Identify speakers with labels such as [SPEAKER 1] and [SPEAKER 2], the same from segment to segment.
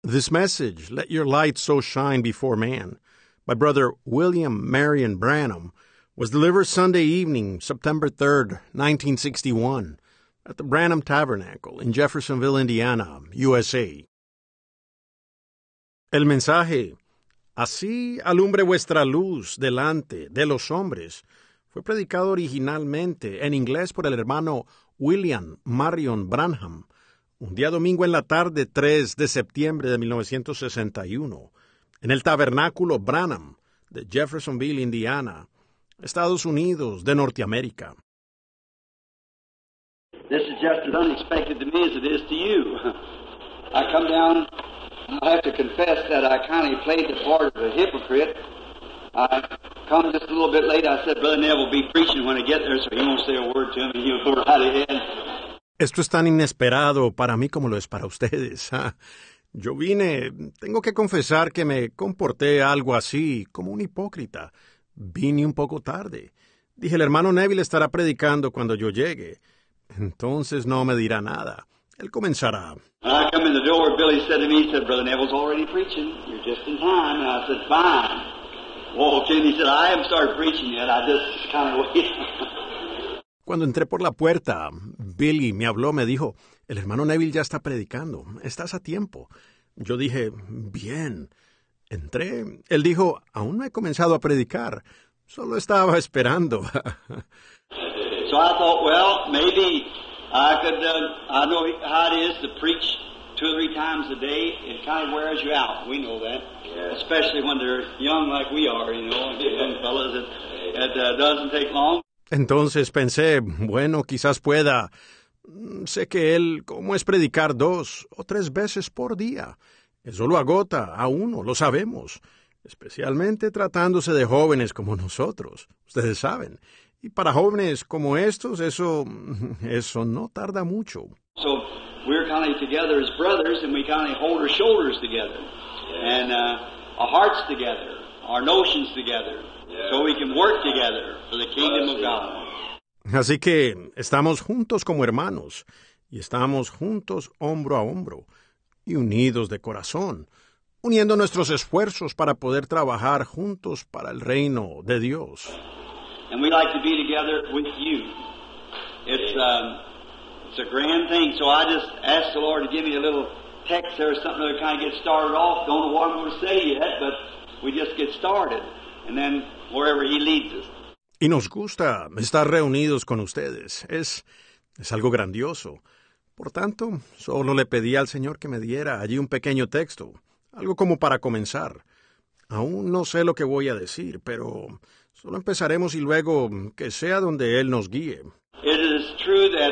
[SPEAKER 1] This message, Let Your Light So Shine Before Man, by Brother William Marion Branham, was delivered Sunday evening, September 3rd, 1961, at the Branham Tabernacle in Jeffersonville, Indiana, USA. El mensaje, Así alumbre vuestra luz delante de los hombres, fue predicado originalmente en inglés por el hermano William Marion Branham, un día domingo en la tarde 3 de septiembre de 1961, en el Tabernáculo Branham de Jeffersonville, Indiana, Estados Unidos de Norteamérica.
[SPEAKER 2] This is just as unexpected to me as it is to you. I come down, I have to confess that I kind of played the part of a hypocrite. I come just a little bit late. I said, Brother Neville will be preaching when I get there, so he won't say a word to me. He'll go right ahead.
[SPEAKER 1] Esto es tan inesperado para mí como lo es para ustedes. Yo vine, tengo que confesar que me comporté algo así, como un hipócrita. Vine un poco tarde. Dije, el hermano Neville estará predicando cuando yo llegue. Entonces no me dirá nada. Él comenzará.
[SPEAKER 2] When I come in the door, Billy said to me, he said, Brother Neville's already preaching. You're just in time. And I said, fine. Well, Ken, he said, I haven't started preaching yet. I just kind of waited.
[SPEAKER 1] Cuando entré por la puerta, Billy me habló, me dijo, el hermano Neville ya está predicando, estás a tiempo. Yo dije, bien. Entré, él dijo, aún no he comenzado a predicar, solo estaba esperando.
[SPEAKER 2] So I thought, well, maybe I could, I know how it is to preach 2 or 3 times a day. It kind of wears you out, we know that. Yeah. Especially when they're young like we are, you know, young fellas, it doesn't take long.
[SPEAKER 1] Entonces pensé, bueno, quizás pueda. Sé que él, ¿cómo es predicar 2 o 3 veces por día? Eso lo agota a uno, lo sabemos. Especialmente tratándose de jóvenes como nosotros. Ustedes saben. Y para jóvenes como estos, eso no tarda mucho.
[SPEAKER 2] So we're kind of together as brothers, and we kind of hold our shoulders together, and our hearts together, our notions together. So we can work together for the kingdom of God.
[SPEAKER 1] Así que estamos juntos como hermanos, y estamos juntos hombro a hombro, y unidos de corazón, uniendo nuestros esfuerzos para poder trabajar juntos para el reino de Dios.
[SPEAKER 2] And we like to be together with you. It's a grand thing. So I just asked the Lord to give me a little text there or something to kind of get started off. Don't know what I'm going to say yet, but we just get started. And then wherever He leads us.
[SPEAKER 1] Y nos gusta estar reunidos con ustedes. Es algo grandioso. Por tanto, solo le pedí al Señor que me diera allí un pequeño texto, algo como para comenzar. Aún no sé lo que voy a decir, pero solo empezaremos y luego que sea donde Él nos guíe.
[SPEAKER 2] It is true that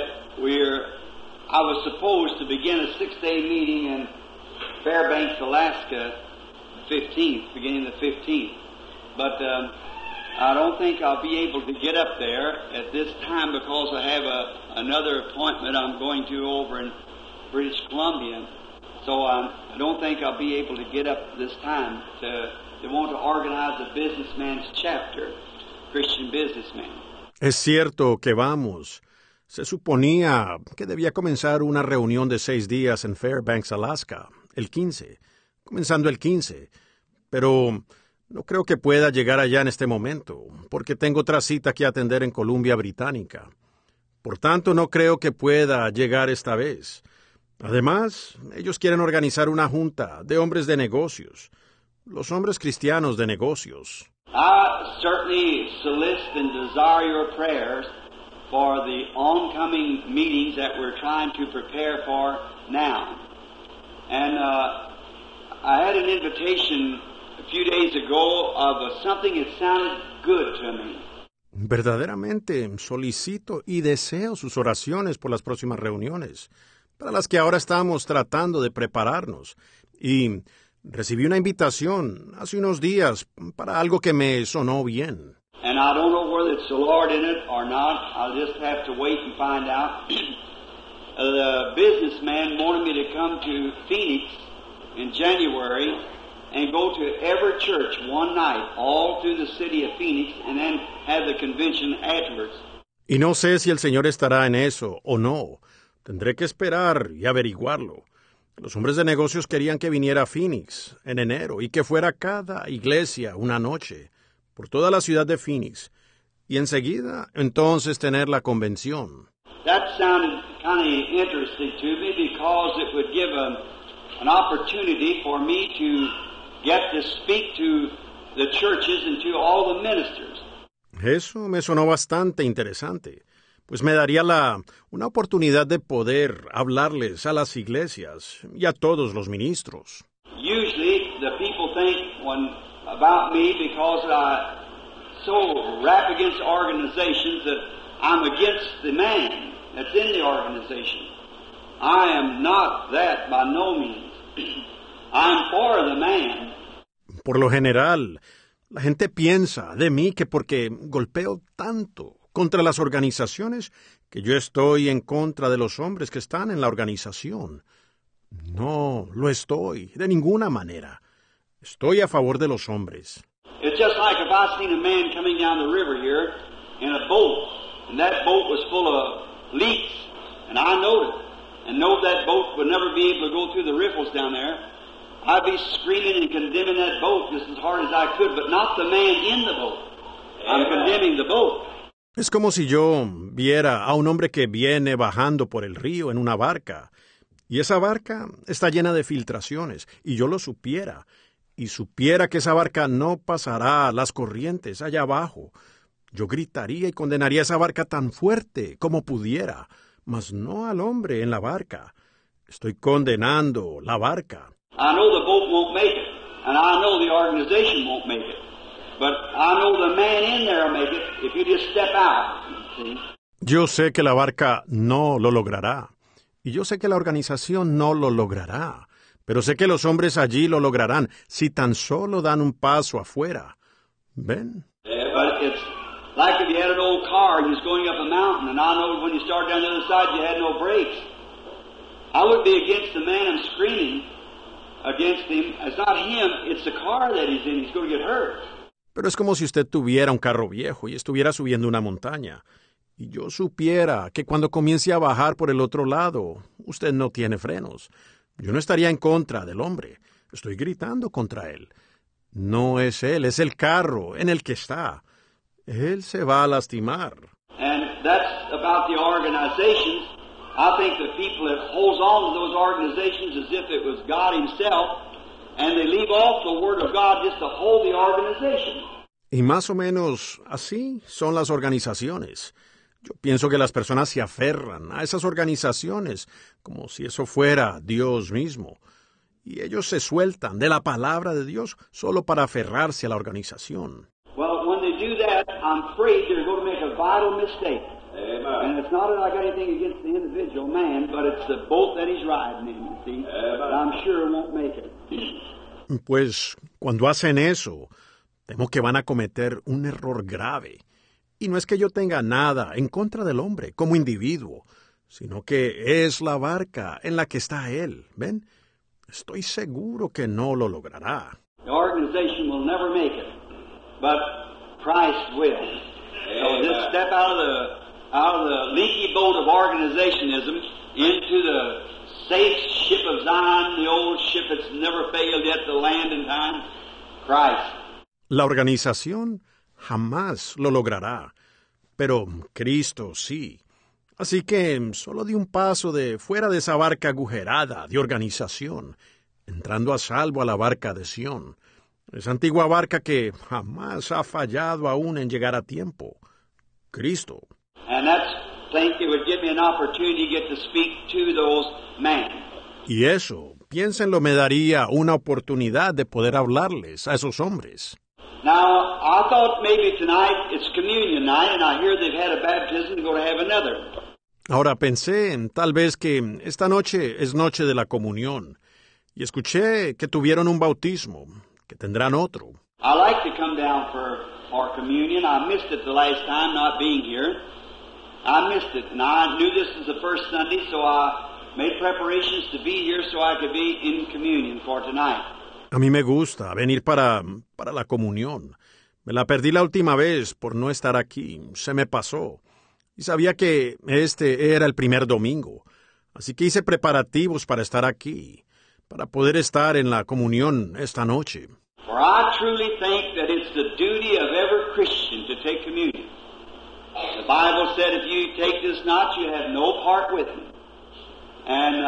[SPEAKER 2] I was supposed to begin a 6-day meeting in Fairbanks, Alaska, 15th, beginning the 15th. But I don't think I'll be able to get up there at this time because I have another appointment I'm going to over in British Columbia. So I don't think I'll be able to get up this time to want to organize a businessman's chapter, Christian businessman.
[SPEAKER 1] Es cierto que vamos. Se suponía que debía comenzar una reunión de 6 días en Fairbanks, Alaska, el 15, comenzando el 15, pero no creo que pueda llegar allá en este momento, porque tengo otra cita que atender en Columbia Británica. Por tanto, no creo que pueda llegar esta vez. Además, ellos quieren organizar una junta de hombres de negocios, los hombres cristianos de negocios.
[SPEAKER 2] I certainly solicit and desire your prayers for the oncoming meetings that we're trying to prepare for now. And I had an invitation a few days ago of something that sounded good to me.
[SPEAKER 1] Verdaderamente solicito y deseo sus oraciones por las próximas reuniones, para las que ahora estamos tratando de prepararnos. Y recibí una invitación hace unos días para algo que me sonó bien.
[SPEAKER 2] And I don't know whether it's the Lord in it or not. I'll just have to wait and find out. The businessman wanted me to come to Phoenix in January and go to every church one night, all through the city of Phoenix, and then have the convention afterwards.
[SPEAKER 1] Y no sé si el Señor estará en eso o no. Tendré que esperar y averiguarlo. Los hombres de negocios querían que viniera a Phoenix en enero y que fuera cada iglesia una noche por toda la ciudad de Phoenix y enseguida entonces tener la convención.
[SPEAKER 2] That sounded kind of interesting to me because it would give an opportunity for me to get to speak to the churches and to all the ministers.
[SPEAKER 1] Eso me sonó bastante interesante, pues me daría una oportunidad de poder hablarles a las iglesias y a todos los ministros.
[SPEAKER 2] Usually the people think about me because I so rap against organizations that I'm against the man that's in the organization. I am not that by no means. I'm for the man.
[SPEAKER 1] Por lo general, la gente piensa de mí que porque golpeo tanto contra las organizaciones que yo estoy en contra de los hombres que están en la organización. No, lo estoy, de ninguna manera. Estoy a favor de los hombres.
[SPEAKER 2] It's just like if I seen a man coming down the river here in a boat, and that boat was full of leaks, and I knowed it, and knowed that boat would never be able to go through the riffles down there, I'd be screaming and condemning that boat just as hard as I could, but not the man in the boat. I'm condemning the boat.
[SPEAKER 1] Es como si yo viera a un hombre que viene bajando por el río en una barca, y esa barca está llena de filtraciones, y yo lo supiera, y supiera que esa barca no pasará las corrientes allá abajo. Yo gritaría y condenaría esa barca tan fuerte como pudiera, mas no al hombre en la barca. Estoy condenando la barca.
[SPEAKER 2] I know the boat won't make it, and I know the organization won't make it. But I know the man in there will make it if you just step out. See?
[SPEAKER 1] Yo sé que la barca no lo logrará, y yo sé que la organización no lo logrará, pero sé que los hombres allí lo lograrán si tan solo dan un paso afuera. ¿Ven?
[SPEAKER 2] Yeah, but it's like if you had an old car and you was going up a mountain, and I know when you started down the other side you had no brakes. I would be against the man I'm screaming against him. It's not him, it's the car that he's in. He's going to get hurt.
[SPEAKER 1] Pero es como si usted tuviera un carro viejo y estuviera subiendo una montaña, y yo supiera que cuando comience a bajar por el otro lado, usted no tiene frenos. Yo no estaría en contra del hombre. Estoy gritando contra él. No es él, es el carro en el que está. Él se va a lastimar.
[SPEAKER 2] And that's about the organizations. I think the people that holds on to those organizations as if it was God himself, and they leave off the Word of God just to hold the organization.
[SPEAKER 1] Y más o menos así son las organizaciones. Yo pienso que las personas se aferran a esas organizaciones como si eso fuera Dios mismo. Y ellos se sueltan de la palabra de Dios solo para aferrarse a la organización.
[SPEAKER 2] Well, when they do that, I'm afraid they're going to make a vital mistake. And it's not that I got anything against the individual man, but it's the boat that he's riding in, you see. But I'm sure it won't make it.
[SPEAKER 1] Pues cuando hacen eso, temo que van a cometer un error grave. Y no es que yo tenga nada en contra del hombre como individuo, sino que es la barca en la que está él. ¿Ven? Estoy seguro que no lo logrará.
[SPEAKER 2] The organization will never make it, but Christ will. So just step out of the leaky boat of organizationism into the safe ship of Zion, the old ship that's never failed yet to land in time, Christ.
[SPEAKER 1] La organización jamás lo logrará, pero Cristo sí. Así que solo di un paso de fuera de esa barca agujerada de organización, entrando a salvo a la barca de Sión, esa antigua barca que jamás ha fallado aún en llegar a tiempo, Cristo.
[SPEAKER 2] And that's think it would give me an opportunity to get to speak to those men.
[SPEAKER 1] Y eso, piénsenlo, me daría una oportunidad de poder hablarles a esos hombres.
[SPEAKER 2] Now, I thought maybe tonight it's communion night, and I hear they've had a baptism and going to have another.
[SPEAKER 1] Ahora pensé en tal vez que esta noche es noche de la comunión, y escuché que tuvieron un bautismo, que tendrán otro.
[SPEAKER 2] I like to come down for communion. I missed it the last time not being here. I missed it, and I knew this was the first Sunday, so I made preparations to be here so I could be in communion for tonight.
[SPEAKER 1] A mí me gusta venir para la comunión. Me la perdí la última vez por no estar aquí. Se me pasó. Y sabía que este era el primer domingo. Así que hice preparativos para estar aquí. para poder estar en la comunión esta noche.
[SPEAKER 2] For I truly think that it's the duty of every Christian to take communion. The Bible said if you take this not, you have no part with me. And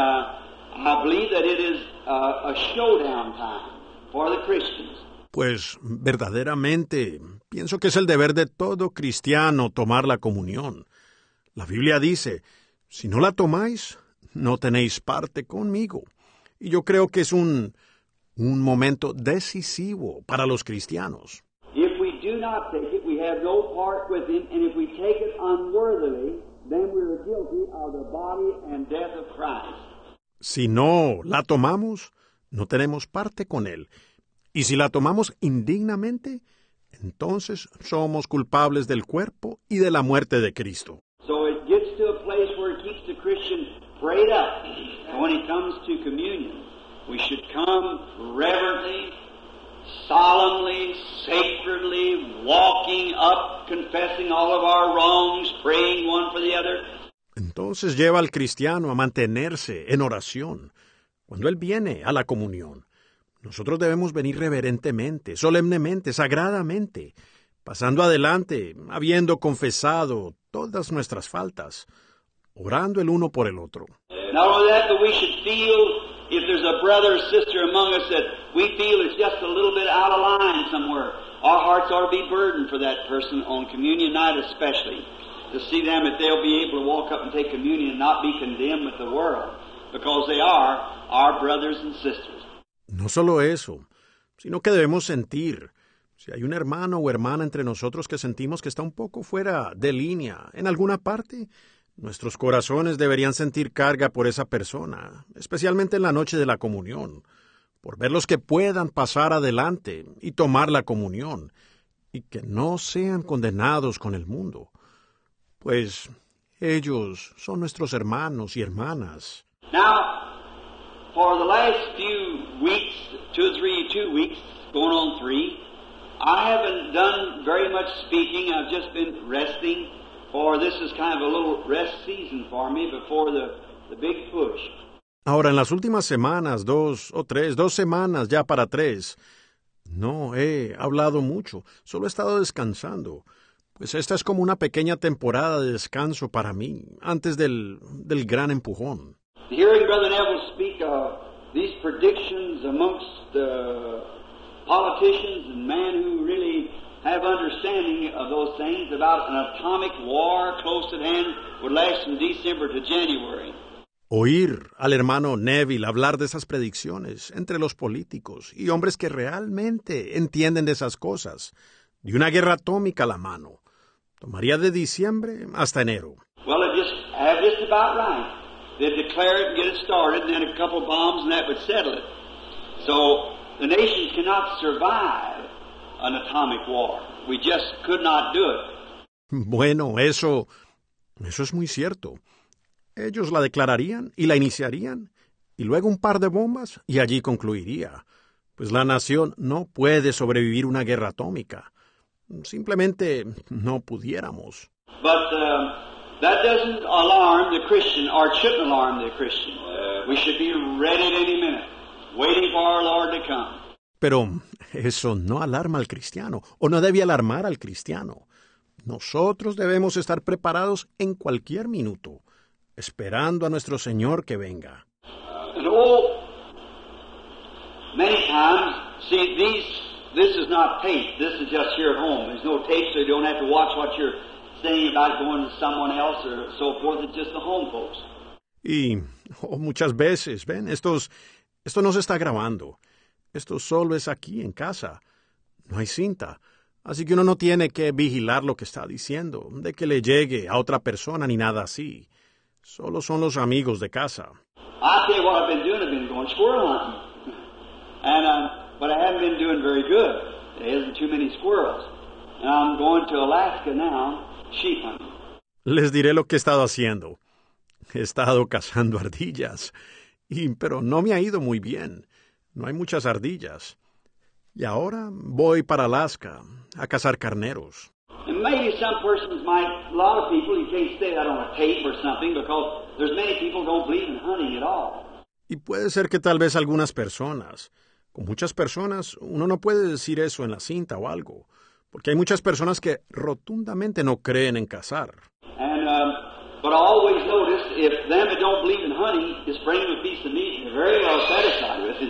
[SPEAKER 2] I believe that it is a showdown time for the Christians.
[SPEAKER 1] Pues verdaderamente pienso que es el deber de todo cristiano tomar la comunión. La Biblia dice, si no la tomáis, no tenéis parte conmigo. Y yo creo que es un momento decisivo para los cristianos.
[SPEAKER 2] If we do not take it, we have no part with Him, and if we take it unworthily, then we are guilty of the body and death of Christ.
[SPEAKER 1] Si no la tomamos, no tenemos parte con Él. Y si la tomamos indignamente, entonces somos culpables del cuerpo y de la muerte de Cristo.
[SPEAKER 2] So it gets to a place where it keeps the Christian prayed up. And when he comes to communion, we should come reverently, solemnly, sacredly, walking up, confessing all of our wrongs, praying one for the other.
[SPEAKER 1] Entonces lleva al cristiano a mantenerse en oración. Cuando él viene a la comunión, nosotros debemos venir reverentemente, solemnemente, sagradamente, pasando adelante, habiendo confesado todas nuestras faltas, orando el uno por el otro.
[SPEAKER 2] Not only that, but we should feel if there's a brother or sister among us that we feel is just a little bit out of line somewhere. Our hearts ought to be burdened for that person on communion night especially, to see them that they'll be able to walk up and take communion and not be condemned with the world, because they are our brothers and sisters.
[SPEAKER 1] No solo eso, sino que debemos sentir, si hay un hermano o hermana entre nosotros que sentimos que está un poco fuera de línea en alguna parte, nuestros corazones deberían sentir carga por esa persona, especialmente en la noche de la comunión, por ver los que puedan pasar adelante y tomar la comunión, y que no sean condenados con el mundo, pues ellos son nuestros hermanos y hermanas.
[SPEAKER 2] Now, for the last few weeks, 2 weeks, going on 3, I haven't done very much speaking. I've just been resting, for this is kind of a little rest season for me before the big push.
[SPEAKER 1] Ahora, en las últimas semanas, 2 semanas ya para 3, no he hablado mucho, solo he estado descansando, pues esta es como una pequeña temporada de descanso para mí, antes del gran empujón.
[SPEAKER 2] Hearing Brother Neville speak of these predictions amongst politicians and men who really have understanding of those things about an atomic war close at hand would last from December to January.
[SPEAKER 1] Oír al hermano Neville hablar de esas predicciones entre los políticos y hombres que realmente entienden de esas cosas, de una guerra atómica a la mano, tomaría de diciembre hasta enero.
[SPEAKER 2] Well, it just about right. They'd declare it and get it started, and then a couple bombs and that would settle it. So the nations cannot survive an atomic war. We just could not do it.
[SPEAKER 1] Bueno, eso es muy cierto. Ellos la declararían y la iniciarían, y luego un par de bombas y allí concluiría. Pues la nación no puede sobrevivir una guerra atómica. Simplemente no pudiéramos.
[SPEAKER 2] But that doesn't alarm the Christian, or it shouldn't alarm the Christian. We should be ready at any minute, waiting for our Lord to come.
[SPEAKER 1] Pero eso no alarma al cristiano, o no debe alarmar al cristiano. Nosotros debemos estar preparados en cualquier minuto, esperando a nuestro Señor que venga.
[SPEAKER 2] Many times, see, this is not tape. This is just here at home. There's no tape, so you don't have to watch what you're saying about going to someone else or so forth. It's just the home folks.
[SPEAKER 1] Y muchas veces, ven, esto no se está grabando. Esto solo es aquí en casa. No hay cinta. Así que uno no tiene que vigilar lo que está diciendo, de que le llegue a otra persona ni nada así. Solo son los amigos de casa.
[SPEAKER 2] I'll tell you what I've been doing. I've been going squirrel hunting. But I haven't been doing very good. There isn't too many squirrels. And I'm going to Alaska now, sheep hunting.
[SPEAKER 1] Les diré lo que he estado haciendo. He estado cazando ardillas. Pero no me ha ido muy bien. No hay muchas ardillas. Y ahora voy para Alaska a cazar carneros.
[SPEAKER 2] And maybe some persons a lot of people, you can't say that on a tape or something, because there's many people who don't believe in hunting at all.
[SPEAKER 1] Y puede ser que tal vez algunas personas, con muchas personas, uno no puede decir eso en la cinta o algo, porque hay muchas personas que rotundamente no creen en cazar.
[SPEAKER 2] But I always notice if them that don't believe in hunting just bring them a piece of meat, they're very well satisfied with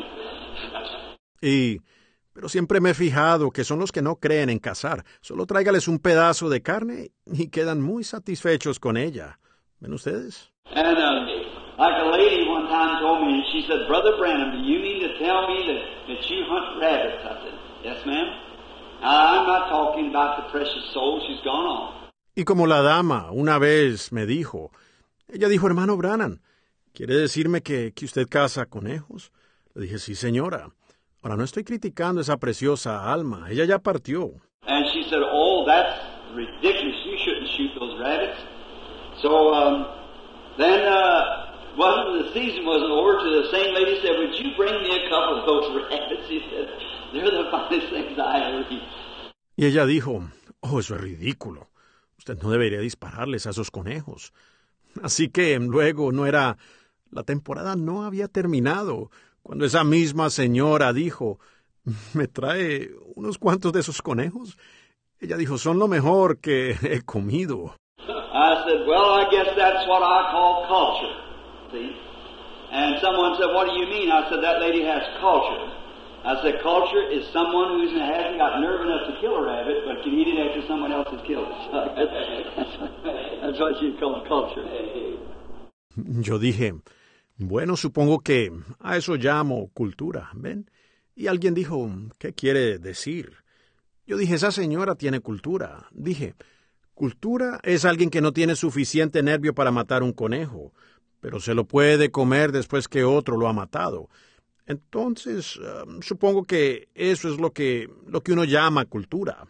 [SPEAKER 2] it.
[SPEAKER 1] Pero siempre me he fijado que son los que no creen en cazar. Solo tráigales un pedazo de carne y quedan muy satisfechos con ella. ¿Ven ustedes?
[SPEAKER 2] And like a lady one time told me, she said, Brother Branham, do you mean to tell me that you hunt rabbits? I said, yes, ma'am. I'm not talking about the precious soul. She's gone on.
[SPEAKER 1] Y como la dama una vez me dijo, ella dijo, hermano Branham, ¿quiere decirme que usted caza conejos? Le dije, sí, señora. Ahora, no estoy criticando esa preciosa alma. Ella ya partió.
[SPEAKER 2] And she said, oh, that's ridiculous. You shouldn't shoot those rabbits. So then the season wasn't over till the same lady said, would you bring me a couple of those rabbits? She said, they're the finest things I ever eat.
[SPEAKER 1] Y ella dijo, oh, eso es ridículo. Usted no debería dispararles a esos conejos. Así que luego la temporada no había terminado, cuando esa misma señora dijo, ¿me trae unos cuantos de esos conejos? Ella dijo, son lo mejor que he comido.
[SPEAKER 2] I said, well, I guess that's what I call culture, see? And someone said, what do you mean? I said, that lady has culture. I said, culture is someone who hasn't got nerve enough to kill a rabbit, but can eat it after someone else has killed it. So that's what you call culture.
[SPEAKER 1] Yo dije, bueno, supongo que a eso llamo cultura, ¿ven? Y alguien dijo, ¿qué quiere decir? Yo dije, esa señora tiene cultura. Dije, cultura es alguien que no tiene suficiente nervio para matar un conejo, pero se lo puede comer después que otro lo ha matado. Entonces, supongo que eso es lo que uno llama cultura.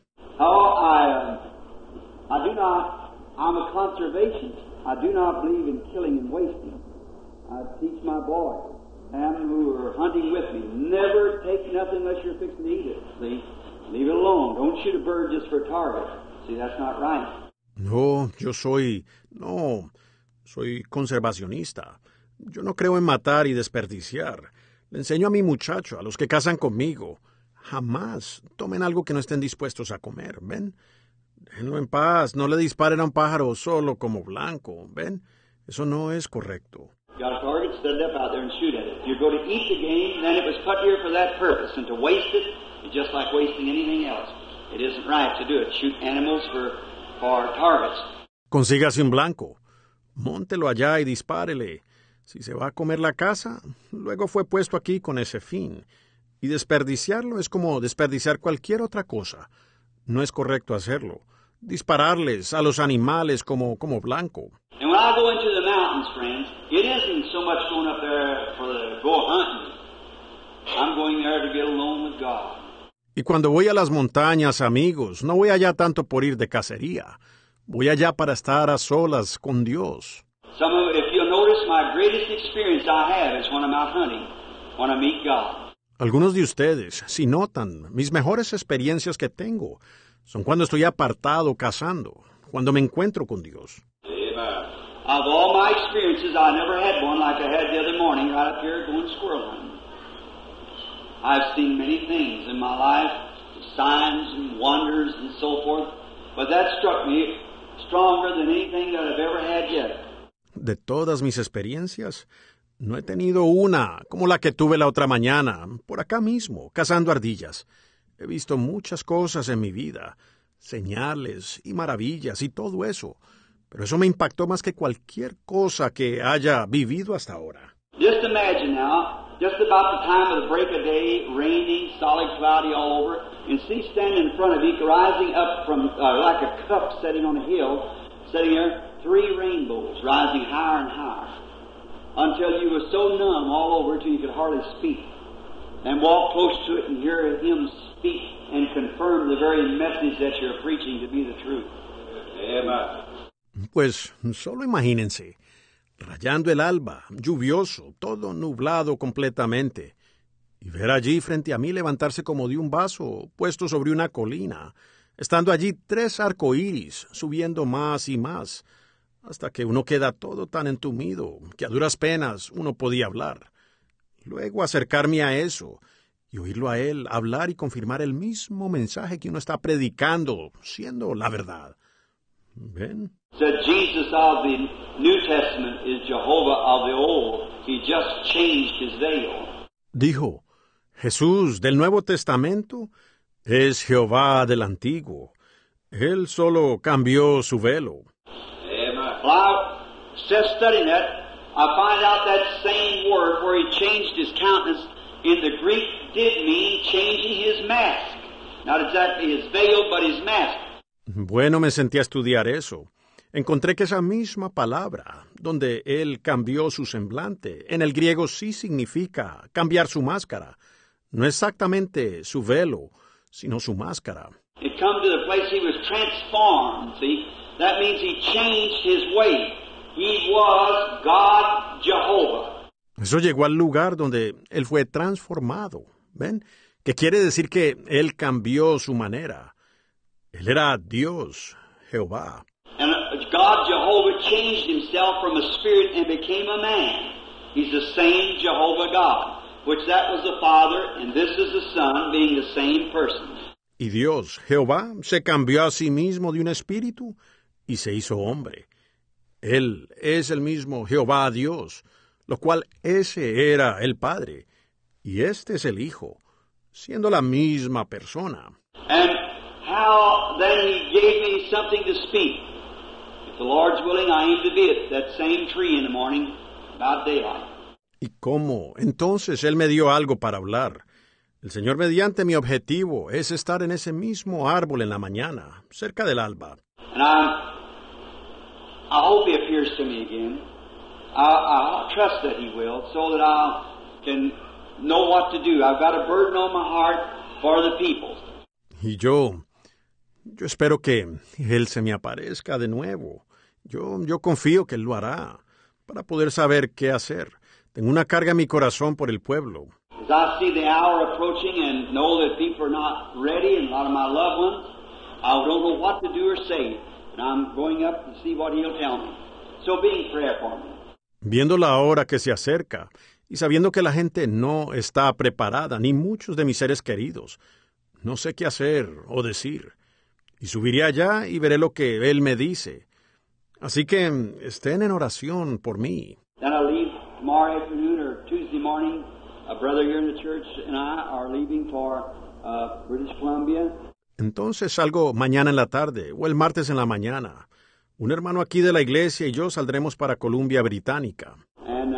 [SPEAKER 2] I'm a conservationist. I do not believe in killing and wasting. I teach my boys, and who are hunting with me, never take nothing unless you're fixing to eat it. See? Leave it alone. Don't shoot a bird just for a target. See, that's not right.
[SPEAKER 1] No, soy conservacionista. Yo no creo en matar y desperdiciar. Le enseño a mi muchacho, a los que cazan conmigo, jamás tomen algo que no estén dispuestos a comer, ¿ven? Déjenlo en paz, no le disparen a un pájaro solo como blanco, ¿ven? Eso no es correcto.
[SPEAKER 2] You got a target, stand up out there and shoot at it. If you're going to eat the game, then it was cut here for that purpose, and to waste it is just like wasting anything else. It isn't right to do it. Shoot animals for targets.
[SPEAKER 1] Consígase un blanco, móntelo allá y dispárele. Si se va a comer la caza, luego fue puesto aquí con ese fin. Y desperdiciarlo es como desperdiciar cualquier otra cosa. No es correcto hacerlo. Dispararles a los animales como blanco.
[SPEAKER 2] And when I go into the mountains, friends, it isn't so much going up there for go hunting. I'm going there to get alone with God.
[SPEAKER 1] Y cuando voy a las montañas, amigos, no voy allá tanto por ir de cacería. Voy allá para estar a solas con Dios.
[SPEAKER 2] If you'll notice, my greatest experience I have is when I'm out hunting, when I meet God.
[SPEAKER 1] Algunos de ustedes, si notan, mis mejores experiencias que tengo son cuando estoy apartado cazando, cuando me encuentro con Dios.
[SPEAKER 2] Amen. Of all my experiences, I never had one like I had the other morning right up here going squirrel hunting. I've seen many things in my life, signs and wonders and so forth, but that struck me stronger than anything that I've ever had yet.
[SPEAKER 1] De todas mis experiencias, no he tenido una como la que tuve la otra mañana, por acá mismo, cazando ardillas. He visto muchas cosas en mi vida, señales y maravillas y todo eso, pero eso me impactó más que cualquier cosa que haya vivido hasta ahora.
[SPEAKER 2] Just imagine now, just about the time of the break of day, raining, solid cloudy all over, and see standing in front of you, rising up from like a cup sitting on a hill, sitting there, 3 rainbows rising higher and higher, until you were so numb all over till you could hardly speak, and walk close to it and hear him speak and confirm the very message that you're preaching to be the truth. Amen.
[SPEAKER 1] Pues solo imagínense, rayando el alba, lluvioso, todo nublado completamente, y ver allí frente a mí levantarse como de un vaso puesto sobre una colina, estando allí 3 arcoíris subiendo más y más, hasta que uno queda todo tan entumido que a duras penas uno podía hablar. Luego acercarme a eso y oírlo a él hablar y confirmar el mismo mensaje que uno está predicando, siendo la verdad. ¿Ven?
[SPEAKER 2] So Jesus of the New Testament is Jehovah of the Old. He just changed his veil.
[SPEAKER 1] Dijo, Jesús del Nuevo Testamento es Jehová del Antiguo. Él solo cambió su velo.
[SPEAKER 2] Amen. Well, I was studying that. I find out that same word where he changed his countenance in the Greek did mean changing his mask. Not exactly his veil, but his mask.
[SPEAKER 1] Bueno, me sentí a estudiar eso. Encontré que esa misma palabra, donde él cambió su semblante, en el griego sí significa cambiar su máscara. No exactamente su velo, sino su máscara.
[SPEAKER 2] It come to the place he was transformed, see? That means he changed his way. He was God Jehovah.
[SPEAKER 1] Eso llegó al lugar donde él fue transformado, ¿ven? Que quiere decir que él cambió su manera. Él era Dios, Jehová.
[SPEAKER 2] And God Jehovah changed himself from a spirit and became a man. He's the same Jehovah God, which that was the Father, and this is the Son, being the same person.
[SPEAKER 1] Y Dios, Jehová, se cambió a sí mismo de un espíritu y se hizo hombre. Él es el mismo Jehová Dios, lo cual ese era el Padre, y este es el Hijo, siendo la misma persona.
[SPEAKER 2] And how then he gave me something to speak. If the Lord's willing, I aim to be at that same tree in the morning, about daylight.
[SPEAKER 1] ¿Y cómo? Entonces Él me dio algo para hablar. El Señor mediante mi objetivo es estar en ese mismo árbol en la mañana, cerca del alba.
[SPEAKER 2] And I hope he appears to me again. I trust that he will, so that I can know what to do. I've got a burden on my heart for the people.
[SPEAKER 1] Y yo espero que Él se me aparezca de nuevo. Yo confío que Él lo hará, para poder saber qué hacer. Tengo una carga en mi corazón por el pueblo.
[SPEAKER 2] As I see the hour approaching and know that people are not ready, and a lot of my loved ones, I don't know what to do or say. And I'm going up to see what he'll tell me. So be in prayer for me.
[SPEAKER 1] Viendo la hora que se acerca y sabiendo que la gente no está preparada, ni muchos de mis seres queridos, no sé qué hacer o decir. Y subiré allá y veré lo que Él me dice. Así que estén en oración por mí.
[SPEAKER 2] Then I'll leave tomorrow afternoon or Tuesday morning. A brother here in the church and I are leaving for British Columbia.
[SPEAKER 1] Entonces salgo mañana en la tarde o el martes en la mañana. Un hermano aquí de la iglesia y yo saldremos para Columbia Británica.
[SPEAKER 2] And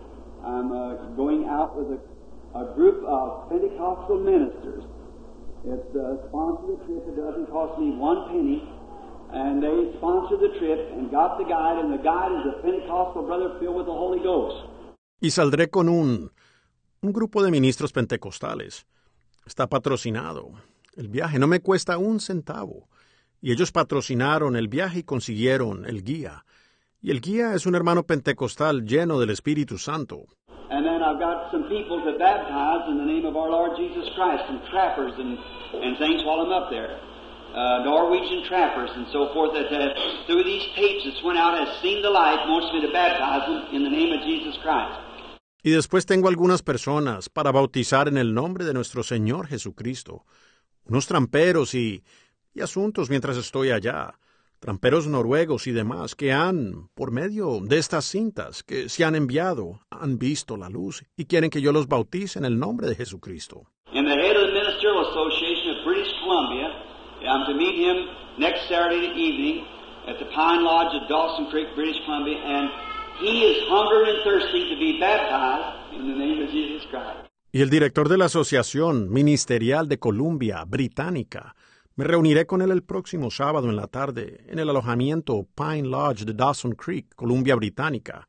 [SPEAKER 2] I'm going out with a group of Pentecostal ministers. It's sponsored the trip. It doesn't cost me one penny. And they sponsored the trip and got the guide. And the guide is a Pentecostal brother filled with the Holy Ghost.
[SPEAKER 1] Y saldré con un grupo de ministros pentecostales. Está patrocinado. El viaje no me cuesta un centavo. Y ellos patrocinaron el viaje y consiguieron el guía. Y el guía es un hermano pentecostal lleno del Espíritu Santo.
[SPEAKER 2] And then I've got some people to baptize in the name of our Lord Jesus Christ, and trappers and things while I'm up there. Norwegian trappers and so forth that through these tapes that's went out has seen the light, wants me to baptize them in the name of Jesus Christ.
[SPEAKER 1] Y después tengo algunas personas para bautizar en el nombre de nuestro Señor Jesucristo. Unos tramperos y asuntos mientras estoy allá. Tramperos noruegos y demás que han, por medio de estas cintas que se han enviado, han visto la luz y quieren que yo los bautice en el nombre de Jesucristo.
[SPEAKER 2] And the head of the Ministerial Association of British Columbia, I'm to meet him next Saturday evening at the Pine Lodge at Dawson Creek, British Columbia, and he is hungry and thirsty to be baptized in the name of Jesus Christ.
[SPEAKER 1] Y el director de la Asociación Ministerial de Columbia Británica, me reuniré con él el próximo sábado en la tarde en el alojamiento Pine Lodge de Dawson Creek, Columbia Británica.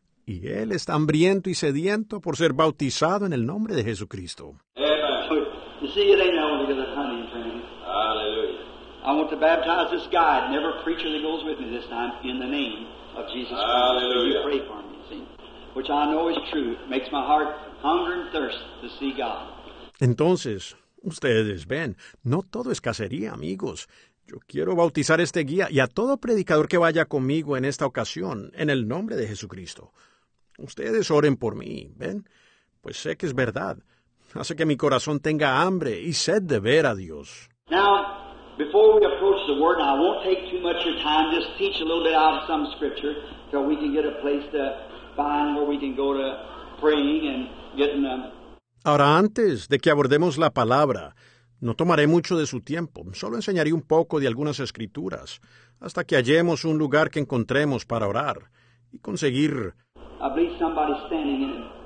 [SPEAKER 1] Y él está hambriento y sediento por ser bautizado en el nombre de Jesucristo.
[SPEAKER 2] Amen. You see, it ain't only because of hunting, friends. Hallelujah. I want to baptize this guide and every preacher that goes with me this time in the name of Jesus Christ. Hallelujah. So you pray for me, see, which I know is true. It makes my heart hunger and thirst to see God.
[SPEAKER 1] Entonces, ustedes ven, no todo es cacería, amigos. Yo quiero bautizar a este guía y a todo predicador que vaya conmigo en esta ocasión, en el nombre de Jesucristo. Ustedes oren por mí, ¿ven? Pues sé que es verdad. Hace que mi corazón tenga hambre y sed de ver a Dios.
[SPEAKER 2] Now, before we approach the Word, and I won't take too much of your time, just teach a little bit out of some Scripture till we can get a place to find where we can go to praying and getting them.
[SPEAKER 1] Ahora, antes de que abordemos la palabra, no tomaré mucho de su tiempo, solo enseñaré un poco de algunas escrituras, hasta que hallemos un lugar que encontremos para orar y conseguir...
[SPEAKER 2] I believe somebody's standing in it.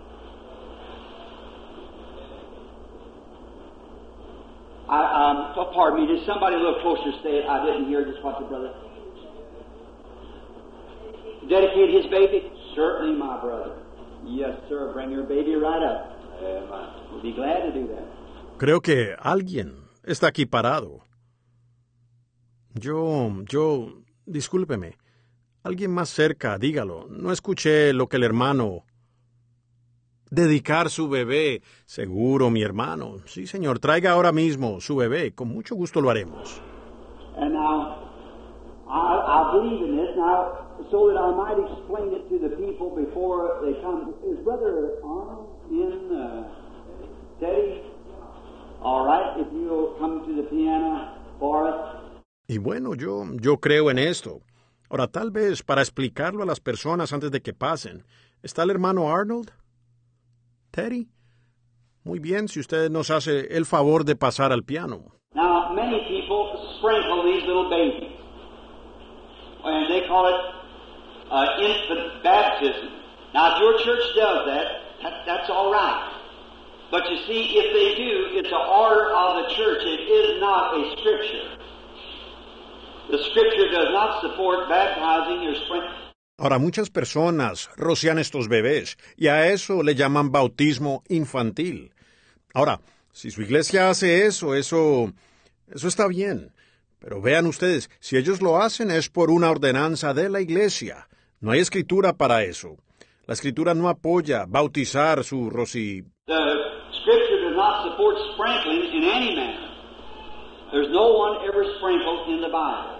[SPEAKER 2] Pardon me, did somebody a little closer say it? I didn't hear just what the brother... Dedicate his baby? Certainly, my brother. Yes, sir, bring your baby right up. We'll be glad to do that.
[SPEAKER 1] Creo que alguien está aquí parado. Discúlpeme. Alguien más cerca, dígalo. No escuché lo que el hermano... Dedicar su bebé. Seguro, mi hermano. Sí, señor, traiga ahora mismo su bebé. Con mucho gusto lo haremos.
[SPEAKER 2] And now, I believe in this now, so that I might explain it to the people before they come. Is Brother Arnold in, Teddy? All right, if you'll come to the piano for us.
[SPEAKER 1] Y bueno, yo creo en esto. Ahora, tal vez para explicarlo a las personas antes de que pasen, ¿está el hermano Arnold? ¿Teddy? Muy bien, si usted nos hace el favor de pasar al piano.
[SPEAKER 2] Now, many people sprinkle these little babies, and they call it infant baptism. Now, if your church does that's all right. But you see, if they do, it's an order of the church. It is not a scripture. The scripture does not support baptizing or sprinkling.
[SPEAKER 1] Ahora, muchas personas rocian estos bebés y a eso le llaman bautismo infantil. Ahora, si su iglesia hace eso está bien. Pero vean ustedes, si ellos lo hacen es por una ordenanza de la iglesia. No hay escritura para eso. La escritura no apoya bautizar su roci...
[SPEAKER 2] The scripture does not support sprinkling in any manner. There's no one ever sprinkled in the Bible.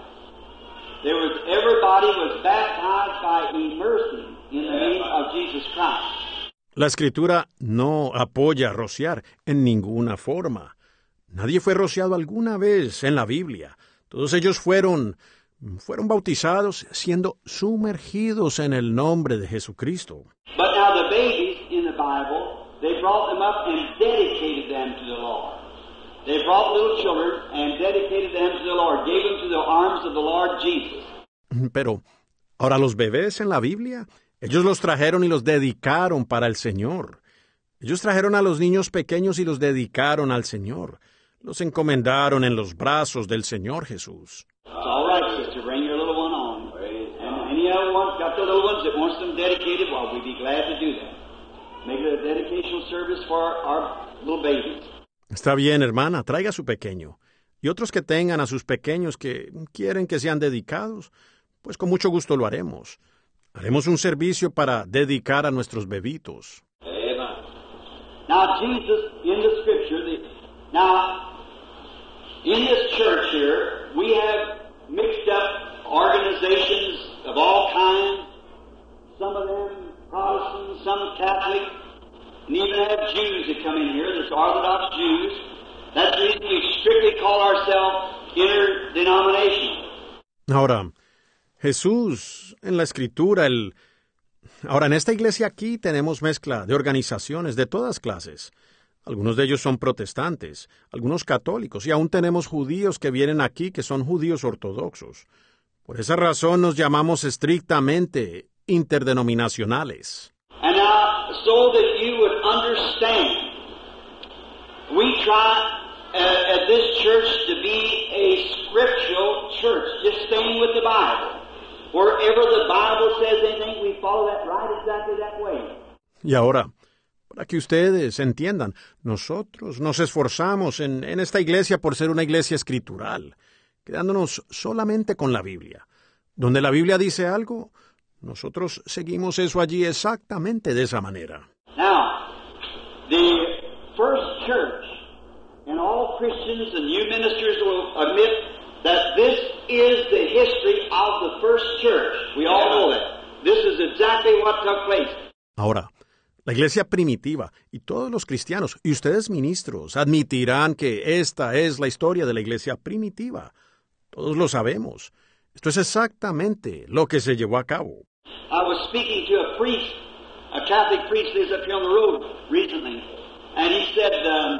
[SPEAKER 2] Everybody was baptized by immersing in the name of Jesus Christ.
[SPEAKER 1] La escritura no apoya rociar en ninguna forma. Nadie fue rociado alguna vez en la Biblia. Todos ellos fueron bautizados siendo sumergidos en el nombre de Jesucristo.
[SPEAKER 2] But now the babies in the Bible, they brought them up and dedicated them to the Lord. They brought little children and dedicated them to the Lord, gave them to the arms of the Lord Jesus.
[SPEAKER 1] Pero, ahora los bebés en la Biblia, ellos los trajeron y los dedicaron para el Señor. Ellos trajeron a los niños pequeños y los dedicaron al Señor. Los encomendaron en los brazos del Señor Jesús.
[SPEAKER 2] All right, sister, bring your little one on. And any other one, got the little ones that wants them dedicated, well, we'd be glad to do that. Make it a dedicational service for our little babies.
[SPEAKER 1] Está bien, hermana, traiga a su pequeño. Y otros que tengan a sus pequeños que quieren que sean dedicados, pues con mucho gusto lo haremos. Haremos un servicio para dedicar a nuestros bebitos.
[SPEAKER 2] Amen. Now, Jesus, in the Scripture, in this church here, we have mixed up organizations of all kinds, some of them Protestant, some Catholic, and even have Jews that come in here, that's Orthodox Jews. That's the reason we strictly call ourselves interdenominational.
[SPEAKER 1] Ahora, Jesús, en la Escritura, Ahora, en esta iglesia aquí tenemos mezcla de organizaciones de todas clases. Algunos de ellos son protestantes, algunos católicos, y aún tenemos judíos que vienen aquí que son judíos ortodoxos. Por esa razón nos llamamos estrictamente interdenominacionales.
[SPEAKER 2] And now, so that you would understand, we try at this church to be a scriptural church, just staying with the Bible. Wherever the Bible says anything, we follow that right exactly that way.
[SPEAKER 1] Y ahora, para que ustedes entiendan, nosotros nos esforzamos en esta iglesia por ser una iglesia escritural, quedándonos solamente con la Biblia. Donde la Biblia dice algo, nosotros seguimos eso allí exactamente de esa manera.
[SPEAKER 2] Now, the first church, and all Christians and new ministers will admit that this is the history of the first church. We all know that. This is exactly what took place.
[SPEAKER 1] Ahora, la iglesia primitiva y todos los cristianos y ustedes ministros admitirán que esta es la historia de la iglesia primitiva. Todos lo sabemos. Esto es exactamente lo que se llevó a cabo.
[SPEAKER 2] I was speaking to a priest, a Catholic priest lives up here on the road recently, and he said,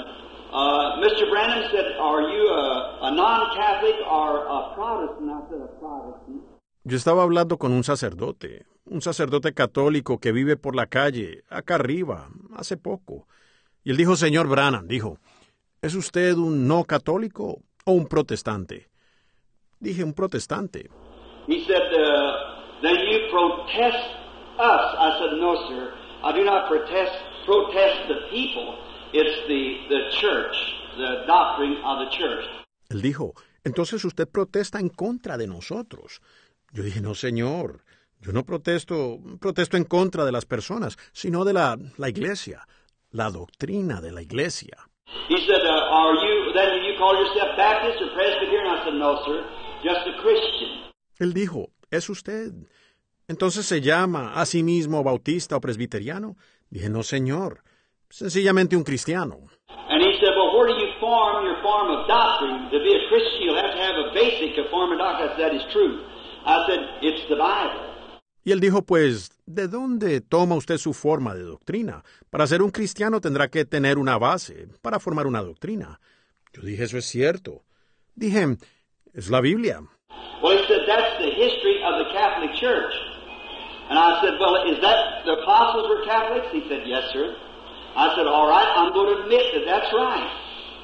[SPEAKER 2] Mr. Branham said, are you a non-Catholic or a Protestant? I said, a Protestant.
[SPEAKER 1] Yo estaba hablando con un sacerdote católico que vive por la calle, acá arriba, hace poco. Y él dijo, señor Branham, dijo, ¿es usted un no católico o un protestante? Dije, un protestante.
[SPEAKER 2] He said, then you protest us. I said, no, sir. I do not protest the people. It's the church, the doctrine of the church.
[SPEAKER 1] Él dijo, entonces usted protesta en contra de nosotros. Yo dije, no, señor, yo no protesto en contra de las personas, sino de la iglesia, la doctrina de la iglesia.
[SPEAKER 2] He said, then you call yourself Baptist or Presbyterian? I said, no, sir, just a Christian.
[SPEAKER 1] Él dijo, ¿es usted? Entonces se llama a sí mismo bautista o presbiteriano. Dije, no, señor, sencillamente un cristiano.
[SPEAKER 2] And he said, well, where do you form your form of doctrine? To be a Christian, you'll have to have a basic form of doctrine. I said, that is true. I said, it's the Bible.
[SPEAKER 1] Y él dijo, pues, ¿de dónde toma usted su forma de doctrina? Para ser un cristiano tendrá que tener una base para formar una doctrina. Yo dije, eso es cierto. Dije, es la Biblia.
[SPEAKER 2] Well, he said, that's the history of the Catholic Church. And I said, well, is that the apostles were Catholics? He said, yes, sir. I said, all right, I'm going to admit that that's right.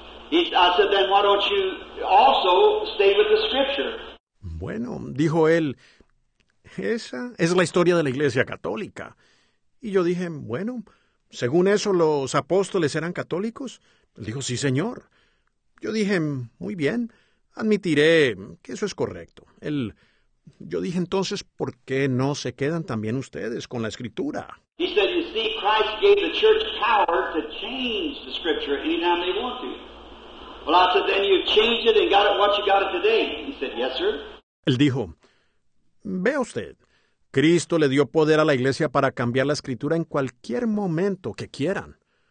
[SPEAKER 2] I said, then why don't you also stay with the Scripture?
[SPEAKER 1] Bueno, dijo él, esa es la historia de la Iglesia Católica. Y yo dije, bueno, según eso los apóstoles eran católicos. Él dijo, sí, señor. Yo dije, muy bien, admitiré que eso es correcto. Yo dije entonces, ¿por qué no se quedan también ustedes con la Escritura?
[SPEAKER 2] He said, you see, Christ gave the church power to change the Scripture anytime they want to. Well, I said, then you've changed it and got it what you got it today. He said, yes, sir.
[SPEAKER 1] Él dijo, vea usted, Cristo le dio poder a la iglesia para cambiar la Escritura en cualquier momento que quieran.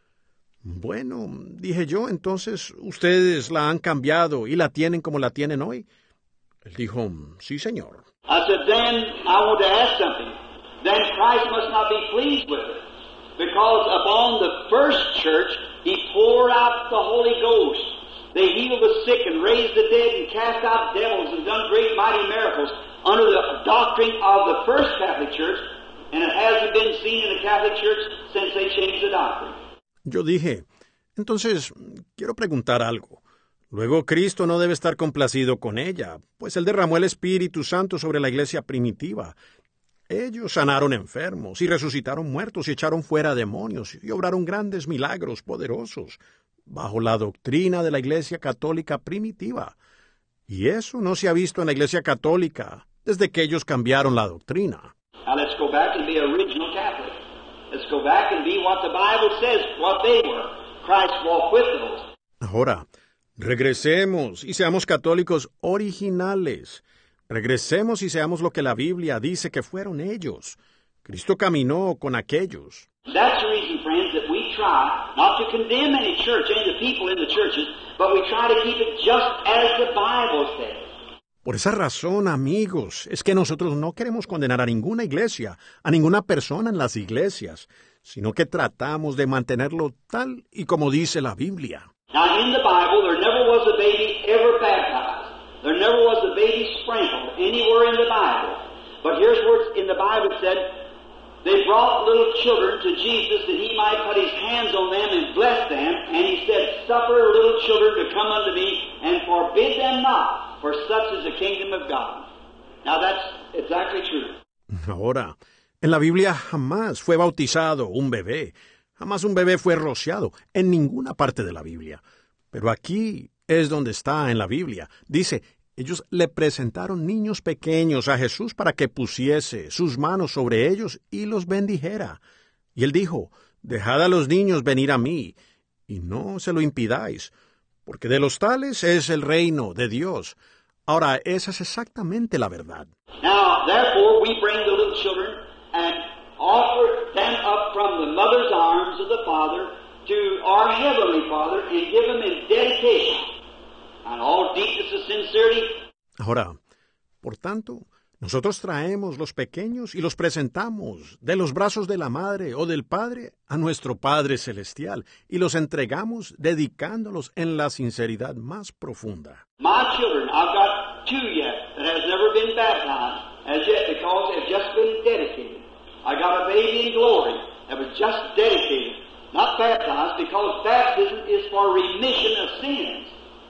[SPEAKER 1] Bueno, dije yo, entonces ustedes la han cambiado y la tienen como la tienen hoy. Él dijo, sí, señor.
[SPEAKER 2] I said, then I want to ask something. Then Christ must not be pleased with it. Because upon the first church, He poured out the Holy Ghost. They healed the sick and raised the dead and cast out devils and done great mighty miracles under the doctrine of the first Catholic Church, and it hasn't been seen in the Catholic Church since they changed the doctrine.
[SPEAKER 1] Yo dije, entonces, quiero preguntar algo. Luego Cristo no debe estar complacido con ella, pues Él derramó el Espíritu Santo sobre la iglesia primitiva. Ellos sanaron enfermos y resucitaron muertos y echaron fuera demonios y obraron grandes milagros poderosos bajo la doctrina de la Iglesia Católica primitiva. Y eso no se ha visto en la Iglesia Católica desde que ellos cambiaron la doctrina.
[SPEAKER 2] Now let's go back and be original Catholic. Let's go back and be what the Bible says, what they were. Christ walked with those.
[SPEAKER 1] Ahora, regresemos y seamos católicos originales. Regresemos y seamos lo que la Biblia dice que fueron ellos. Cristo caminó con aquellos.
[SPEAKER 2] That's the reason, friends, that we try not to condemn any church, any of the people in the churches, but we try to keep it just as the Bible says.
[SPEAKER 1] Por esa razón, amigos, es que nosotros no queremos condenar a ninguna iglesia, a ninguna persona en las iglesias, sino que tratamos de mantenerlo tal y como dice la Biblia.
[SPEAKER 2] Now, in the Bible, there never was a baby ever baptized. There never was a baby sprinkled anywhere in the Bible. But here's where in the Bible it said, they brought little children to Jesus that He might put His hands on them and bless them. And He said, suffer little children to come unto me and forbid them not, for such is the kingdom of God. Now that's exactly true.
[SPEAKER 1] Ahora, en la Biblia jamás fue bautizado un bebé. Jamás un bebé fue rociado en ninguna parte de la Biblia. Pero aquí es donde está en la Biblia. Dice, ellos le presentaron niños pequeños a Jesús para que pusiese sus manos sobre ellos y los bendijera. Y él dijo, dejad a los niños venir a mí, y no se lo impidáis, porque de los tales es el reino de Dios. Ahora, esa es exactamente la verdad.
[SPEAKER 2] Now, therefore, we bring the little children and offer them up from the mother's arms of the Father to our Heavenly Father and give them in dedication and all deepness of sincerity.
[SPEAKER 1] Ahora, por tanto, nosotros traemos los pequeños y los presentamos de los brazos de la Madre o del Padre a nuestro Padre Celestial y los entregamos dedicándolos en la sinceridad más profunda.
[SPEAKER 2] My children, I've got two yet that has never been baptized as yet because they've just been dedicated. I got a baby in glory that was just dedicated, not baptized, because baptism is for remission of sins.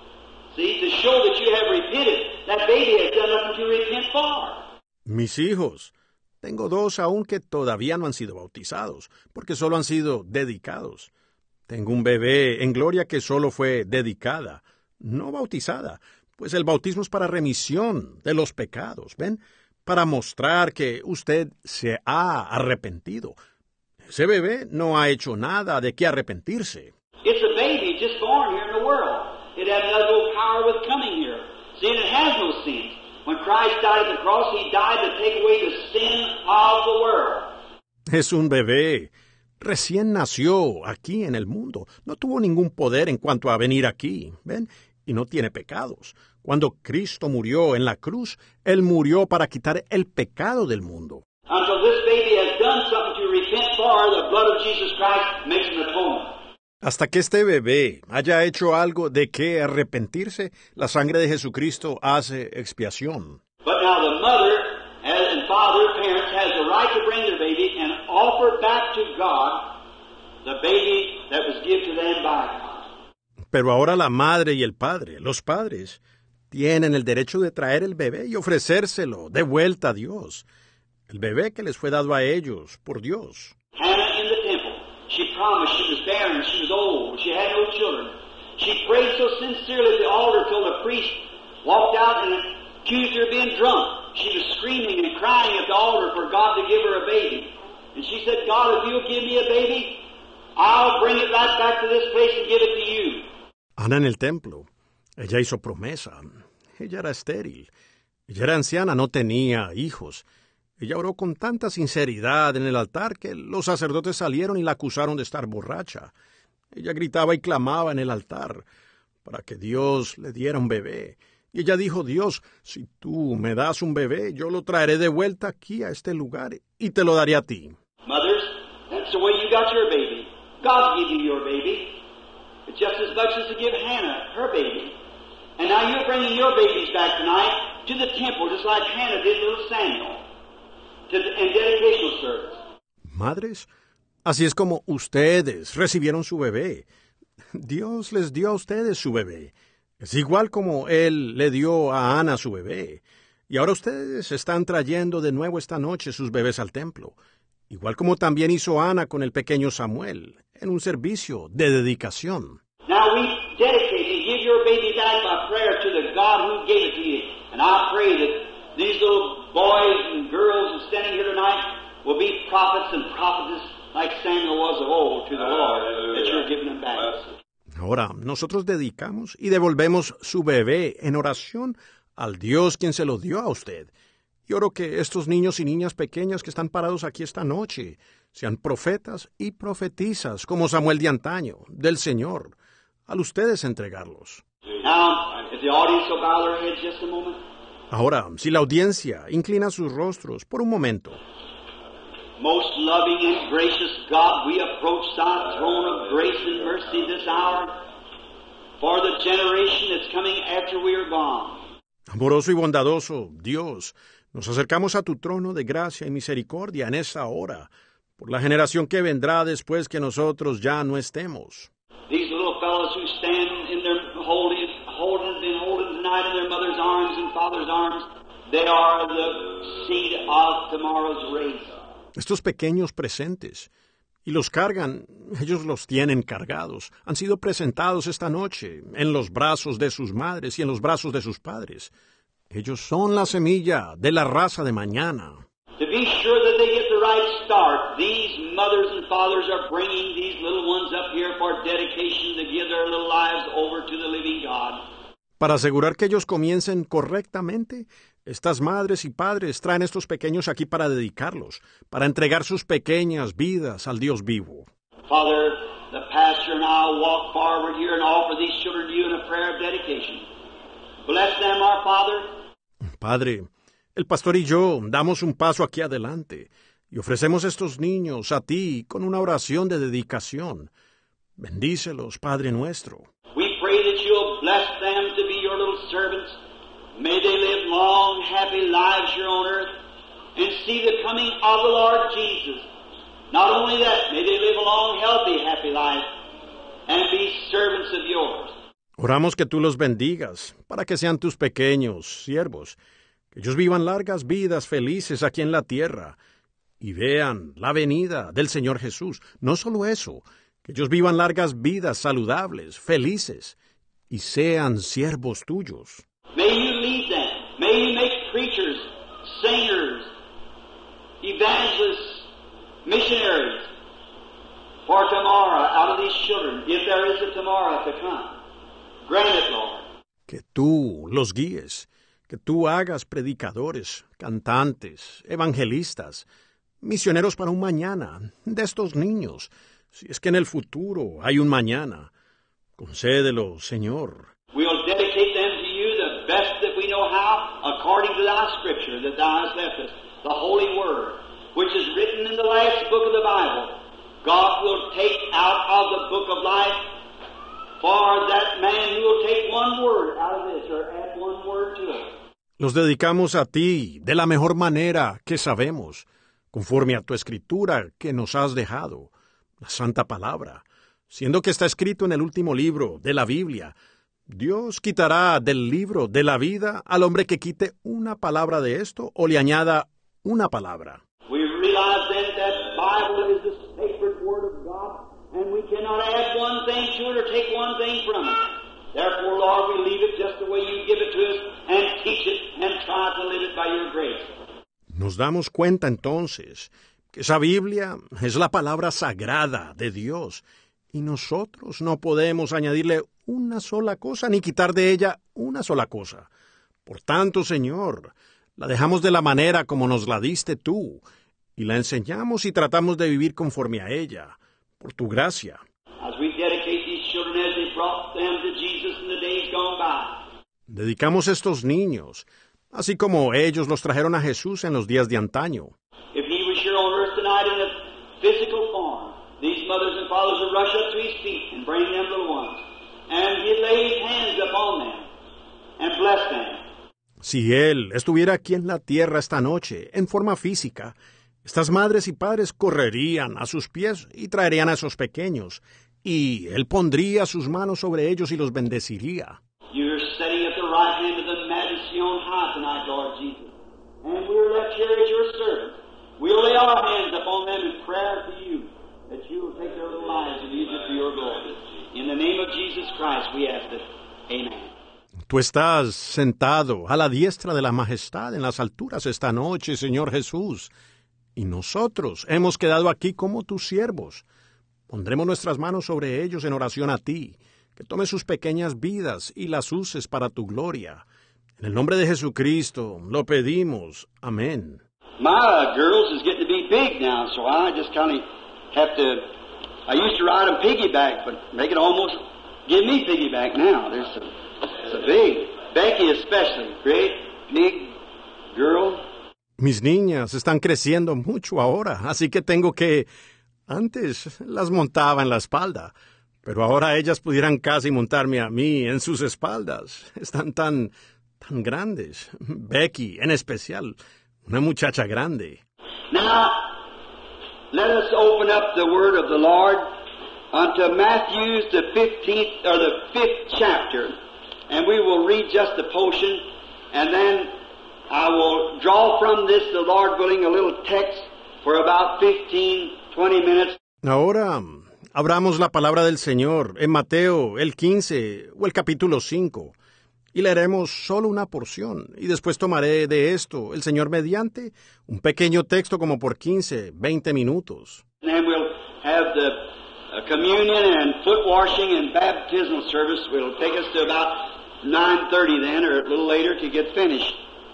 [SPEAKER 2] See, to show that you have repented, that baby has done nothing to repent for.
[SPEAKER 1] Mis hijos, tengo dos aún que todavía no han sido bautizados, porque solo han sido dedicados. Tengo un bebé en gloria que solo fue dedicada, no bautizada, pues el bautismo es para remisión de los pecados, ¿ven? Para mostrar que usted se ha arrepentido. Ese bebé no ha hecho nada de qué arrepentirse.
[SPEAKER 2] It's a baby just born here in the world. It had no power with coming here. See, and it has no sin. When Christ died at the cross, He died to take away the sin of the world.
[SPEAKER 1] Es un bebé. Recién nació aquí en el mundo. No tuvo ningún poder en cuanto a venir aquí, ¿ven? Y no tiene pecados. Cuando Cristo murió en la cruz, Él murió para quitar el pecado del mundo.
[SPEAKER 2] Until this baby has done something to repent for, the blood of Jesus Christ makes an atonement.
[SPEAKER 1] Hasta que este bebé haya hecho algo de qué arrepentirse, la sangre de Jesucristo hace expiación.
[SPEAKER 2] But now the mother and father, parents, has the right to bring their baby and offer back to God the baby that was given to them by God.
[SPEAKER 1] Pero ahora la madre y el padre, los padres, tienen el derecho de traer el bebé y ofrecérselo de vuelta a Dios. El bebé que les fue dado a ellos por Dios.
[SPEAKER 2] Hannah in the temple. She promised she was barren, she was old, she had no children. She prayed so sincerely at the altar till the priest walked out and accused her of being drunk. She was screaming and crying at the altar for God to give her a baby. And she said, God, if you'll give me a baby, I'll bring it right back to this place and give it to you.
[SPEAKER 1] Ana en el templo. Ella hizo promesa. Ella era estéril. Ella era anciana, no tenía hijos. Ella oró con tanta sinceridad en el altar que los sacerdotes salieron y la acusaron de estar borracha. Ella gritaba y clamaba en el altar para que Dios le diera un bebé. Y ella dijo, Dios, si tú me das un bebé, yo lo traeré de vuelta aquí a este lugar y te lo daré a ti.
[SPEAKER 2] Mothers, that's the way you got your baby. God gave you your baby. It's just as much as to give Hannah her baby. And now you're bringing your babies back tonight to the temple, just like Hannah did little Samuel, in dedicational service.
[SPEAKER 1] Madres, así es como ustedes recibieron su bebé. Dios les dio a ustedes su bebé. Es igual como Él le dio a Ana su bebé. Y ahora ustedes están trayendo de nuevo esta noche sus bebés al templo. Igual como también hizo Ana con el pequeño Samuel, en un servicio de dedicación.
[SPEAKER 2] Now we dedicate and give your baby back by prayer to the God who gave it to you. And I pray that these little boys and girls standing here tonight will be prophets and prophetess like Samuel was of old to the Lord, that you're giving them back.
[SPEAKER 1] Ahora, nosotros dedicamos y devolvemos su bebé en oración al Dios quien se lo dio a usted. Y oro que estos niños y niñas pequeñas que están parados aquí esta noche sean profetas y profetisas como Samuel de antaño, del Señor, al ustedes entregarlos.
[SPEAKER 2] Now, if the audience will bow their heads just a moment.
[SPEAKER 1] Ahora, si la audiencia inclina sus rostros por un momento.
[SPEAKER 2] Most loving and gracious God, we approach thy throne of grace and mercy this hour for the generation that's coming after we are gone.
[SPEAKER 1] Amoroso y bondadoso Dios, nos acercamos a tu trono de gracia y misericordia en esta hora, por la generación que vendrá después que nosotros ya no estemos.
[SPEAKER 2] These little fellows who stand in their holding tonight in their mother's arms and father's arms, they are the seed of tomorrow's race.
[SPEAKER 1] Estos pequeños presentes, y los cargan, ellos los tienen cargados, han sido presentados esta noche en los brazos de sus madres y en los brazos de sus padres. Ellos son la semilla de la raza de mañana.
[SPEAKER 2] To be sure that they get the right start, these mothers and fathers are bringing these little ones up here for dedication to give their little lives over to the living God.
[SPEAKER 1] Para asegurar que ellos comiencen correctamente, estas madres y padres traen estos pequeños aquí para dedicarlos, para entregar sus pequeñas vidas al Dios vivo.
[SPEAKER 2] Father, the pastor and I will walk forward here and offer these children to you in a prayer of dedication. Bless them, our Father.
[SPEAKER 1] Padre, el pastor y yo damos un paso aquí adelante y ofrecemos estos niños a ti con una oración de dedicación. Bendícelos, Padre nuestro.
[SPEAKER 2] We pray that you'll bless them to be your little servants. May they live long, happy lives here on earth and see the coming of the Lord Jesus. Not only that, may they live a long, healthy, happy life and be servants of yours.
[SPEAKER 1] Oramos que tú los bendigas para que sean tus pequeños siervos, que ellos vivan largas vidas felices aquí en la tierra y vean la venida del Señor Jesús. No solo eso, que ellos vivan largas vidas saludables, felices y sean siervos tuyos.
[SPEAKER 2] May you lead them. May you make preachers, singers, evangelists, missionaries for tomorrow out of these children, if there is a tomorrow to come. Grant it, Lord.
[SPEAKER 1] Que tú los guíes, que tú hagas predicadores, cantantes, evangelistas, misioneros para un mañana de estos niños, si es que en el futuro hay un mañana. Concédelo, Señor.
[SPEAKER 2] We'll dedicate them to you the best that we know how, according to thy scripture that thou hast left us, the holy word, which is written in the last book of the Bible. God will take out of the book of life for that man who will take one word out of this or add one word to it.
[SPEAKER 1] Los dedicamos a ti de la mejor manera que sabemos, conforme a tu escritura que nos has dejado, la santa palabra, siendo que está escrito en el último libro de la Biblia. Dios quitará del libro de la vida al hombre que quite una palabra de esto o le añada una palabra.
[SPEAKER 2] We realize then that Bible is the sacred word of God, and we cannot add one thing to it or take one thing from it. Therefore, Lord, we leave it just the way you give it to us and teach it and try to live it by your grace.
[SPEAKER 1] Nos damos cuenta entonces que esa Biblia es la palabra sagrada de Dios y nosotros no podemos añadirle una sola cosa ni quitar de ella una sola cosa. Por tanto, Señor, la dejamos de la manera como nos la diste tú y la enseñamos y tratamos de vivir conforme a ella, por tu gracia.
[SPEAKER 2] As we dedicate these children as they brought them to Jesus in the days gone by.
[SPEAKER 1] Dedicamos estos niños, así como ellos los trajeron a Jesús en los días de antaño.
[SPEAKER 2] If he was here on earth tonight in a physical form, these mothers and fathers would rush up to his feet and bring them little ones, and he'd lay his hands upon them and bless them.
[SPEAKER 1] Si Él estuviera aquí en la tierra esta noche, en forma física, estas madres y padres correrían a sus pies y traerían a esos pequeños, y Él pondría sus manos sobre ellos y los bendeciría.
[SPEAKER 2] You're sitting at the right hand of the Majesty on high tonight, Lord Jesus, and we're left here as your servants. We'll lay our hands upon them in prayer to you, that you will take their little lives and use it for your glory. In the name of Jesus Christ, we ask it. Amen.
[SPEAKER 1] Tú estás sentado a la diestra de la majestad en las alturas esta noche, Señor Jesús, y nosotros hemos quedado aquí como tus siervos. Pondremos nuestras manos sobre ellos en oración a ti, que tomes sus pequeñas vidas y las uses para tu gloria. En el nombre de Jesucristo lo pedimos. Amén.
[SPEAKER 2] My girls is getting to be big now, so I just kind of have to. I used to ride them piggyback, but they can almost give me piggyback now. There's so big. Becky especially, great big girl.
[SPEAKER 1] Mis niñas están creciendo mucho ahora, así que tengo que... Antes las montaba en la espalda, pero ahora ellas pudieran casi montarme a mí en sus espaldas. Están tan grandes. Becky, en especial, una muchacha grande.
[SPEAKER 2] Now, let us open up the word of the Lord unto Matthew, the 15th or the 5th chapter, and we will read just a portion, and then I will draw from this, the Lord willing, a little text for about 15-20 minutes.
[SPEAKER 1] Ahora abramos la palabra del Señor en Mateo el 15 o el capítulo 5 y leeremos solo una porción y después tomaré de esto, el Señor mediante, un pequeño texto como por 15-20 minutos.
[SPEAKER 2] And then we'll have the communion and foot washing and baptismal service. It'll take us to about 9:30 then, or a little later, to get finished.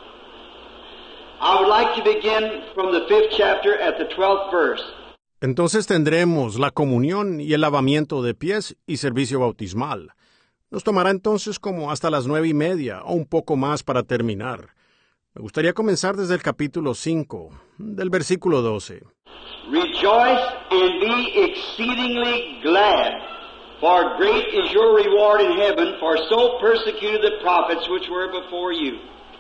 [SPEAKER 2] I would like to begin from the 5th chapter at the 12th verse.
[SPEAKER 1] Entonces tendremos la comunión y el lavamiento de pies y servicio bautismal. Nos tomará entonces como hasta las 9:30 o un poco más para terminar. Me gustaría comenzar desde el capítulo 5, del versículo 12.
[SPEAKER 2] Rejoice and be exceedingly glad, for great is your reward in heaven, for so persecuted the prophets which were before you.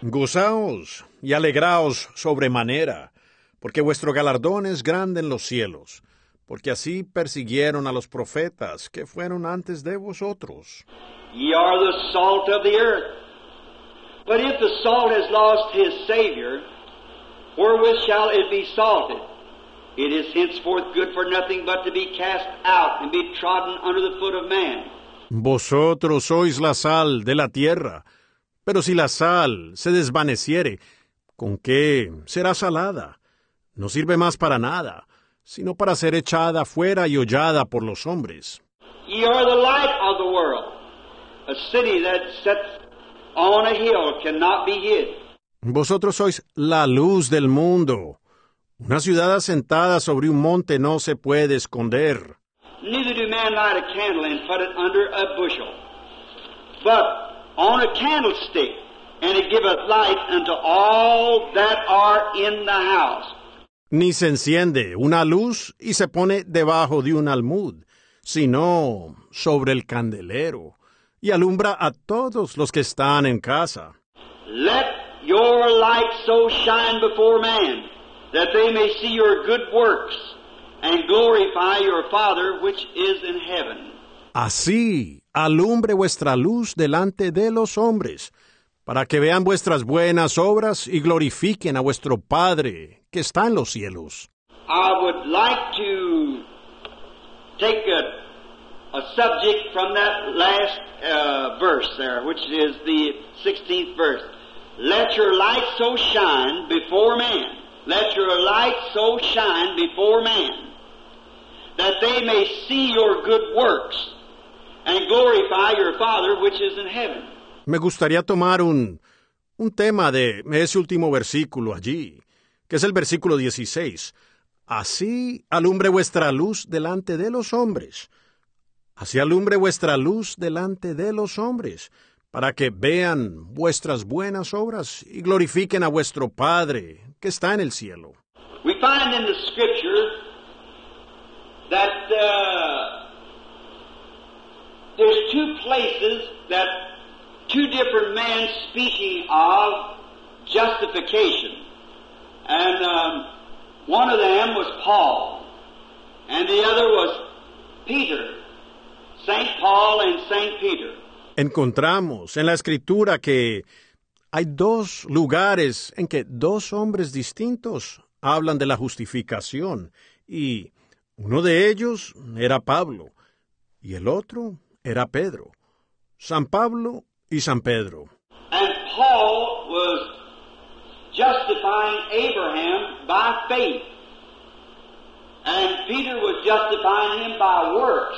[SPEAKER 1] Gozaos y alegraos sobremanera, porque vuestro galardón es grande en los cielos, porque así persiguieron a los profetas que fueron antes de vosotros.
[SPEAKER 2] Ye are the salt of the earth. But if the salt has lost his Savior, wherewith shall it be salted? It is henceforth good for nothing but to be cast out and be trodden under the foot of man.
[SPEAKER 1] Vosotros sois la sal de la tierra, pero si la sal se desvaneciere, ¿con qué será salada? No sirve más para nada, sino para ser echada fuera y hollada por los hombres.
[SPEAKER 2] Ye are the light of the world. A city that sets on a hill cannot be hid.
[SPEAKER 1] Vosotros sois la luz del mundo. Una ciudad asentada sobre un monte no se puede esconder.
[SPEAKER 2] Neither do man light a candle and put it under a bushel, but on a candlestick, and it giveth light unto all that are in the house.
[SPEAKER 1] Ni se enciende una luz y se pone debajo de un almud, sino sobre el candelero, y alumbra a todos los que están en casa.
[SPEAKER 2] Let your light so shine before man, that they may see your good works, and glorify your Father which is in heaven.
[SPEAKER 1] Así alumbre vuestra luz delante de los hombres, para que vean vuestras buenas obras y glorifiquen a vuestro Padre que está en los cielos.
[SPEAKER 2] I would like to take a subject from that last verse there, which is the 16th verse. Let your light so shine before man. Let your light so shine before man, that they may see your good works and glorify your Father which is in heaven.
[SPEAKER 1] Me gustaría tomar un tema de ese último versículo allí, que es el versículo 16. Así alumbre vuestra luz delante de los hombres. Así alumbre vuestra luz delante de los hombres, para que vean vuestras buenas obras y glorifiquen a vuestro Padre que está en el cielo.
[SPEAKER 2] We find in the Scripture that there's two places that two different men speaking of justification. And one of them was Paul, and the other was Peter, St. Paul and St. Peter.
[SPEAKER 1] Encontramos en la Escritura que hay dos lugares en que dos hombres distintos hablan de la justificación, y uno de ellos era Pablo, y el otro era Pedro. San Pablo y San Pedro.
[SPEAKER 2] And Paul was justifying Abraham by faith, and Peter was justifying him by works.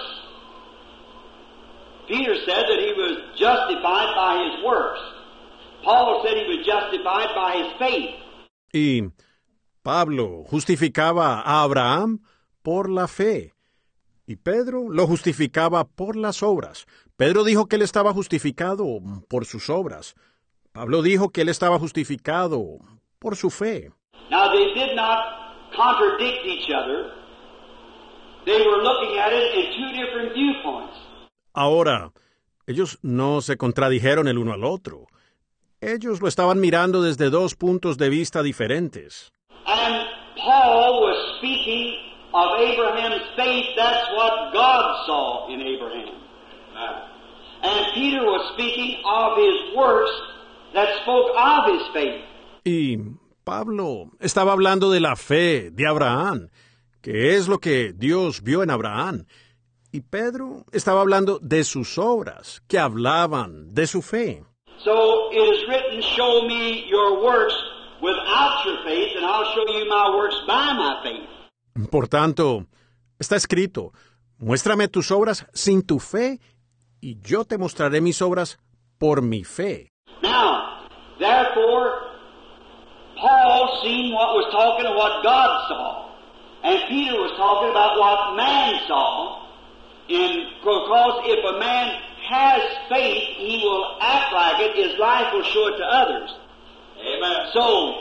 [SPEAKER 2] Peter said that he was justified by his works. Paul said he was justified by his faith.
[SPEAKER 1] Y Pablo justificaba a Abraham por la fe, y Pedro lo justificaba por las obras. Pedro dijo que él estaba justificado por sus obras. Pablo dijo que él estaba justificado por su fe.
[SPEAKER 2] Now they did not contradict each other. They were looking at it in two different viewpoints.
[SPEAKER 1] Ahora, ellos no se contradijeron el uno al otro. Ellos lo estaban mirando desde dos puntos de vista diferentes.
[SPEAKER 2] And Paul was speaking of Abraham's faith. That's what God saw in Abraham. And Peter was speaking of his works that spoke of his faith.
[SPEAKER 1] Y Pablo estaba hablando de la fe de Abraham, que es lo que Dios vio en Abraham. Y Pedro estaba hablando de sus obras, que hablaban de su fe.
[SPEAKER 2] So it is written, show me your works without your faith, and I'll show you my works by my faith.
[SPEAKER 1] Por tanto, está escrito, muéstrame tus obras sin tu fe, y yo te mostraré mis obras por mi fe.
[SPEAKER 2] Now, therefore, Paul seen what was talking of what God saw. And Peter was talking about what man saw. Because if a man has faith, he will act like it. His life will show it to others. Amen. So,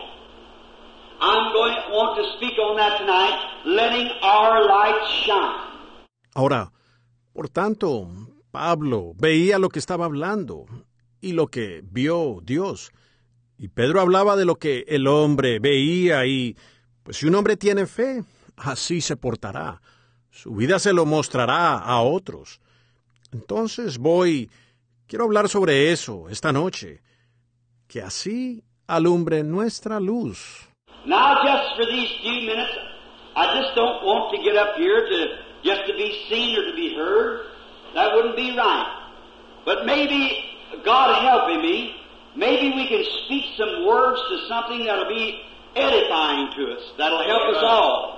[SPEAKER 2] want to speak on that tonight, letting our light shine.
[SPEAKER 1] Ahora, por tanto, Pablo veía lo que estaba hablando y lo que vio Dios. Y Pedro hablaba de lo que el hombre veía y, pues si un hombre tiene fe, así se portará. Su vida se lo mostrará a otros. Entonces quiero hablar sobre eso esta noche. Que así alumbre nuestra luz.
[SPEAKER 2] Now, just for these few minutes, I just don't want to get up here just to be seen or to be heard. That wouldn't be right. But maybe, God helping me, maybe we can speak some words to something that'll be edifying to us. That'll help us all.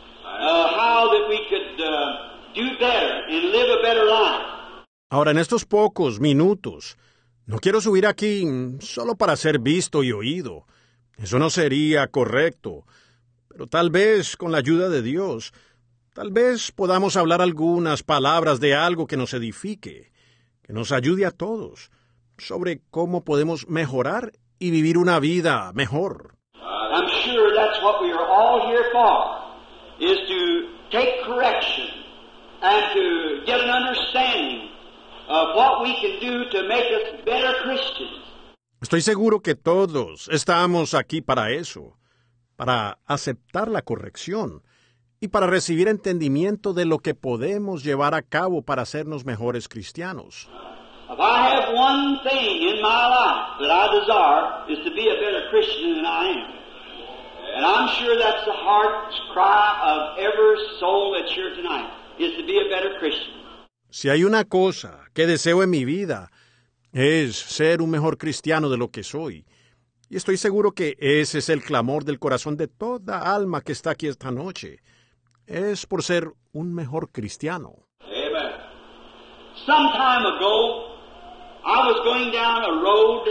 [SPEAKER 2] How that we could do better and live a better life.
[SPEAKER 1] Ahora, en estos pocos minutos, no quiero subir aquí solo para ser visto y oído. Eso no sería correcto. Pero tal vez, con la ayuda de Dios, tal vez podamos hablar algunas palabras de algo que nos edifique, que nos ayude a todos, sobre cómo podemos mejorar y vivir una vida mejor.
[SPEAKER 2] I'm sure that's what we are all here for, is to take correction and to get an understanding of what we can do to make us better Christians.
[SPEAKER 1] Estoy seguro que todos estamos aquí para eso, para aceptar la corrección y para recibir entendimiento de lo que podemos llevar a cabo para hacernos mejores cristianos.
[SPEAKER 2] If I have one thing in my life that I desire is to be a better Christian than I am. And I'm sure that's the heart's cry of every soul that's here tonight, is to be a better Christian.
[SPEAKER 1] Si hay una cosa que deseo en mi vida, es ser un mejor cristiano de lo que soy. Y estoy seguro que ese es el clamor del corazón de toda alma que está aquí esta noche. Es por ser un mejor cristiano.
[SPEAKER 2] Amen. Some time ago, I was going down a road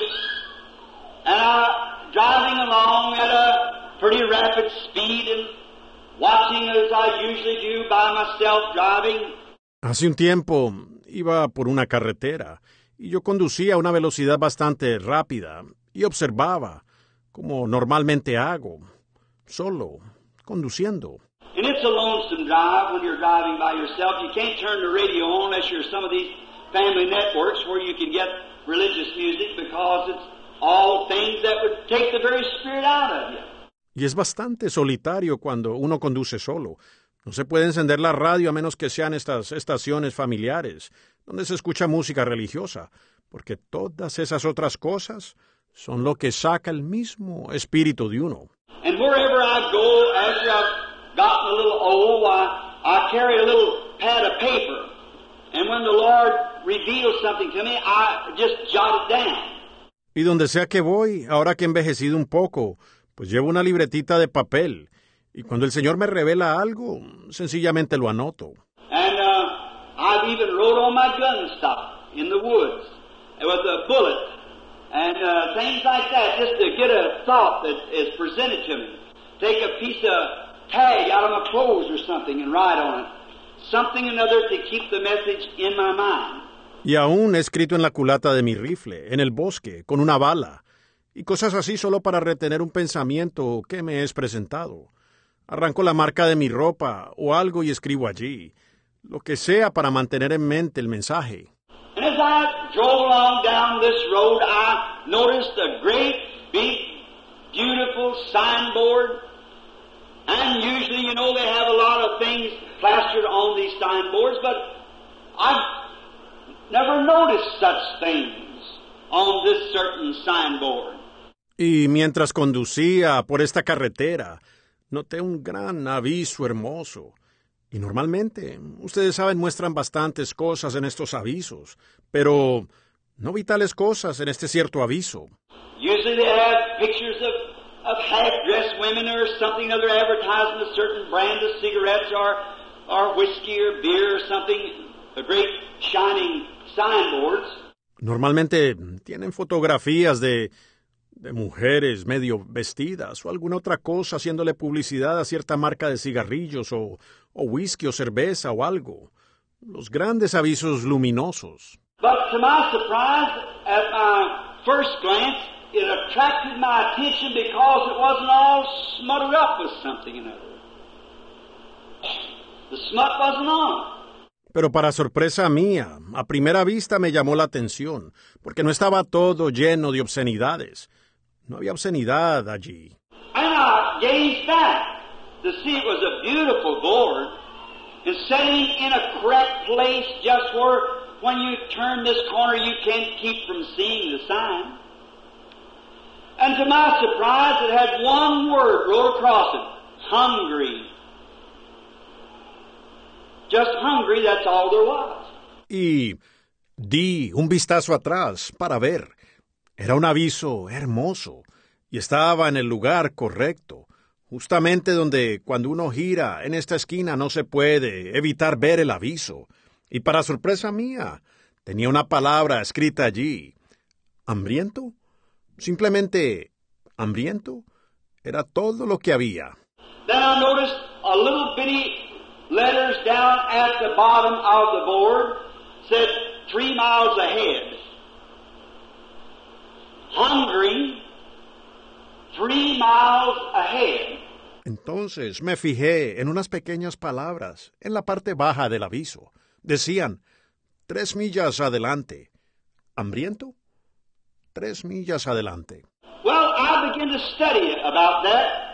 [SPEAKER 2] and driving along at a pretty rapid speed and watching as I usually do by myself driving.
[SPEAKER 1] Hace un tiempo iba por una carretera y yo conducía a una velocidad bastante rápida y observaba, como normalmente hago, solo, conduciendo.
[SPEAKER 2] And it's a lonesome drive when you're driving by yourself. You can't turn the radio on unless you're some of these family networks where you can get religious music because it's all things that would take the very spirit out of you.
[SPEAKER 1] Y es bastante solitario cuando uno conduce solo. No se puede encender la radio a menos que sean estas estaciones familiares, donde se escucha música religiosa, porque todas esas otras cosas son lo que saca el mismo espíritu de uno.
[SPEAKER 2] And wherever I go, after I've gotten a little old, I carry a little pad of paper. And when the Lord reveals something to me, I just jot it down.
[SPEAKER 1] Y donde sea que voy, ahora que he envejecido un poco, pues llevo una libretita de papel. Y cuando el Señor me revela algo, sencillamente lo anoto.
[SPEAKER 2] And I've even rode on my gun stock in the woods with a bullet and things like that, just to get a thought that is presented to me. Take a piece of tag out of my clothes or something and write on it. Something or another to keep the message in my mind.
[SPEAKER 1] Y aún he escrito en la culata de mi rifle, en el bosque, con una bala, y cosas así solo para retener un pensamiento que me es presentado. Arranco la marca de mi ropa o algo y escribo allí, lo que sea para mantener en mente el mensaje.
[SPEAKER 2] And as I drove along down this road, I noticed a great, big, beautiful signboard. And usually, you know, they have a lot of things plastered on these signboards, but I've never noticed such things on this certain signboard.
[SPEAKER 1] Y mientras conducía por esta carretera, noté un gran aviso hermoso. Y normalmente, ustedes saben, muestran bastantes cosas en estos avisos, pero no vi tales cosas en este cierto aviso.
[SPEAKER 2] Usually they have pictures of half-dressed women or something other advertising a certain brand of cigarettes or whiskey or beer or something, a great shining signboards.
[SPEAKER 1] Normalmente tienen fotografías de mujeres medio vestidas o alguna otra cosa haciéndole publicidad a cierta marca de cigarrillos o whisky o cerveza o algo. Los grandes avisos luminosos.
[SPEAKER 2] But to my surprise, at my first glance, it attracted my attention because it wasn't all smuttered up with something or another. The smut wasn't on.
[SPEAKER 1] Pero para sorpresa mía, a primera vista me llamó la atención, porque no estaba todo lleno de obscenidades. No había obscenidad allí.
[SPEAKER 2] And I gazed back to see it was a beautiful board, and setting in a correct place just where when you turn this corner you can't keep from seeing the sign. And to my surprise it had one word wrote across it, hungry. Just hungry, that's all there was.
[SPEAKER 1] Y di un vistazo atrás para ver. Era un aviso hermoso y estaba en el lugar correcto, justamente donde cuando uno gira en esta esquina no se puede evitar ver el aviso. Y para sorpresa mía, tenía una palabra escrita allí. ¿Hambriento? Simplemente, ¿hambriento? Era todo lo que había.
[SPEAKER 2] Then I noticed a little bitty letters down at the bottom of the board said 3 miles ahead. Hungry, 3 miles ahead.
[SPEAKER 1] Entonces me fijé en unas pequeñas palabras en la parte baja del aviso. Decían, 3 millas adelante. ¿Hambriento? 3 millas adelante.
[SPEAKER 2] Well, I began to study about that.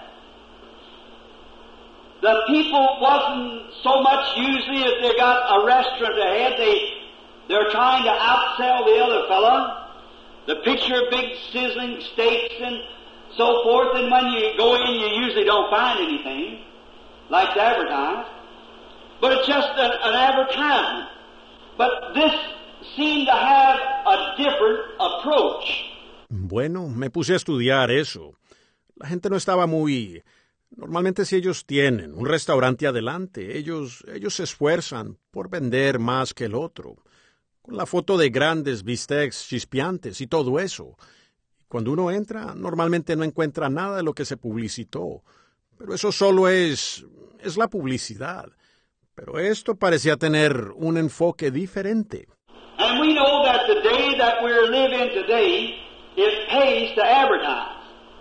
[SPEAKER 2] The people wasn't so much usually if they got a restaurant ahead, they're trying to outsell the other fella. The picture of big sizzling steaks and so forth, and when you go in you usually don't find anything like the advertised. But it's just an advertisement. But this seemed to have a different approach.
[SPEAKER 1] Bueno, me puse a estudiar eso. La gente no estaba muy... Normalmente si ellos tienen un restaurante adelante, ellos se esfuerzan por vender más que el otro. Con la foto de grandes bistecs chispeantes y todo eso. Cuando uno entra, normalmente no encuentra nada de lo que se publicitó. Pero eso solo es la publicidad. Pero esto parecía tener un enfoque diferente.
[SPEAKER 2] And we know that the day that we're living today, it pays to advertise.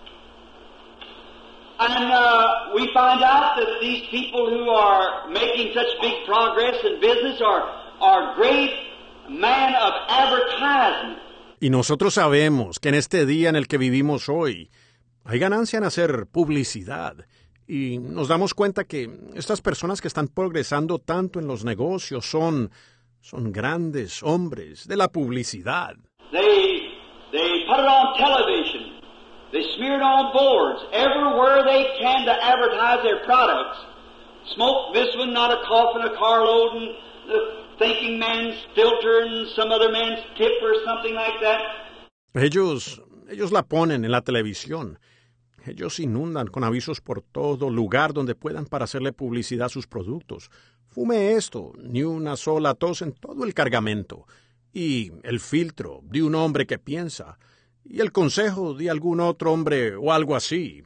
[SPEAKER 2] And we find out that these people who are making such big progress in business are great men of advertisement.
[SPEAKER 1] Y nosotros sabemos que en este día en el que vivimos hoy hay ganancia en hacer publicidad. Y nos damos cuenta que estas personas que están progresando tanto en los negocios son grandes hombres de la publicidad.
[SPEAKER 2] They put it on television. They smear it on boards. Everywhere they can to advertise their products. Smoke this one, not a coffin, a carload, and the thinking man's filter and some other man's tip or something like that.
[SPEAKER 1] Ellos la ponen en la televisión. Ellos inundan con avisos por todo lugar donde puedan para hacerle publicidad a sus productos. Fume esto, ni una sola tos en todo el cargamento. Y el filtro de un hombre que piensa. Y el consejo de algún otro hombre o algo así.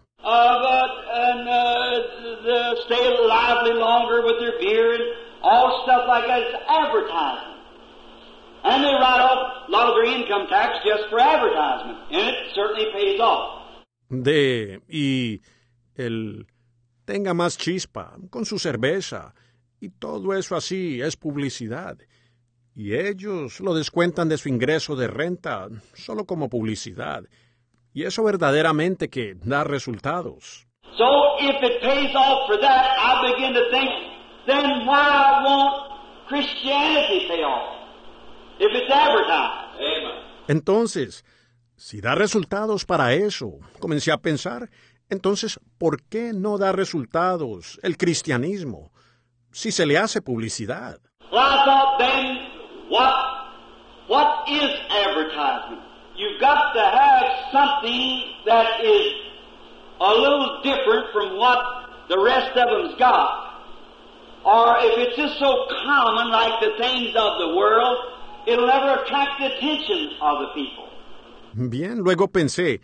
[SPEAKER 2] Stay lively longer with your beer and all stuff like that. It's advertising. And they write off a lot of their income tax just for advertisement. And it certainly pays off.
[SPEAKER 1] Y el tenga más chispa con su cerveza. Y todo eso así es publicidad. Y ellos lo descuentan de su ingreso de renta solo como publicidad. Y eso verdaderamente que da resultados.
[SPEAKER 2] So if it pays off for that, I begin to think, then why won't Christianity pay off? If it's advertised. Amen.
[SPEAKER 1] Entonces, si da resultados para eso, comencé a pensar, entonces, ¿por qué no da resultados el cristianismo si se le hace publicidad?
[SPEAKER 2] Well, I thought then, what is advertisement? You've got to have something that is a little different from what the rest of them's got. Or if it's just so common like the things of the world, it'll never attract the attention of the people.
[SPEAKER 1] Bien, luego pensé,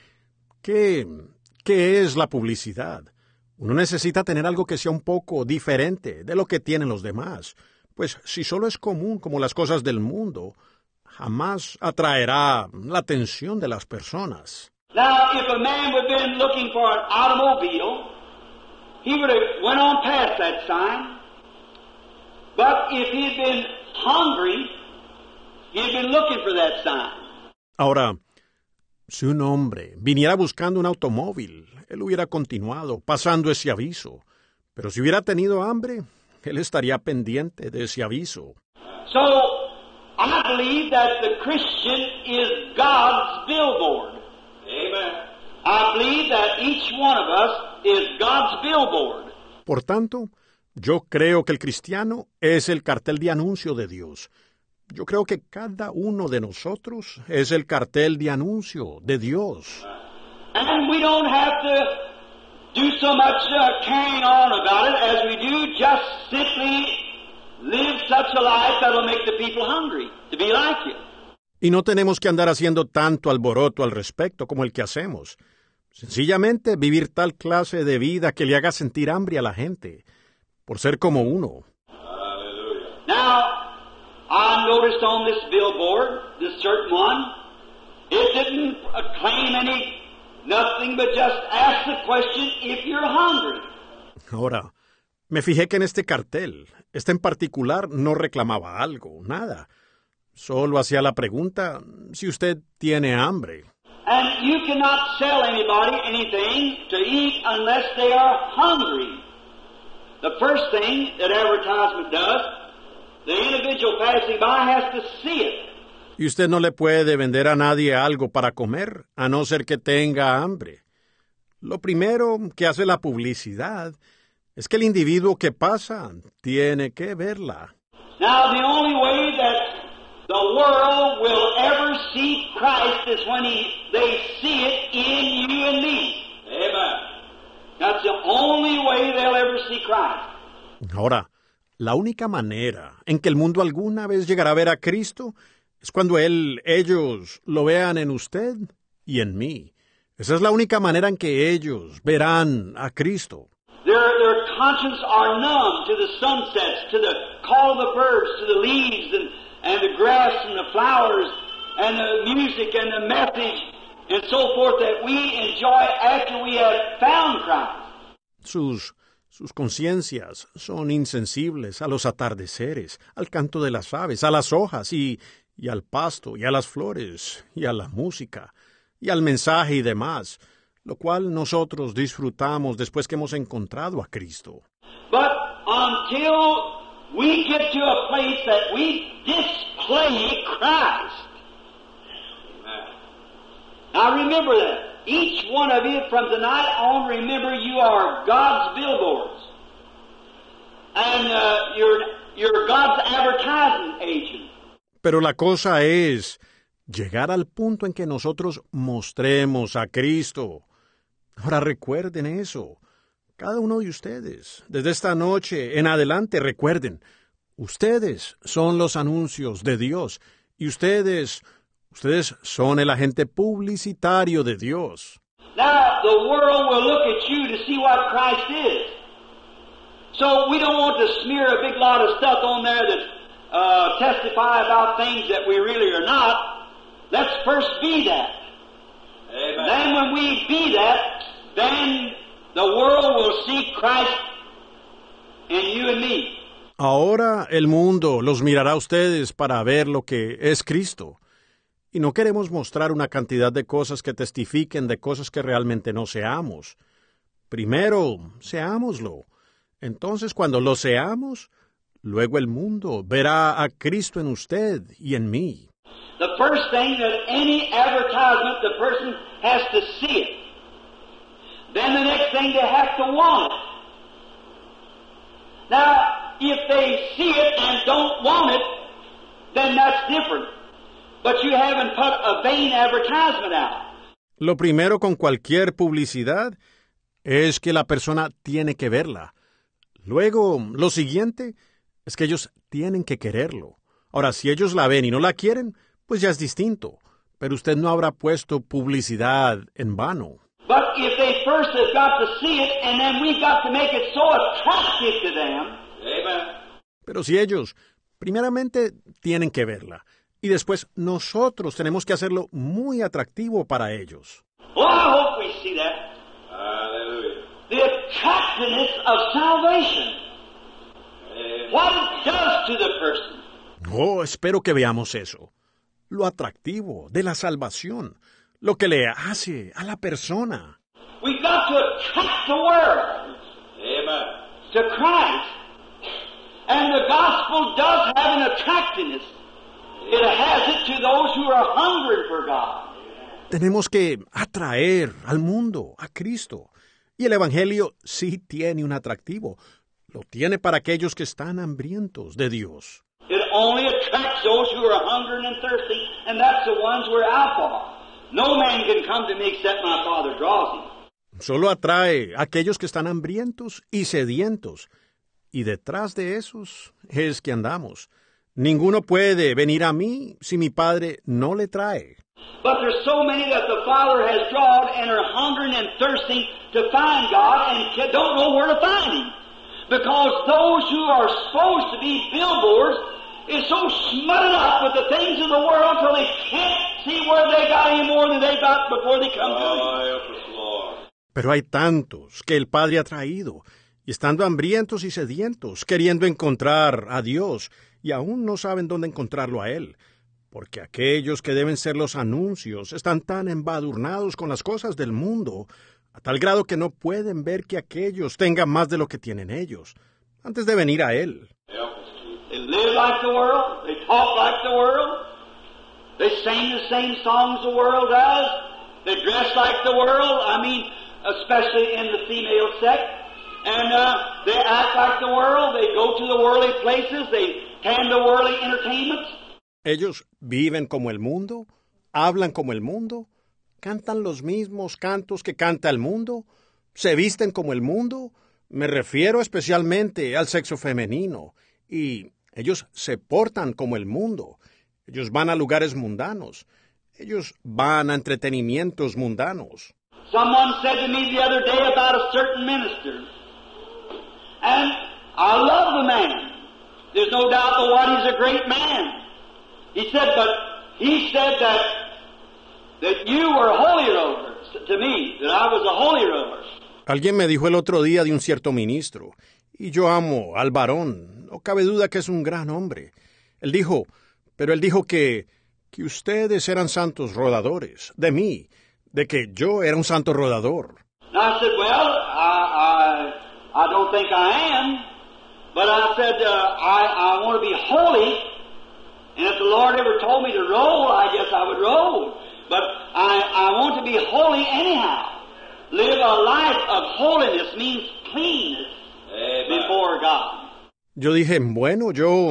[SPEAKER 1] ¿qué es la publicidad? Uno necesita tener algo que sea un poco diferente de lo que tienen los demás. Pues si solo es común como las cosas del mundo, jamás atraerá la atención de las personas.
[SPEAKER 2] Now, if a man would have been looking for an automobile, he would have went on past that sign. But if he had been hungry, he had been looking for that sign.
[SPEAKER 1] Ahora, si un hombre viniera buscando un automóvil, él hubiera continuado pasando ese aviso. Pero si hubiera tenido hambre, él estaría pendiente de ese aviso.
[SPEAKER 2] So, I believe that the Christian is God's billboard. Amen. I believe that each one of us is God's billboard.
[SPEAKER 1] Por tanto, yo creo que el cristiano es el cartel de anuncio de Dios. Yo creo que cada uno de nosotros es el cartel de anuncio de Dios.
[SPEAKER 2] And we don't have to do so much carrying on about it as we do just simply live such a life that will make the people hungry to be like you.
[SPEAKER 1] Y no tenemos que andar haciendo tanto alboroto al respecto como el que hacemos. Sencillamente vivir tal clase de vida que le haga sentir hambre a la gente, por ser como uno.
[SPEAKER 2] Now, I noticed on this billboard, this certain one, it didn't claim nothing but just ask the question if you're hungry.
[SPEAKER 1] Ahora, me fijé que en este cartel, este en particular no reclamaba algo, nada. Solo hacía la pregunta si usted tiene hambre.
[SPEAKER 2] And you cannot sell anybody anything to eat unless they are hungry. The first thing that advertisement does, the individual passing by has to see it.
[SPEAKER 1] Y usted no le puede vender a nadie algo para comer, a no ser que tenga hambre. Lo primero que hace la publicidad es que el individuo que pasa tiene que verla.
[SPEAKER 2] Now, the only way that the world will ever see Christ is when they see it in you and me. Amen. That's the only way they'll ever see Christ.
[SPEAKER 1] Ahora, la única manera en que el mundo alguna vez llegará a ver a Cristo es cuando ellos lo vean en usted y en mí. Esa es la única manera en que ellos verán a Cristo.
[SPEAKER 2] Their conscience are numb to the sunsets, to the call of the birds, to the leaves and the grass and the flowers and the music and the message and so forth that we enjoy after we have found Christ.
[SPEAKER 1] Sus conciencias son insensibles a los atardeceres, al canto de las aves, a las hojas y al pasto y a las flores y a la música y al mensaje y demás, lo cual nosotros disfrutamos después que hemos encontrado a Cristo.
[SPEAKER 2] But until we get to a place that we display Christ. Now remember that. Each one of you from tonight on, remember you are God's billboards. And you're God's advertising agent.
[SPEAKER 1] Pero la cosa es llegar al punto en que nosotros mostremos a Cristo. Ahora recuerden eso. Cada uno de ustedes, desde esta noche en adelante, recuerden, ustedes son los anuncios de Dios y ustedes son el agente publicitario de Dios.
[SPEAKER 2] Now, the world will look at you to see what Christ is. So we don't want to smear a big lot of stuff on there that testify about things that we really are not. Let's first be that. Amen. Then when we be that, then the world will see Christ in you and me.
[SPEAKER 1] Ahora el mundo los mirará a ustedes para ver lo que es Cristo. Y no queremos mostrar una cantidad de cosas que testifiquen de cosas que realmente no seamos. Primero, seámoslo. Entonces, cuando lo seamos, luego el mundo verá a Cristo en usted y en mí.
[SPEAKER 2] The first thing that any advertisement, the person has to see it. Then the next thing, they have to want it. Now, if they see it and don't want it, then that's different. But you haven't put a vain advertisement out.
[SPEAKER 1] Lo primero con cualquier publicidad es que la persona tiene que verla. Luego, lo siguiente es que ellos tienen que quererlo. Ahora, si ellos la ven y no la quieren, pues ya es distinto. Pero usted no habrá puesto publicidad en vano.
[SPEAKER 2] But if they first have got to see it, and then we got to make it so attractive to them. Amen.
[SPEAKER 1] Pero si ellos, primeramente, tienen que verla, y después nosotros tenemos que hacerlo muy atractivo para ellos.
[SPEAKER 2] Well, I hope we see that. Hallelujah. The attractiveness of salvation. What it does to the person.
[SPEAKER 1] Oh, espero que veamos eso. Lo atractivo de la salvación, lo que le hace a la persona.
[SPEAKER 2] We've got to attract the world. Amen. To Christ. And the gospel does have an attractiveness. It has it to those who are hungry for God.
[SPEAKER 1] Tenemos que atraer al mundo, a Cristo. Y el Evangelio sí tiene un atractivo. Lo tiene para aquellos que están hambrientos de Dios.
[SPEAKER 2] It only attracts those who are hungry and thirsty, and that's the ones we're out for. No man can come to me except my Father draws him.
[SPEAKER 1] Solo atrae a aquellos que están hambrientos y sedientos. Y detrás de esos es que andamos. Ninguno puede venir a mí si mi Padre no le trae.
[SPEAKER 2] But there's so many that the Father has drawn and are hungering and thirsting to find God and don't know where to find Him. Because those who are supposed to be billboards is so smutted up with the things of the world till they can't see where they got any more than they got before they come to Him.
[SPEAKER 1] Pero hay tantos que el Padre ha traído, y estando hambrientos y sedientos, queriendo encontrar a Dios, y aún no saben dónde encontrarlo a Él, porque aquellos que deben ser los anuncios están tan embadurnados con las cosas del mundo, a tal grado que no pueden ver que aquellos tengan más de lo que tienen ellos, antes de venir a Él.
[SPEAKER 2] They live like the world, they talk like the world, they sing the same songs the world does, they dress like the world, especially in the female sex, and they act like the world, they go to the worldly places, they attend the worldly entertainments.
[SPEAKER 1] Ellos viven como el mundo, hablan como el mundo, cantan los mismos cantos que canta el mundo, se visten como el mundo. Me refiero especialmente al sexo femenino, y ellos se portan como el mundo. Ellos van a lugares mundanos. Ellos van a entretenimientos mundanos.
[SPEAKER 2] Someone said to me the other day about a certain minister, and I love the man. There's no doubt but what he's a great man. He said that you were a holy roller to me, that I was a holy roller.
[SPEAKER 1] Alguien me dijo el otro día de un cierto ministro, y yo amo al varón, no cabe duda que es un gran hombre. Él dijo que ustedes eran santos rodadores, de mí, de que yo era un santo rodador.
[SPEAKER 2] And I said, well, I don't think I am, but I said, I want to be holy, and if the Lord ever told me to roll, I guess I would roll. But I want to be holy anyhow. Live a life of holiness means cleanness before God.
[SPEAKER 1] Yo dije, bueno, yo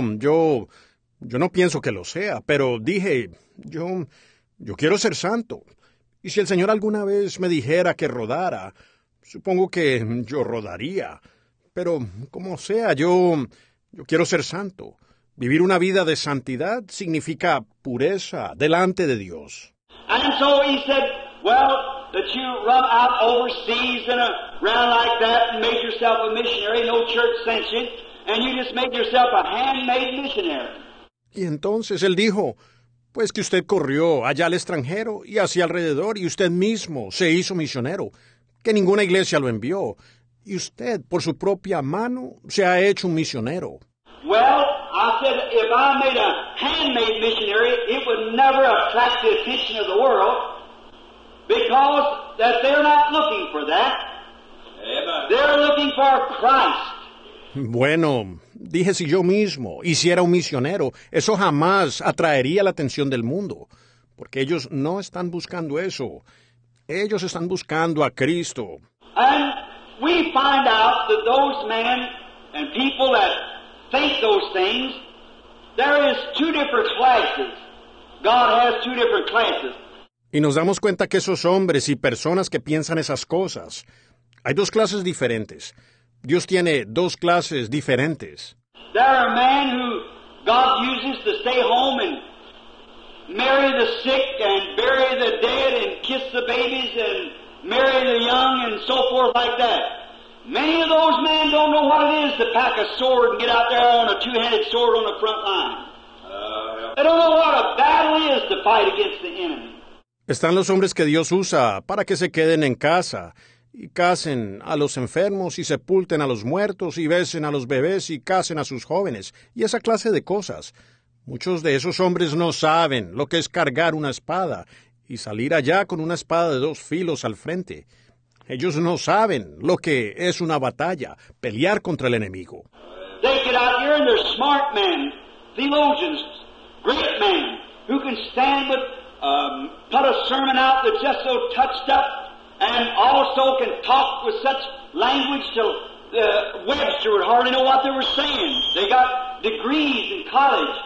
[SPEAKER 1] no pienso que lo sea, pero dije, yo quiero ser santo. Y si el Señor alguna vez me dijera que rodara, supongo que yo rodaría. Pero como sea, yo quiero ser santo. Vivir una vida de santidad significa pureza delante de Dios.
[SPEAKER 2] And so he said, well, that you run out overseas and around like that and made yourself a missionary, no church sent you, and you just made yourself a handmade missionary.
[SPEAKER 1] Y entonces él dijo, pues que usted corrió allá al extranjero y hacia alrededor y usted mismo se hizo misionero, que ninguna iglesia lo envió, y usted por su propia mano se ha hecho un misionero.
[SPEAKER 2] Well, I said, if I made a handmade missionary, it would never attract the attention of the world, because that they're not looking for that. Amen. They're looking for Christ.
[SPEAKER 1] Bueno, dije, si yo mismo hiciera un misionero, eso jamás atraería la atención del mundo, porque ellos no están buscando eso. Ellos están buscando a Cristo.
[SPEAKER 2] And we find out that those men and people that think those things, there is two different classes. God has two different classes.
[SPEAKER 1] Y nos damos cuenta que esos hombres y personas que piensan esas cosas, hay dos clases diferentes. Dios tiene dos clases diferentes.
[SPEAKER 2] There are men who God uses to stay home and marry the sick and bury the dead and kiss the babies and marry the young and so forth like that. Many of those men don't know what it is to pack a sword and get out there on a two-handed sword on the front line. They don't know what a battle is to fight against the enemy.
[SPEAKER 1] Están los hombres que Dios usa para que se queden en casa y casen a los enfermos y sepulten a los muertos y besen a los bebés y casen a sus jóvenes y esa clase de cosas. Muchos de esos hombres no saben lo que es cargar una espada y salir allá con una espada de 2 filos al frente. Ellos no saben lo que es una batalla, pelear contra el enemigo.
[SPEAKER 2] They get out here and they're smart men, theologians, great men, who can stand with, put a sermon out that's just so touched up, and also can talk with such language till Webster would hardly know what they were saying. They got degrees in college.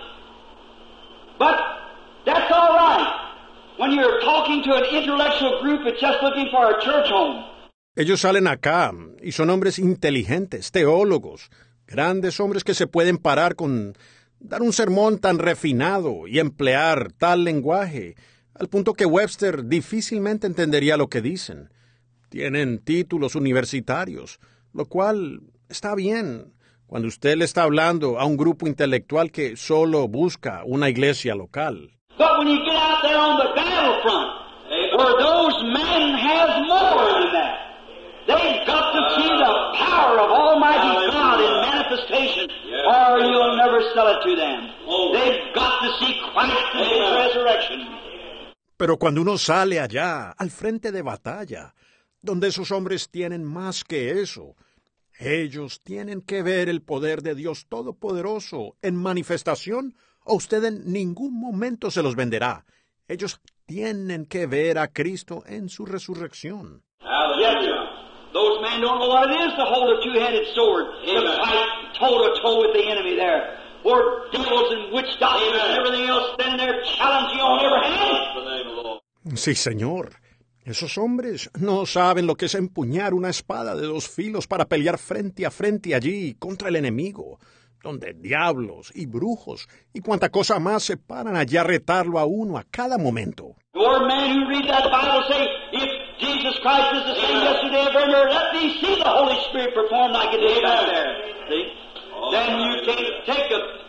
[SPEAKER 2] But that's all right. When you're talking to an intellectual group that's just looking for a church home.
[SPEAKER 1] Ellos salen acá y son hombres inteligentes, teólogos, grandes hombres que se pueden parar con dar un sermón tan refinado y emplear tal lenguaje, al punto que Webster difícilmente entendería lo que dicen. Tienen títulos universitarios, lo cual está bien cuando usted le está hablando a un grupo intelectual que solo busca una iglesia local.
[SPEAKER 2] But when you get out there on the battlefront, where those men has more than that, they've got to see the power of Almighty God in manifestation, or you'll never sell it to them. They've got to see Christ in His resurrection.
[SPEAKER 1] Pero cuando uno sale allá, al frente de batalla, donde esos hombres tienen más que eso, ellos tienen que ver el poder de Dios Todopoderoso en manifestación, o usted en ningún momento se los venderá. Ellos tienen que ver a Cristo en su resurrección.
[SPEAKER 2] Those men don't know what it is to hold a two-handed sword, to fight toe-to-toe with the enemy there. Or devils and witch doctors and everything else standing there challenging on every hand.
[SPEAKER 1] Sí, señor. Esos hombres no saben lo que es empuñar una espada de 2 filos para pelear frente a frente allí contra el enemigo, donde diablos y brujos y cuanta cosa más se paran allí a retarlo a uno a cada momento.
[SPEAKER 2] Or men who read that Bible say, if Jesus Christ is the same yesterday, ever and ever, let me see the Holy Spirit perform like it did out there. See? Then you can't take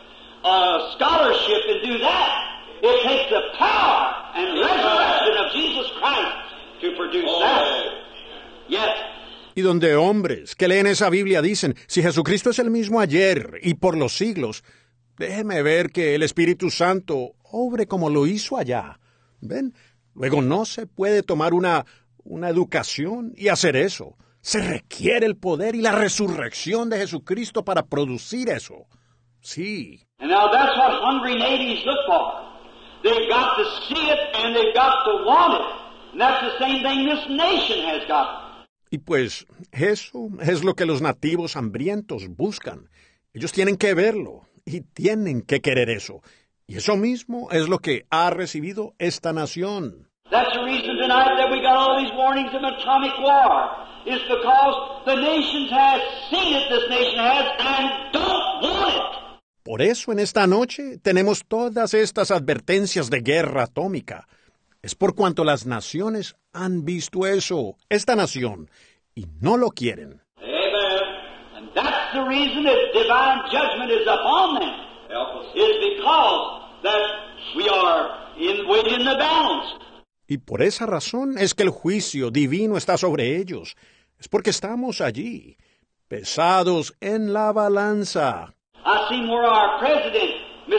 [SPEAKER 2] a scholarship and do that. It takes the power and resurrection of Jesus Christ to produce that. Yes.
[SPEAKER 1] Y donde hombres que leen esa Biblia dicen, si Jesucristo es el mismo ayer y por los siglos, déjeme ver que el Espíritu Santo obre como lo hizo allá. ¿Ven? Luego no se puede tomar una educación y hacer eso. Se requiere el poder y la resurrección de Jesucristo para producir eso. Sí.
[SPEAKER 2] And now that's what hungry natives look for. They've got to see it and they've got to want it. And that's the same thing this nation has got.
[SPEAKER 1] Y pues eso es lo que los nativos hambrientos buscan. Ellos tienen que verlo y tienen que querer eso. Y eso mismo es lo que ha recibido esta nación.
[SPEAKER 2] That's the reason tonight that we got all these warnings of atomic war. Is because the nations has seen it, this nation has, and don't want it.
[SPEAKER 1] Por eso en esta noche tenemos todas estas advertencias de guerra atómica. Es por cuanto las naciones han visto eso, esta nación, y no lo quieren.
[SPEAKER 2] Amen. And that's the reason that divine judgment is upon them. Is because that we are in the balance.
[SPEAKER 1] Y por esa razón es que el juicio divino está sobre ellos. Es porque estamos allí, pesados en la balanza.
[SPEAKER 2] I seen where our president,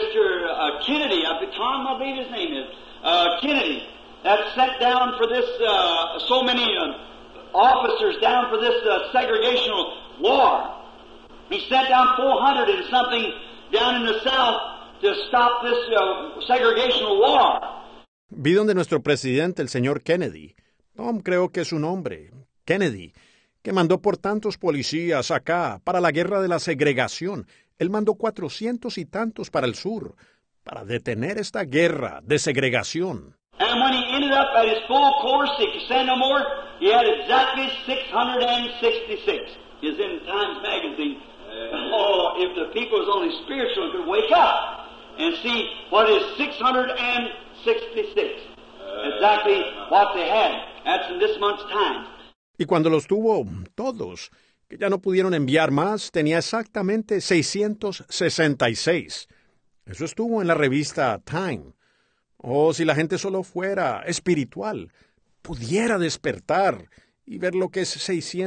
[SPEAKER 2] Mr. Kennedy, Tom, I believe his name is, Kennedy, that sent down for this, so many officers down for this segregational war. He sent down 400 and something down in the South to stop this segregational war.
[SPEAKER 1] Vi donde nuestro presidente, el señor Kennedy, Tom creo que es su nombre, Kennedy, que mandó por tantos policías acá para la guerra de la segregación. Él mandó 400 y tantos para el sur, para detener esta guerra de segregación.
[SPEAKER 2] And when he ended up at his full course, he could say no more, he had exactly 666. It's in Times Magazine. Oh, if the people was only spiritual and could wake up. and see what is 666. Exactly what they had. That's in this month's time.
[SPEAKER 1] Y cuando los tuvo todos, que ya no pudieron enviar más, tenía exactamente 666. Eso estuvo en la revista Time. Oh, si la gente solo fuera espiritual, pudiera despertar y ver lo que es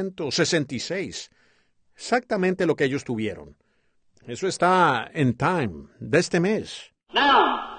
[SPEAKER 1] 666. Exactamente lo que ellos tuvieron. Eso está en Time de este mes.
[SPEAKER 2] Now,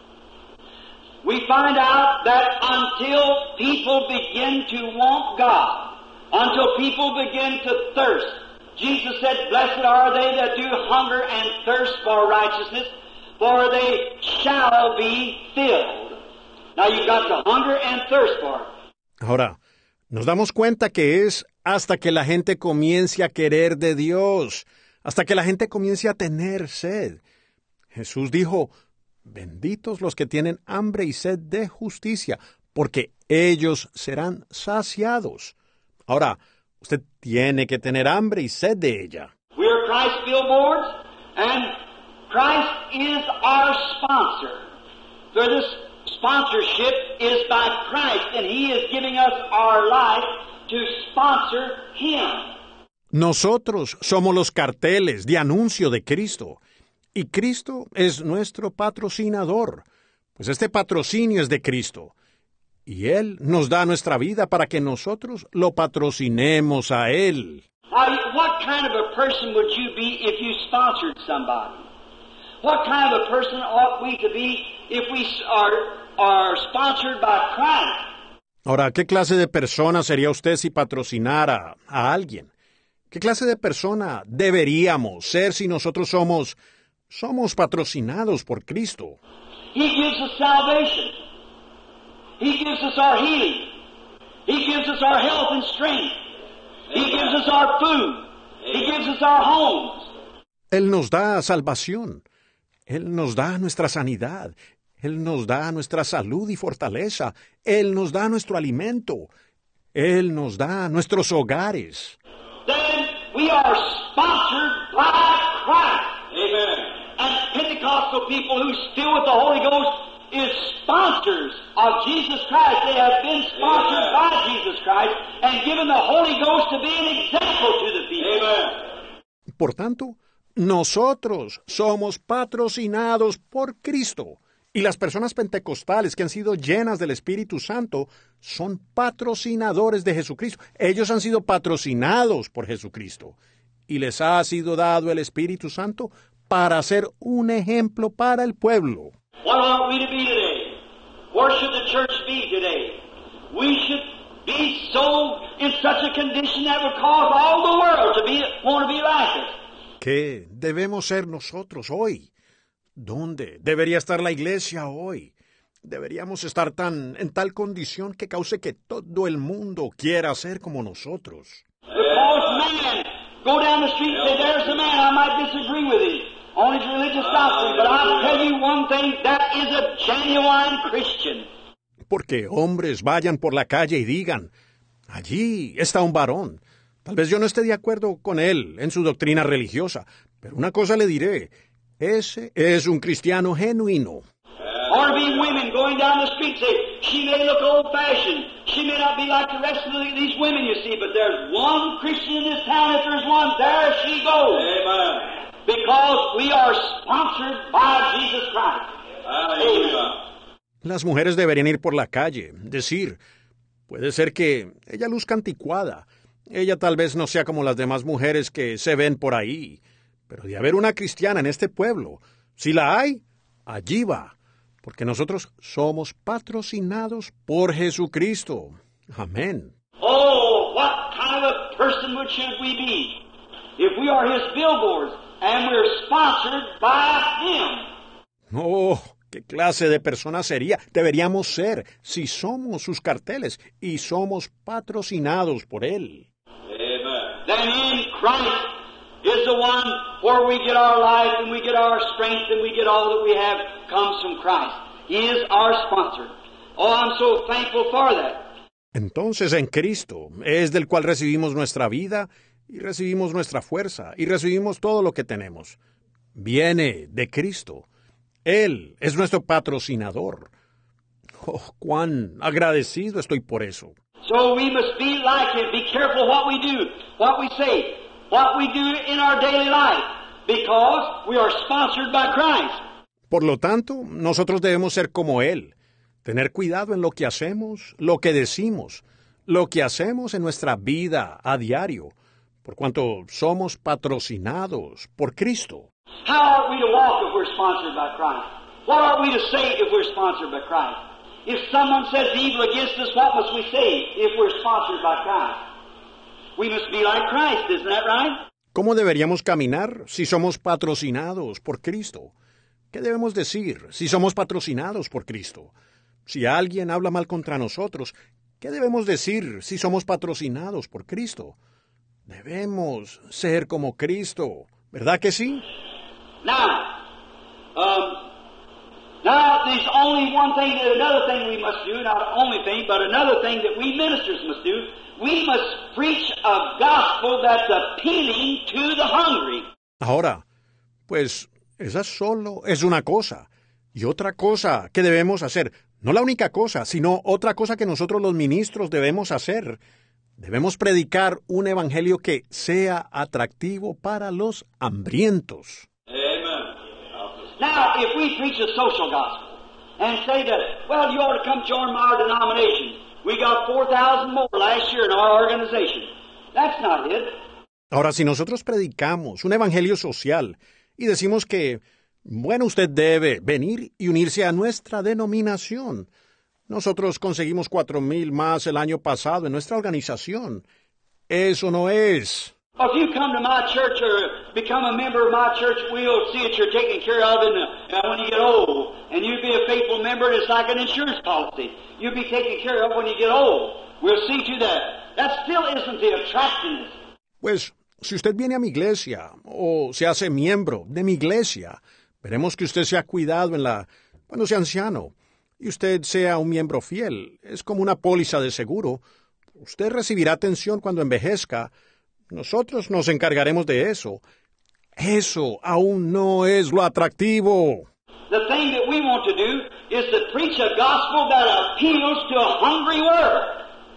[SPEAKER 2] we find out that until people begin to want God, until people begin to thirst, Jesus said, "Blessed are they that do hunger and thirst for righteousness, for they shall be filled." Now you've got to hunger and thirst for it.
[SPEAKER 1] Ahora, nos damos cuenta que es hasta que la gente comience a querer de Dios, hasta que la gente comience a tener sed. Jesús dijo, benditos los que tienen hambre y sed de justicia, porque ellos serán saciados. Ahora, usted tiene que tener hambre y sed de ella.
[SPEAKER 2] We are Christ billboards, and Christ is our sponsor. So this sponsorship is by Christ, and He is giving us our life to sponsor Him.
[SPEAKER 1] Nosotros somos los carteles de anuncio de Cristo, y Cristo es nuestro patrocinador, pues este patrocinio es de Cristo, y Él nos da nuestra vida para que nosotros lo patrocinemos a Él.
[SPEAKER 2] Now, what kind of a person would you be if you sponsored somebody? What kind of a person ought we to be if we are sponsored by Christ?
[SPEAKER 1] Ahora, ¿qué clase de persona sería usted si patrocinara a alguien? ¿Qué clase de persona deberíamos ser si nosotros somos patrocinados por Cristo?
[SPEAKER 2] He gives us salvation. He gives us our healing. He gives us our health and strength. He gives us our food. He gives us our homes.
[SPEAKER 1] Él nos da salvación. Él nos da nuestra sanidad. Él nos da nuestra salud y fortaleza. Él nos da nuestro alimento. Él nos da nuestros hogares.
[SPEAKER 2] Then we are sponsored by Christ. Amen. And Pentecostal people who's filled with the Holy Ghost is sponsors of Jesus Christ. They have been sponsored by Jesus Christ and given the Holy Ghost to be an example to the people. Amen.
[SPEAKER 1] Por tanto, nosotros somos patrocinados por Cristo. Y las personas pentecostales que han sido llenas del Espíritu Santo son patrocinadores de Jesucristo. Ellos han sido patrocinados por Jesucristo. Y les ha sido dado el Espíritu Santo para ser un ejemplo para el pueblo.
[SPEAKER 2] What ought we to be today? Where should the church be today? We should be so in such a condition that would cause all the world to want to be like us.
[SPEAKER 1] ¿Qué debemos ser nosotros hoy? ¿Dónde debería estar la iglesia hoy? Deberíamos estar en tal condición que cause que todo el mundo quiera ser como nosotros.
[SPEAKER 2] Because man, go down the street and say, there's a man, I might disagree with him on his religious doctrine, but I'll tell you one thing, that is a genuine Christian.
[SPEAKER 1] Porque hombres vayan por la calle y digan, allí está un varón. Tal vez yo no esté de acuerdo con él en su doctrina religiosa, pero una cosa le diré, ese es un cristiano genuino.
[SPEAKER 2] Or be women going down the street say, she may look old-fashioned, she may not be like the rest of these women you see, but there's one Christian in this town, if there's one, there she goes. Amen. Because we are sponsored by Jesus Christ. Amen.
[SPEAKER 1] Las mujeres deberían ir por la calle, decir, puede ser que ella luzca anticuada, ella tal vez no sea como las demás mujeres que se ven por ahí, pero de haber una cristiana en este pueblo, si la hay, allí va, porque nosotros somos patrocinados por Jesucristo. Amén.
[SPEAKER 2] Oh, what kind of a person should we be if we are His billboards and we're sponsored by Him?
[SPEAKER 1] Oh, qué clase de persona deberíamos ser si somos sus carteles y somos patrocinados por Él.
[SPEAKER 2] Amen. Then in Christ is the one where we get our life and we get our strength and we get all that we have comes from Christ. He is our sponsor. Oh, I'm so thankful for that.
[SPEAKER 1] Entonces en Cristo es del cual recibimos nuestra vida y recibimos nuestra fuerza y recibimos todo lo que tenemos. Viene de Cristo. Él es nuestro patrocinador. Oh, cuán agradecido estoy por eso.
[SPEAKER 2] So we must be like Him. Be careful what we do, what we say, what we do in our daily life, because we are sponsored by Christ.
[SPEAKER 1] Por lo tanto, nosotros debemos ser como Él. Tener cuidado en lo que hacemos, lo que decimos, lo que hacemos en nuestra vida a diario, por cuanto somos patrocinados por Cristo.
[SPEAKER 2] How ought we to walk if we're sponsored by Christ? What ought we to say if we're sponsored by Christ? If someone says evil against us, what must we say if we're sponsored by Christ? We must be like Christ, isn't that right?
[SPEAKER 1] ¿Cómo deberíamos caminar si somos patrocinados por Cristo? ¿Qué debemos decir si somos patrocinados por Cristo? Si alguien habla mal contra nosotros, ¿qué debemos decir si somos patrocinados por Cristo? Debemos ser como Cristo, ¿verdad que sí?
[SPEAKER 2] Now, there's only one thing, another thing we must do, not only thing, but another thing that we ministers must do. We must preach a gospel that's appealing to the hungry.
[SPEAKER 1] Ahora, pues, esa solo es una cosa. Y otra cosa que debemos hacer, no la única cosa, sino otra cosa que nosotros los ministros debemos hacer. Debemos predicar un evangelio que sea atractivo para los hambrientos.
[SPEAKER 2] Now, if we preach a social gospel and say that, well, you ought to come join our denomination. We got 4,000 more last year in our organization. That's not it.
[SPEAKER 1] Ahora, si nosotros predicamos un evangelio social y decimos que, bueno, usted debe venir y unirse a nuestra denominación. Nosotros conseguimos 4,000 más el año pasado en nuestra organización. Eso no es.
[SPEAKER 2] If you come to my church or become a member of my church, we'll see that you're taken care of when you get old. And you'll be a faithful member, and it's like an insurance policy. You'll be taken care of when you get old. We'll see to that. That still isn't the attractiveness.
[SPEAKER 1] Pues, si usted viene a mi iglesia o se hace miembro de mi iglesia, veremos que usted se ha cuidado cuando sea anciano y usted sea un miembro fiel. Es como una póliza de seguro. Usted recibirá atención cuando envejezca. Nosotros nos encargaremos de eso. Eso aún no es lo atractivo.
[SPEAKER 2] The thing that we want to do is to preach a gospel that appeals to a hungry world.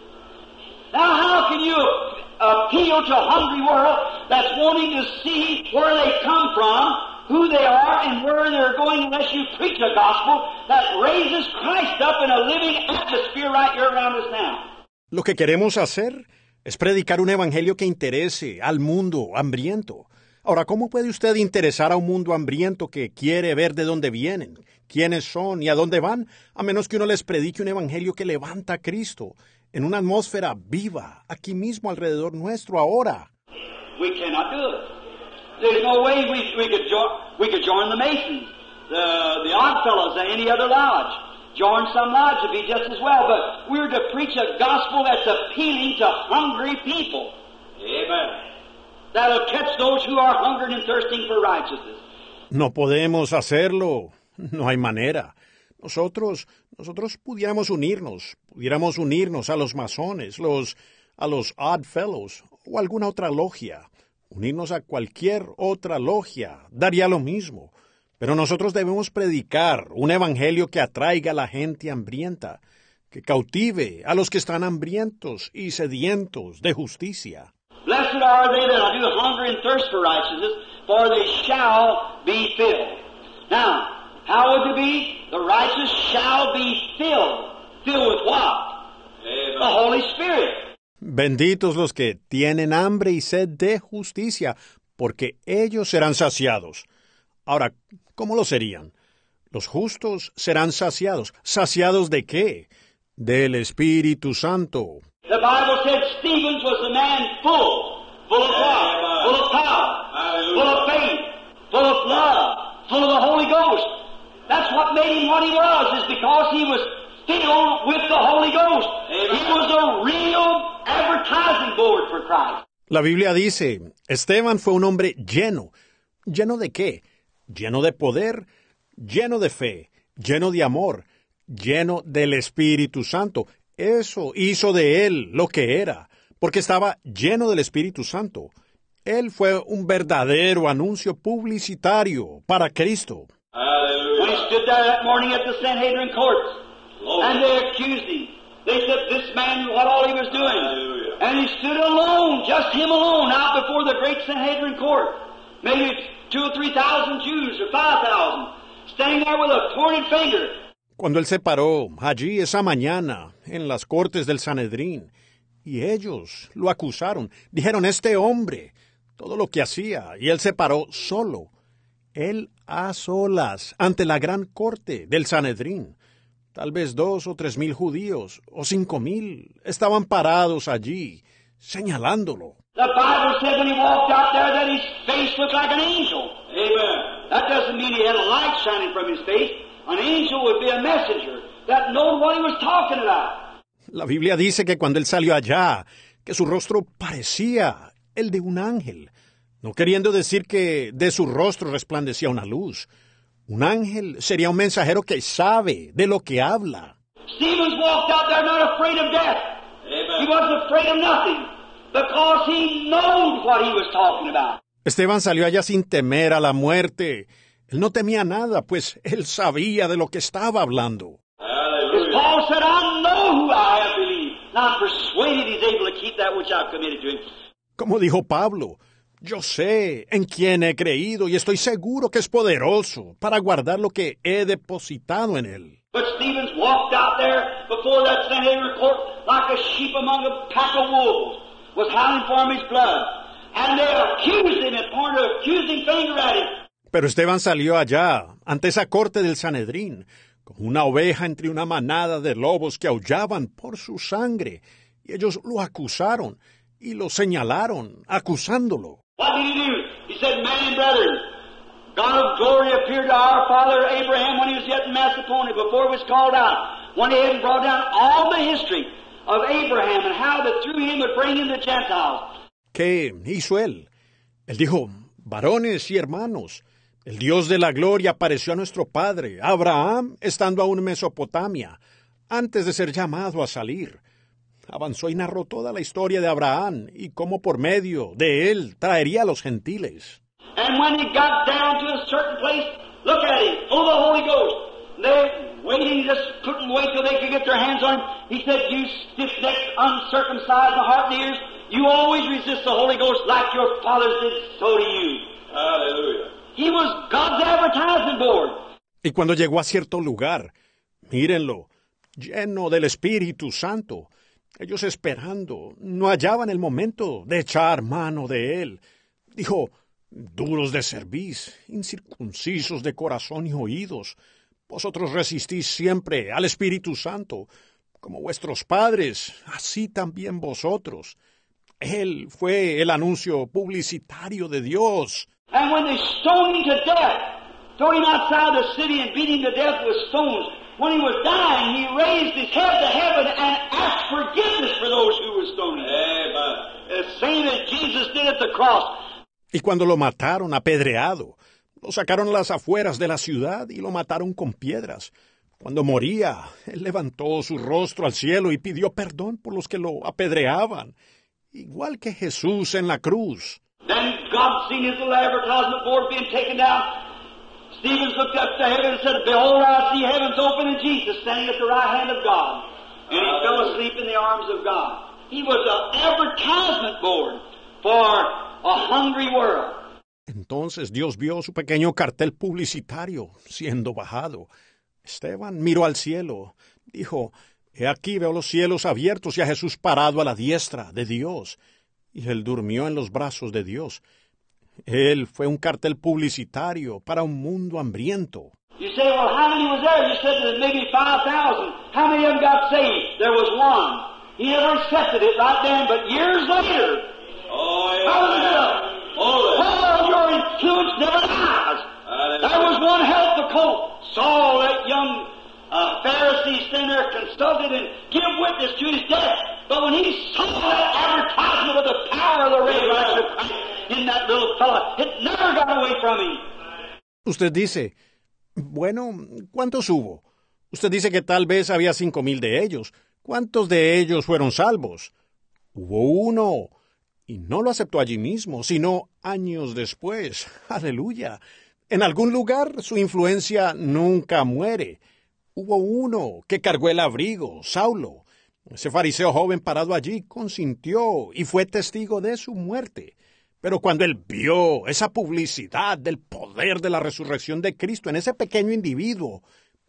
[SPEAKER 2] Now, how can you appeal to a hungry world that's wanting to see where they come from, who they are, and where they're going unless you preach a gospel that raises Christ up in a living atmosphere right here around us now?
[SPEAKER 1] Lo que queremos hacer es predicar un evangelio que interese al mundo hambriento. Ahora, ¿cómo puede usted interesar a un mundo hambriento que quiere ver de dónde vienen, quiénes son y a dónde van, a menos que uno les predique un evangelio que levanta a Cristo en una atmósfera viva, aquí mismo alrededor nuestro ahora?
[SPEAKER 2] We cannot do it. There's no way we could join the Masons, the Odd Fellows, any other lodge. Join some lodge would be just as well, but we're to preach a gospel that's appealing to hungry people. Amen. That'll catch those who are hungering and thirsting for righteousness.
[SPEAKER 1] No podemos hacerlo. No hay manera. Nosotros pudiéramos unirnos a los masones, a los Odd Fellows o alguna otra logia. Unirnos a cualquier otra logia daría lo mismo. Pero nosotros debemos predicar un evangelio que atraiga a la gente hambrienta, que cautive a los que están hambrientos y sedientos de justicia.
[SPEAKER 2] Blessed are they that do hunger and thirst for righteousness, for they shall be filled. Now, how would they be? The righteous shall be filled. Filled with what? The Holy Spirit.
[SPEAKER 1] Benditos los que tienen hambre y sed de justicia, porque ellos serán saciados. Ahora, ¿cómo lo serían? Los justos serán saciados. ¿Saciados de qué? Del Espíritu Santo.
[SPEAKER 2] The Bible said Stephen was a man full of what? Full of power, full of faith, full of love, full of the Holy Ghost. That's what made him what he was, is because he was filled with the Holy Ghost. He was a real advertising board for Christ.
[SPEAKER 1] La Biblia dice, Esteban fue un hombre lleno. ¿Lleno de qué? Lleno de poder, lleno de fe, lleno de amor, lleno del Espíritu Santo. Eso hizo de él lo que era, porque estaba lleno del Espíritu Santo. Él fue un verdadero anuncio publicitario para Cristo.
[SPEAKER 2] When when he stood there that morning at the Sanhedrin courts. And they accused him. They said this man, what all he was doing.
[SPEAKER 3] Hallelujah.
[SPEAKER 2] And he stood alone, just him alone, out before the great Sanhedrin court. Maybe 2,000 or 3,000 Jews or 5,000, standing there with a pointed finger.
[SPEAKER 1] Cuando él se paró allí esa mañana en las cortes del Sanedrín, y ellos lo acusaron, dijeron, este hombre, todo lo que hacía, y él se paró solo, él a solas, ante la gran corte del Sanedrín. Tal vez 2,000 o 3,000 judíos, o 5,000, estaban parados allí, señalándolo.
[SPEAKER 2] The Bible said when he walked out there that his face looked like an angel.
[SPEAKER 3] Amen.
[SPEAKER 2] That doesn't mean he had a light shining from his face. An angel would be a messenger that knowed what he was talking about.
[SPEAKER 1] La Biblia dice que cuando él salió allá, que su rostro parecía el de un ángel, no queriendo decir que de su rostro resplandecía una luz. Un ángel sería un mensajero que sabe de lo que habla.
[SPEAKER 2] Stephen walked out there not afraid of death.
[SPEAKER 3] Amen.
[SPEAKER 2] He wasn't afraid of nothing because he knew what he was talking about.
[SPEAKER 1] Esteban salió allá sin temer a la muerte. Él no temía nada, pues él sabía de lo que estaba hablando.
[SPEAKER 2] As
[SPEAKER 3] Hallelujah.
[SPEAKER 2] Paul said, I know who I have believed, and I'm persuaded he's able to keep that which I've committed to him.
[SPEAKER 1] Como dijo Pablo, yo sé en quién he creído y estoy seguro que es poderoso para guardar lo que he depositado en él.
[SPEAKER 2] But Stephen walked out there before that Sanhedrin court like a sheep among a pack of wolves, was howling for his blood. And they accused him and pointed an accusing finger at him.
[SPEAKER 1] Pero Esteban salió allá, ante esa corte del Sanedrín, como una oveja entre una manada de lobos que aullaban por su sangre, y ellos lo acusaron y lo señalaron, acusándolo.
[SPEAKER 2] What did he do? He said, men and brethren, God of glory appeared to our father Abraham when he was yet in Macedonia, before he was called out. Went ahead and brought down all the history of Abraham and how that through him would bring in the Gentiles.
[SPEAKER 1] ¿Qué hizo él? Él dijo, varones y hermanos, el Dios de la gloria apareció a nuestro padre, Abraham, estando aún en Mesopotamia, antes de ser llamado a salir. Avanzó y narró toda la historia de Abraham y cómo por medio de él traería a los gentiles.
[SPEAKER 2] And when he got down to a certain place, look at him, oh the Holy Ghost. They waiting, just couldn't wait till they could get their hands on him. He said, you stiff-necked, uncircumcised in heart and ears, you always resist the Holy Ghost like your fathers did, so do you.
[SPEAKER 3] Hallelujah.
[SPEAKER 2] He was God's advertising board.
[SPEAKER 1] Y cuando llegó a cierto lugar, mírenlo, lleno del Espíritu Santo, ellos esperando, no hallaban el momento de echar mano de él. Dijo, duros de cerviz, incircuncisos de corazón y oídos, vosotros resistís siempre al Espíritu Santo, como vuestros padres, así también vosotros. Él fue el anuncio publicitario de Dios.
[SPEAKER 2] And when they stoned him to death, threw him outside the city and beat him to death with stones, when he was dying, he raised his head to heaven and asked forgiveness for those who were stoning him.
[SPEAKER 3] Amen.
[SPEAKER 2] The same as Jesus did at the cross.
[SPEAKER 1] Y cuando lo mataron apedreado, lo sacaron a las afueras de la ciudad y lo mataron con piedras. Cuando moría, él levantó su rostro al cielo y pidió perdón por los que lo apedreaban, igual que Jesús en la cruz.
[SPEAKER 2] Then God seen his little advertisement board being taken down. Stephen looked up to heaven and said, behold, I see heavens open and Jesus standing at the right hand of God. And he fell asleep in the arms of God. He was an advertisement board for a hungry world.
[SPEAKER 1] Entonces Dios vio su pequeño cartel publicitario siendo bajado. Esteban miró al cielo, dijo, he aquí veo los cielos abiertos y a Jesús parado a la diestra de Dios. Y él durmió en los brazos de Dios. Él fue un cartel publicitario para un mundo hambriento.
[SPEAKER 2] You say, well, how many was there? You said there's maybe 5,000. How many of them got saved? There was one. He never accepted it right then, but years later,
[SPEAKER 3] Oh,
[SPEAKER 2] hallelujah,
[SPEAKER 3] Oh,
[SPEAKER 2] your influence never dies. There was one held the coat. Saul, that young Pharisee, stand there, consulted and give witness to his death. But when he saw that advertisement of the power of the resurrection of Christ in that little fella, it never got away from him.
[SPEAKER 1] Usted dice, bueno, ¿cuántos hubo? Usted dice que tal vez había 5,000 de ellos. ¿Cuántos de ellos fueron salvos? Hubo uno, y no lo aceptó allí mismo, sino años después. Aleluya. En algún lugar su influencia nunca muere. Hubo uno que cargó el abrigo, Saulo. Ese fariseo joven parado allí consintió y fue testigo de su muerte. Pero cuando él vio esa publicidad del poder de la resurrección de Cristo en ese pequeño individuo,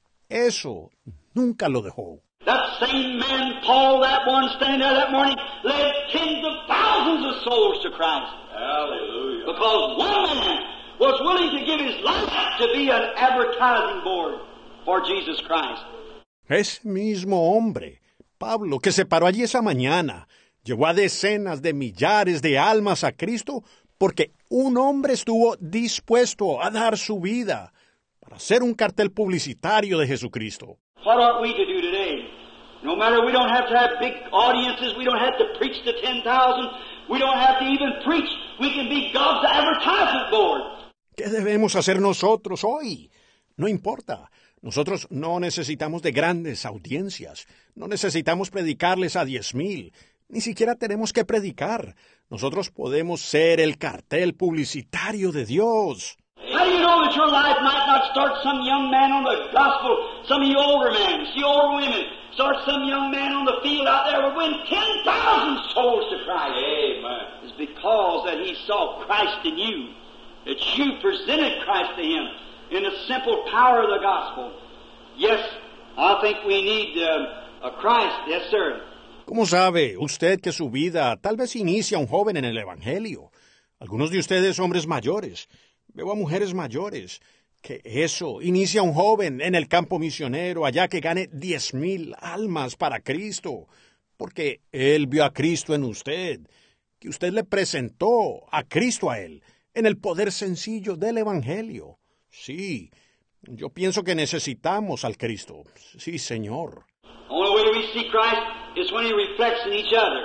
[SPEAKER 1] eso nunca lo dejó.
[SPEAKER 2] That same man, Paul, that one standing there that morning, led tens of thousands of souls to Christ.
[SPEAKER 3] Hallelujah.
[SPEAKER 2] Because one man was willing to give his life to be an advertising board for Jesus Christ.
[SPEAKER 1] Ese mismo hombre, Pablo, que se paró allí esa mañana, llevó a decenas de millares de almas a Cristo porque un hombre estuvo dispuesto a dar su vida para ser un cartel publicitario de Jesucristo.
[SPEAKER 2] What ought we to do today? No matter, we don't have to have big audiences, we don't have to preach to 10,000, we don't have to even preach, we can be God's advertisement board.
[SPEAKER 1] ¿Qué debemos hacer nosotros hoy? No importa. Nosotros no necesitamos de grandes audiencias. No necesitamos predicarles a 10,000. Ni siquiera tenemos que predicar. Nosotros podemos ser el cartel publicitario de Dios.
[SPEAKER 2] How do you know that your life might not start some young man on the gospel, some of you older men, see older women, start some young man on the field out there will win 10,000 souls to Christ.
[SPEAKER 3] Amen.
[SPEAKER 2] It's because that he saw Christ in you, that you presented Christ to him in the simple power of the gospel. Yes, I think we need a Christ. Yes, sir.
[SPEAKER 1] ¿Cómo sabe usted que su vida tal vez inicia un joven en el Evangelio? Algunos de ustedes hombres mayores. Veo a mujeres mayores. Que eso inicia un joven en el campo misionero allá que gane 10,000 almas para Cristo. Porque Él vio a Cristo en usted. Que usted le presentó a Cristo a Él en el poder sencillo del Evangelio. Sí, yo pienso que necesitamos al Cristo. Sí, Señor.
[SPEAKER 2] The only way we see Christ is when he reflects in each other.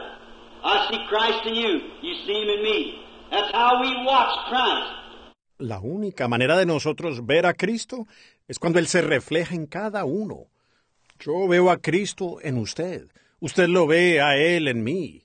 [SPEAKER 2] I see Christ in you. You see him in me. That's how we watch Christ.
[SPEAKER 1] La única manera de nosotros ver a Cristo es cuando Él se refleja en cada uno. Yo veo a Cristo en usted. Usted lo ve a Él en mí.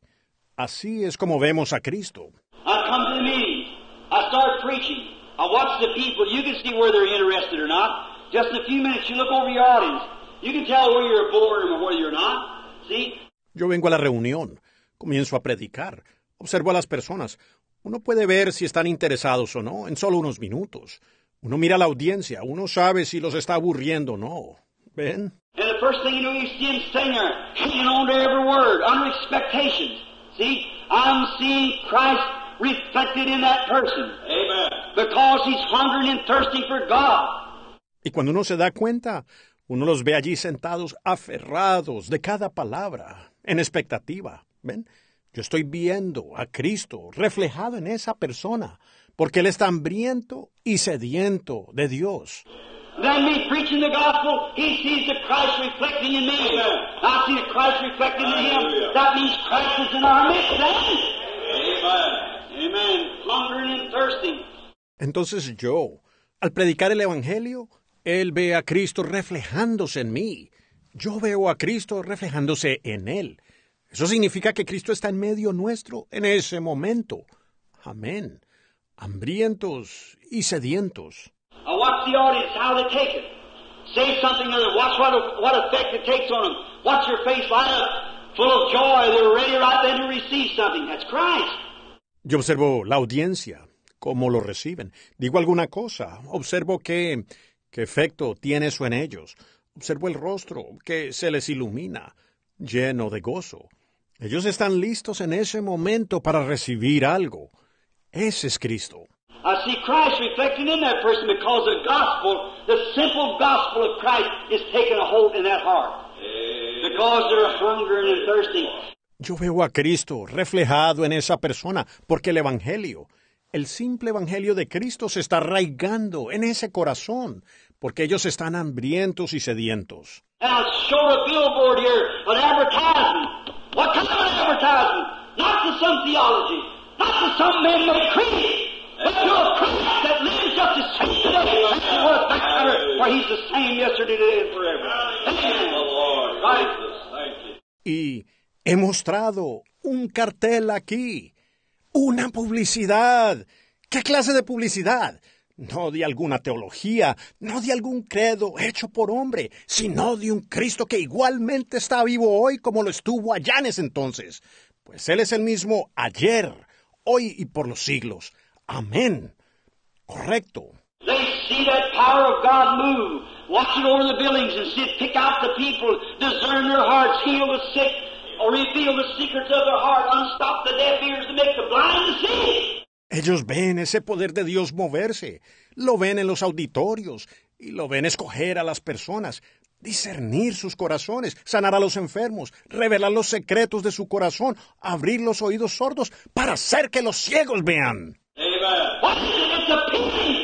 [SPEAKER 1] Así es como vemos a Cristo.
[SPEAKER 2] I come to the meetings. I start preaching. I watch the people. You can see where they're interested or not. Just in a few minutes, you look over your audience. You can tell where you're bored or where you're not. See?
[SPEAKER 1] Yo vengo a la reunión. Comienzo a predicar. Observo a las personas. Uno puede ver si están interesados o no en solo unos minutos. Uno mira a la audiencia. Uno sabe si los está aburriendo o no. ¿Ven?
[SPEAKER 2] And the first thing you know, you see him sitting there, hanging on to every word, under expectations. See? I'm seeing Christ reflected in that person.
[SPEAKER 3] Amen.
[SPEAKER 2] Because he's hungering and thirsting for God.
[SPEAKER 1] Y cuando uno se da cuenta, uno los ve allí sentados, aferrados de cada palabra, en expectativa. ¿Ven? Yo estoy viendo a Cristo reflejado en esa persona, porque Él está hambriento y sediento de Dios.
[SPEAKER 2] Then me preaching the gospel, he sees the Christ reflecting in me. I see the Christ reflecting in him.
[SPEAKER 3] Hallelujah.
[SPEAKER 2] That means Christ is in our midst then.
[SPEAKER 3] Amen.
[SPEAKER 2] Amen. Hungering and thirsting.
[SPEAKER 1] Entonces yo, al predicar el Evangelio, Él ve a Cristo reflejándose en mí. Yo veo a Cristo reflejándose en Él. Eso significa que Cristo está en medio nuestro en ese momento. Amén. Hambrientos y sedientos.
[SPEAKER 2] I watch the audience, how they take it. Say something or other. Watch what effect it takes on them. Watch your face light up, full of joy. They're ready right then to receive something. That's Christ.
[SPEAKER 1] Yo observo la audiencia, cómo lo reciben. Digo alguna cosa, observo qué efecto tiene eso en ellos. Observo el rostro, que se les ilumina, lleno de gozo. Ellos están listos en ese momento para recibir algo. Ese es Cristo.
[SPEAKER 2] I see Christ reflecting in that person because the gospel, the simple gospel of Christ is taking a hold in that heart. Because they're hungering and thirsty.
[SPEAKER 1] Yo veo a Cristo reflejado en esa persona porque el Evangelio, el simple Evangelio de Cristo se está arraigando en ese corazón porque ellos están hambrientos y sedientos.
[SPEAKER 2] And I'll show a billboard here, an advertisement. What kind of an advertisement? Not to some theology, not to some man-made creed, but to a Christ that lives just the same today. That's the word back better, for he's the same yesterday, today, and forever. Amen.
[SPEAKER 3] The Lord
[SPEAKER 2] Right.
[SPEAKER 3] Jesus. Thank you.
[SPEAKER 1] Y he mostrado un cartel aquí, una publicidad. ¿Qué clase de publicidad? no de alguna teología, no de algún credo hecho por hombre, sino de un Cristo que igualmente está vivo hoy como lo estuvo allá en ese entonces. Pues Él es el mismo ayer, hoy y por los siglos. Amén. Correcto.
[SPEAKER 2] They see that power of God move, watch it over the buildings and see it pick out the people, discern their hearts, heal the sick, or reveal the secrets of their heart, unstop the deaf ears and make the blind to see.
[SPEAKER 1] Ellos ven ese poder de Dios moverse, lo ven en los auditorios y lo ven escoger a las personas, discernir sus corazones, sanar a los enfermos, revelar los secretos de su corazón, abrir los oídos sordos para hacer que los ciegos vean.
[SPEAKER 3] Amen.
[SPEAKER 2] What is it? It's a painting.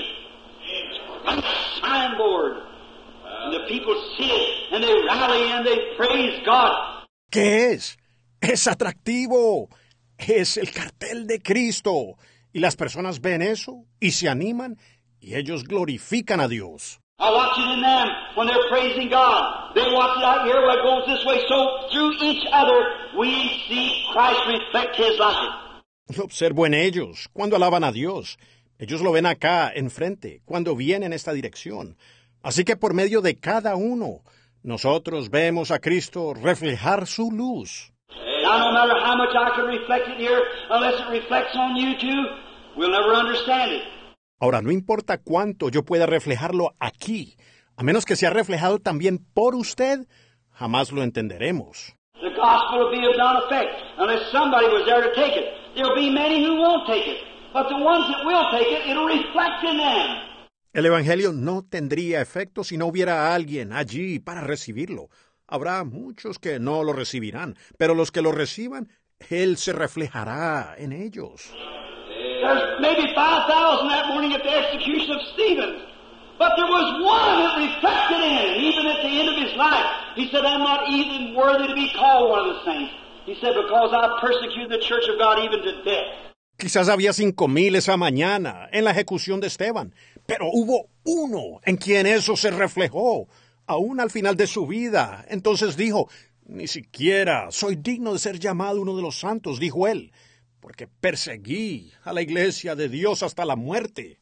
[SPEAKER 2] A signboard. And the people see it and they rally and they praise God.
[SPEAKER 1] ¿Qué es? Es atractivo. Es el cartel de Cristo. Y las personas ven eso y se animan y ellos glorifican a Dios.
[SPEAKER 2] I watch it in them when they're praising God. They watch it out here where it goes this way. So through each other we see Christ reflect His light.
[SPEAKER 1] Lo observo en ellos cuando alaban a Dios. Ellos lo ven acá, enfrente, cuando vienen en esta dirección. Así que por medio de cada uno, nosotros vemos a Cristo reflejar su luz.
[SPEAKER 2] Now, no matter how much I can reflect it here, unless it reflects on you too, we'll never understand it.
[SPEAKER 1] Ahora, no importa cuánto yo pueda reflejarlo aquí, a menos que sea reflejado también por usted, jamás lo entenderemos.
[SPEAKER 2] The gospel will be of none effect unless somebody was there to take it. There'll be many who won't take it, but the ones that will take it, it'll reflect in them.
[SPEAKER 1] El Evangelio no tendría efecto si no hubiera alguien allí para recibirlo. Habrá muchos que no lo recibirán, pero los que lo reciban, Él se reflejará en ellos.
[SPEAKER 2] There's maybe 5,000 that morning at the execution of Stephen, but there was one that reflected in it, even at the end of his life. He said, I'm not even worthy to be called one of the saints. He said, because I persecuted the church of God even to death.
[SPEAKER 1] Quizás había 5,000 esa mañana en la ejecución de Esteban, pero hubo uno en quien eso se reflejó, aún al final de su vida. Entonces dijo, ni siquiera soy digno de ser llamado uno de los santos, dijo él, porque perseguí a la iglesia de Dios hasta la muerte.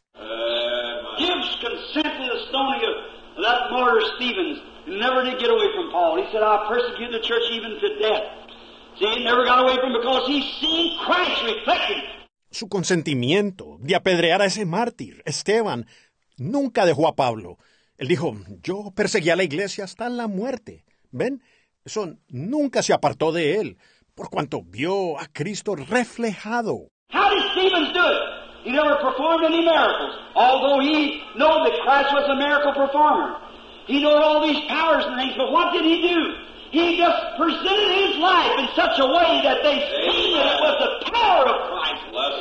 [SPEAKER 2] Gives consent to the stoning of that martyr Stephen, who never did get away from Paul. He said, I persecuted the church even to death. See, he never got away from it because he seen Christ reflected.
[SPEAKER 1] Su consentimiento de apedrear a ese mártir, Esteban, nunca dejó a Pablo. Él dijo, yo perseguí a la iglesia hasta la muerte. ¿Ven? Eso nunca se apartó de él, por cuanto vio a Cristo reflejado.
[SPEAKER 2] How did Stephen do it? He never performed any miracles, although he knew that Christ was a miracle performer. He knew all these powers and things, but what did he do? He just presented his life in such a way that they seen that it was the power of Christ.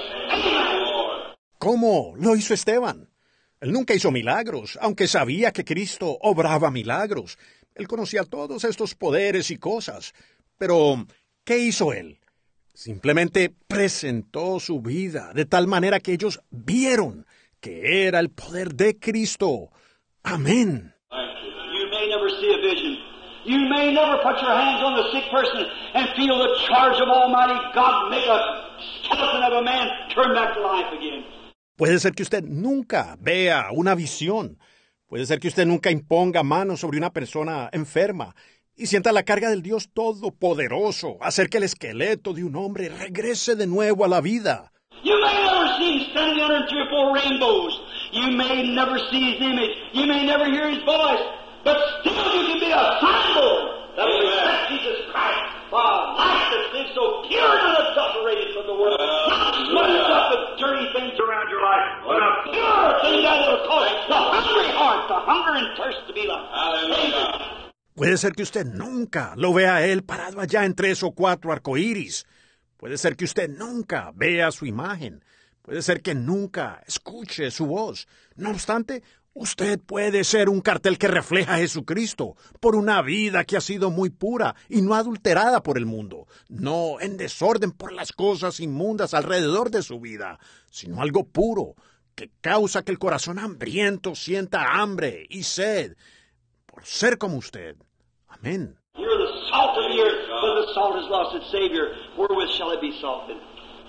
[SPEAKER 2] Amen.
[SPEAKER 1] ¿Cómo lo hizo Esteban? Él nunca hizo milagros, aunque sabía que Cristo obraba milagros. Él conocía todos estos poderes y cosas. Pero, ¿qué hizo él? Simplemente presentó su vida de tal manera que ellos vieron que era el poder de Cristo. Amén.
[SPEAKER 2] You may never see a vision. You may never put your hands on the sick person and feel the charge of Almighty God make a skeleton of a man turn back to life again.
[SPEAKER 1] Puede ser que usted nunca vea una visión. Puede ser que usted nunca imponga manos sobre una persona enferma y sienta la carga del Dios Todopoderoso hacer que el esqueleto de un hombre regrese de nuevo a la vida.
[SPEAKER 2] You may never see him standing under 3 or 4 rainbows. You may never see his image. You may never hear his voice. But still you can be a signboard that will reflect Jesus Christ for a life that lives so pure and unadulterated from the world. Not smothered up with dirty things around your life, but a pure thing that will cause the hungry heart, the hunger and thirst to be like.
[SPEAKER 3] Hallelujah.
[SPEAKER 1] Puede ser que usted nunca lo vea a él parado allá en 3 o 4 arcoíris. Puede ser que usted nunca vea su imagen. Puede ser que nunca escuche su voz. No obstante, usted puede ser un cartel que refleja a Jesucristo por una vida que ha sido muy pura y no adulterada por el mundo, no en desorden por las cosas inmundas alrededor de su vida, sino algo puro que causa que el corazón hambriento sienta hambre y sed por ser como usted. Amén.
[SPEAKER 2] You're the salt of the earth, but the salt has lost its Savior. Wherewith shall it be salted?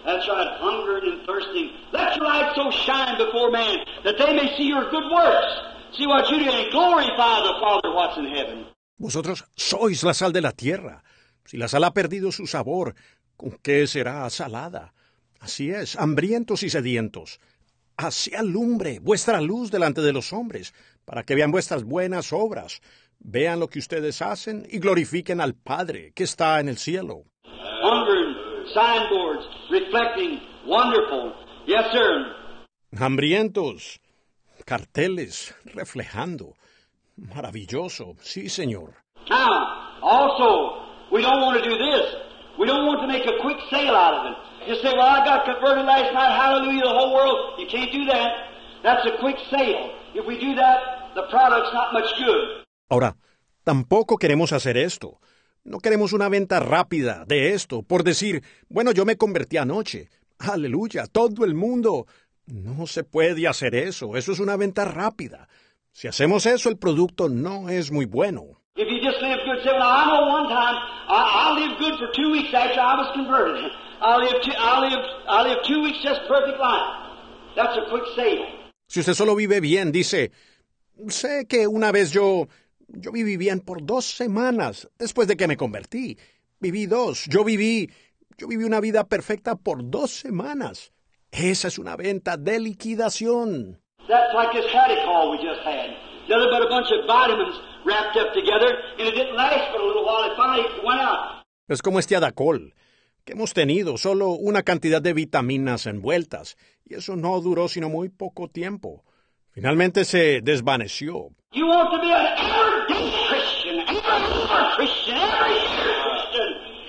[SPEAKER 2] That's right, hungering and thirsting. Let your light so shine before man that they may see your good works. See what you do and glorify the Father what's in heaven.
[SPEAKER 1] Vosotros sois la sal de la tierra. Si la sal ha perdido su sabor, ¿con qué será salada? Así es, hambrientos y sedientos. Así alumbre vuestra luz delante de los hombres, para que vean vuestras buenas obras, vean lo que ustedes hacen y glorifiquen al Padre que está en el cielo.
[SPEAKER 2] Hungering, signboards, reflecting, wonderful. Yes, sir.
[SPEAKER 1] Hambrientos, carteles, reflejando. Maravilloso, sí, señor.
[SPEAKER 2] Now, also, we don't want to do this. We don't want to make a quick sale out of it. You say, well, I got converted last night, hallelujah, the whole world. You can't do that. That's a quick sale. If we do that, the product's not much good.
[SPEAKER 1] Ahora, tampoco queremos hacer esto. No queremos una venta rápida de esto, por decir, bueno, yo me convertí anoche. Aleluya, todo el mundo. No se puede hacer eso. Eso es una venta rápida. Si hacemos eso, el producto no es muy bueno.
[SPEAKER 2] If you just live good, say, well, I know one time, I lived good for 2 weeks after I was converted. I lived 2 weeks just perfect life. That's a quick sale.
[SPEAKER 1] Si usted solo vive bien, dice, sé que una vez yo viví bien por 2 semanas después de que me convertí. Viví 2. Yo viví una vida perfecta por 2 semanas. Esa es una venta de liquidación.
[SPEAKER 2] That's like this catechol we just had. Nothing but a bunch of vitamins wrapped up together, and it didn't last but a little while. It finally went out.
[SPEAKER 1] Es como este Adacol, que hemos tenido solo una cantidad de vitaminas envueltas, y eso no duró sino muy poco tiempo. Finalmente se desvaneció.
[SPEAKER 2] You want to be an everyday Christian, every Christian, every year Christian.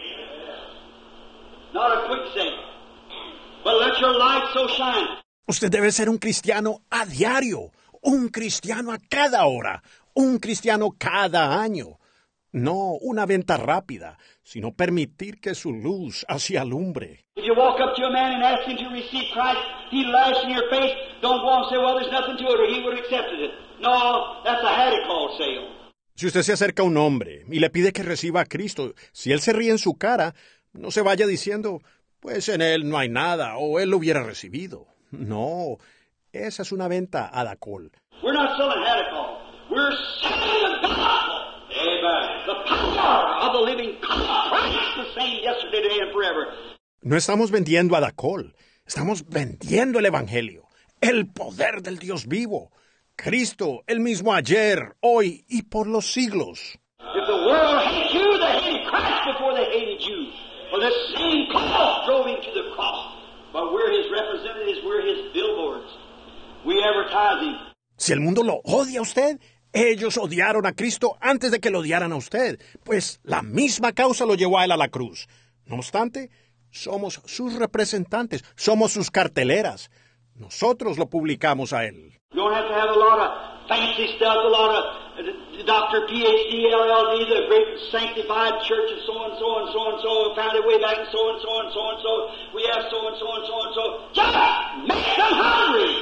[SPEAKER 2] Not a quick thing, but let your light so shine.
[SPEAKER 1] Usted debe ser un cristiano a diario, un cristiano a cada hora, un cristiano cada año. No una venta rápida, sino permitir que su luz así alumbre.
[SPEAKER 2] If you walk up to a man and ask him to receive Christ, he laughs in your face. Don't go and say, well, there's nothing to it, or he would have accepted it. No, that's a haddy-call sale.
[SPEAKER 1] Si usted se acerca a un hombre y le pide que reciba a Cristo, si él se ríe en su cara, no se vaya diciendo, pues en él no hay nada, o él lo hubiera recibido. No, esa es una venta Adacol.
[SPEAKER 2] We're not selling haddy-call. We're selling the gospel. Amen. The power of the living God. Christ the same yesterday, today, and forever.
[SPEAKER 1] No estamos vendiendo Adacol, estamos vendiendo el Evangelio, el poder del Dios vivo. Cristo, el mismo ayer, hoy y por los siglos.
[SPEAKER 2] If the world hates you, they hated Christ before they hated you. For the same cause drove him to the cross. But we're his representatives, we're his billboards. We advertise him.
[SPEAKER 1] Si el mundo lo odia a usted, ellos odiaron a Cristo antes de que lo odiaran a usted, pues la misma causa lo llevó a él a la cruz. No obstante, somos sus representantes, somos sus carteleras. Nosotros lo publicamos a él.
[SPEAKER 2] You don't have to have a lot of fancy stuff, a lot of Dr. PhD, LLD, the great sanctified church of so and so and so and so, founded way back in so and so and so and so. We have so and so and so and so. Just make them hungry.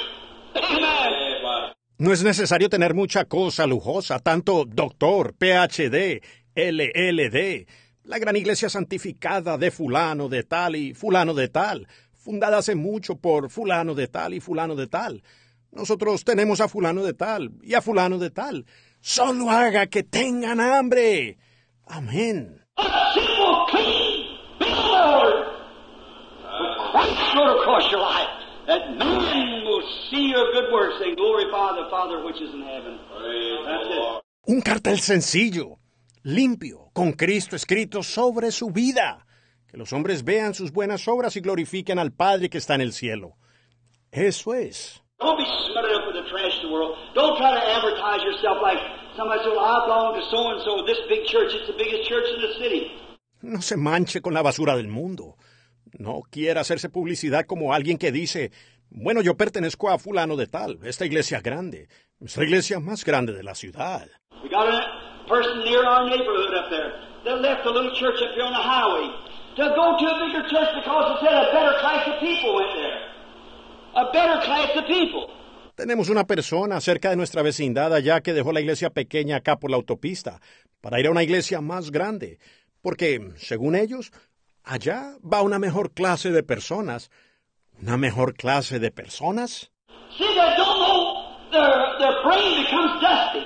[SPEAKER 2] Amen.
[SPEAKER 1] No es necesario tener mucha cosa lujosa, tanto doctor, PhD, LLD, la gran iglesia santificada de fulano de tal y fulano de tal, fundada hace mucho por fulano de tal y fulano de tal. Nosotros tenemos a fulano de tal y a fulano de tal. Solo haga que tengan hambre. Amén.
[SPEAKER 2] A simple, clean billboard with Christ wrote across your life, that man will see your good works and glorify the Father which is in heaven. That's it.
[SPEAKER 1] Un cartel sencillo, limpio, con Cristo escrito sobre su vida. Que los hombres vean sus buenas obras y glorifiquen al Padre que está en el cielo. Eso es.
[SPEAKER 2] Don't be smothered up with the trash of the world. Don't try to advertise yourself like somebody said, well, I belong to so-and-so, this big church. It's the biggest church in the city.
[SPEAKER 1] No se manche con la basura del mundo. No quiera hacerse publicidad como alguien que dice, bueno, yo pertenezco a fulano de tal, esta iglesia grande, esta iglesia más grande de la ciudad.
[SPEAKER 2] We got a person near our neighborhood up there that left a little church up here on the highway to go to a bigger church because it said a better class of people went there. A better class of people.
[SPEAKER 1] Tenemos una persona cerca de nuestra vecindad allá que dejó la iglesia pequeña acá por la autopista para ir a una iglesia más grande, porque, según ellos, allá va una mejor clase de personas. ¿Una mejor clase de personas?
[SPEAKER 2] See, they don't know their brain becomes dusty.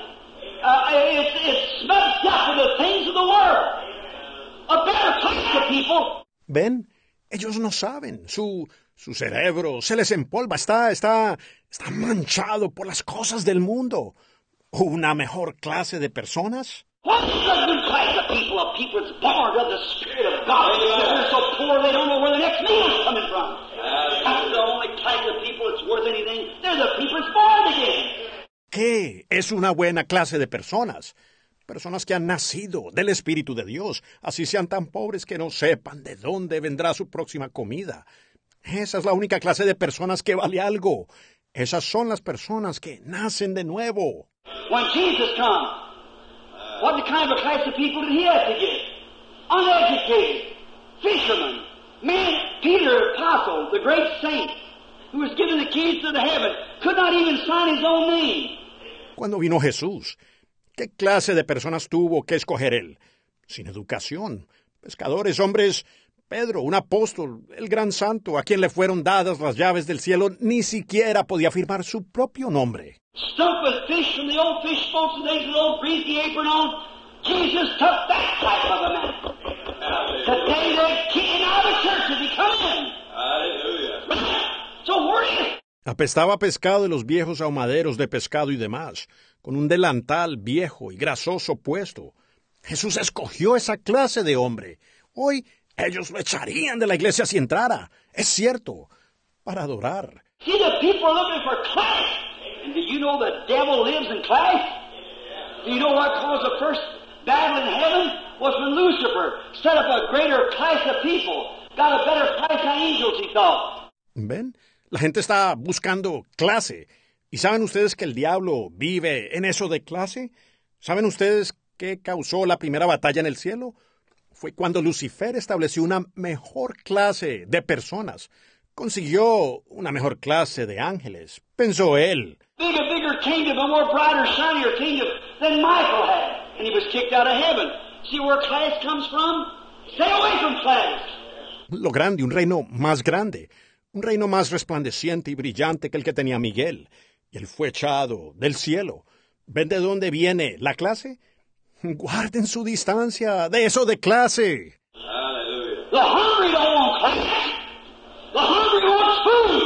[SPEAKER 2] It's smudged up with the things of the world. A better class of people.
[SPEAKER 1] ¿Ven? Ellos no saben. Su cerebro se les empolva. Está manchado por las cosas del mundo. ¿Una mejor clase de personas?
[SPEAKER 2] What is a good class of people? A people that's born of the Spirit of God. They're so poor they don't know where the next meal's coming from. That's the only class of people that's worth anything. They're the people that's born again.
[SPEAKER 1] ¿Qué es una buena clase de personas? Personas que han nacido del Espíritu de Dios, así sean tan pobres que no sepan de dónde vendrá su próxima comida. Esa es la única clase de personas que vale algo. Esas son las personas que nacen de nuevo.
[SPEAKER 2] When Jesus come, what kind of a class of people did he have to get? Uneducated, fishermen, man, Peter, apostle, the great saint, who was given the keys to the heaven, could not even sign his own name.
[SPEAKER 1] Cuando vino Jesús, ¿qué clase de personas tuvo que escoger él? Sin educación, pescadores, hombres, Pedro, un apóstol, el gran santo, a quien le fueron dadas las llaves del cielo, ni siquiera podía firmar su propio nombre.
[SPEAKER 2] Stuffed with fish from the old fish boats and things with old greasy apron on. Jesus took that type of a man. Today they're kicking out of church as he come in.
[SPEAKER 3] Hallelujah.
[SPEAKER 2] So where is it?
[SPEAKER 1] Apestaba a pescado de los viejos ahumaderos de pescado y demás, con un delantal viejo y grasoso puesto. Jesús escogió esa clase de hombre. Hoy ellos lo echarían de la iglesia si entrara. Es cierto, para adorar.
[SPEAKER 2] See, the people are looking for class. And do you know the devil lives in class? Do you know what caused the first battle in heaven? Was when Lucifer set up a greater class of people. Got a better class of angels, he thought.
[SPEAKER 1] ¿Ven? La gente está buscando clase. ¿Y saben ustedes que el diablo vive en eso de clase? ¿Saben ustedes qué causó la primera batalla en el cielo? Fue cuando Lucifer estableció una mejor clase de personas. Consiguió una mejor clase de ángeles, pensó él.
[SPEAKER 2] Bigger kingdom, a more brighter, shinier kingdom than Michael had. And he was kicked out of heaven. See where class comes from? Stay away from class.
[SPEAKER 1] Lo grande, un reino más grande. Un reino más resplandeciente y brillante que el que tenía Miguel. Y él fue echado del cielo. ¿Ven de dónde viene la clase? Guarden su distancia de eso de clase.
[SPEAKER 3] Hallelujah.
[SPEAKER 2] The hungry don't want class. The hungry wants food.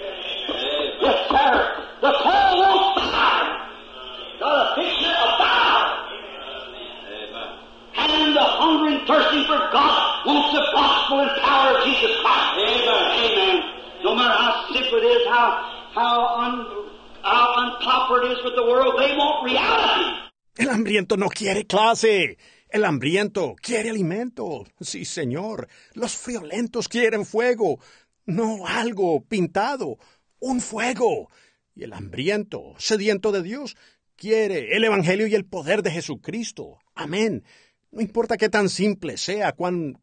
[SPEAKER 2] Yes, sir. The poor wants fire. Got a picture of fire. And the hungry and thirsty for God wants the gospel and power of Jesus Christ. Amen. No matter how simple it is, how unpopular it is with the world, they want reality.
[SPEAKER 1] El hambriento no quiere clase. El hambriento quiere alimento. Sí, señor. Los friolentos quieren fuego. No algo pintado. Un fuego. Y el hambriento, sediento de Dios, quiere el evangelio y el poder de Jesucristo. Amén. No importa qué tan simple sea, cuán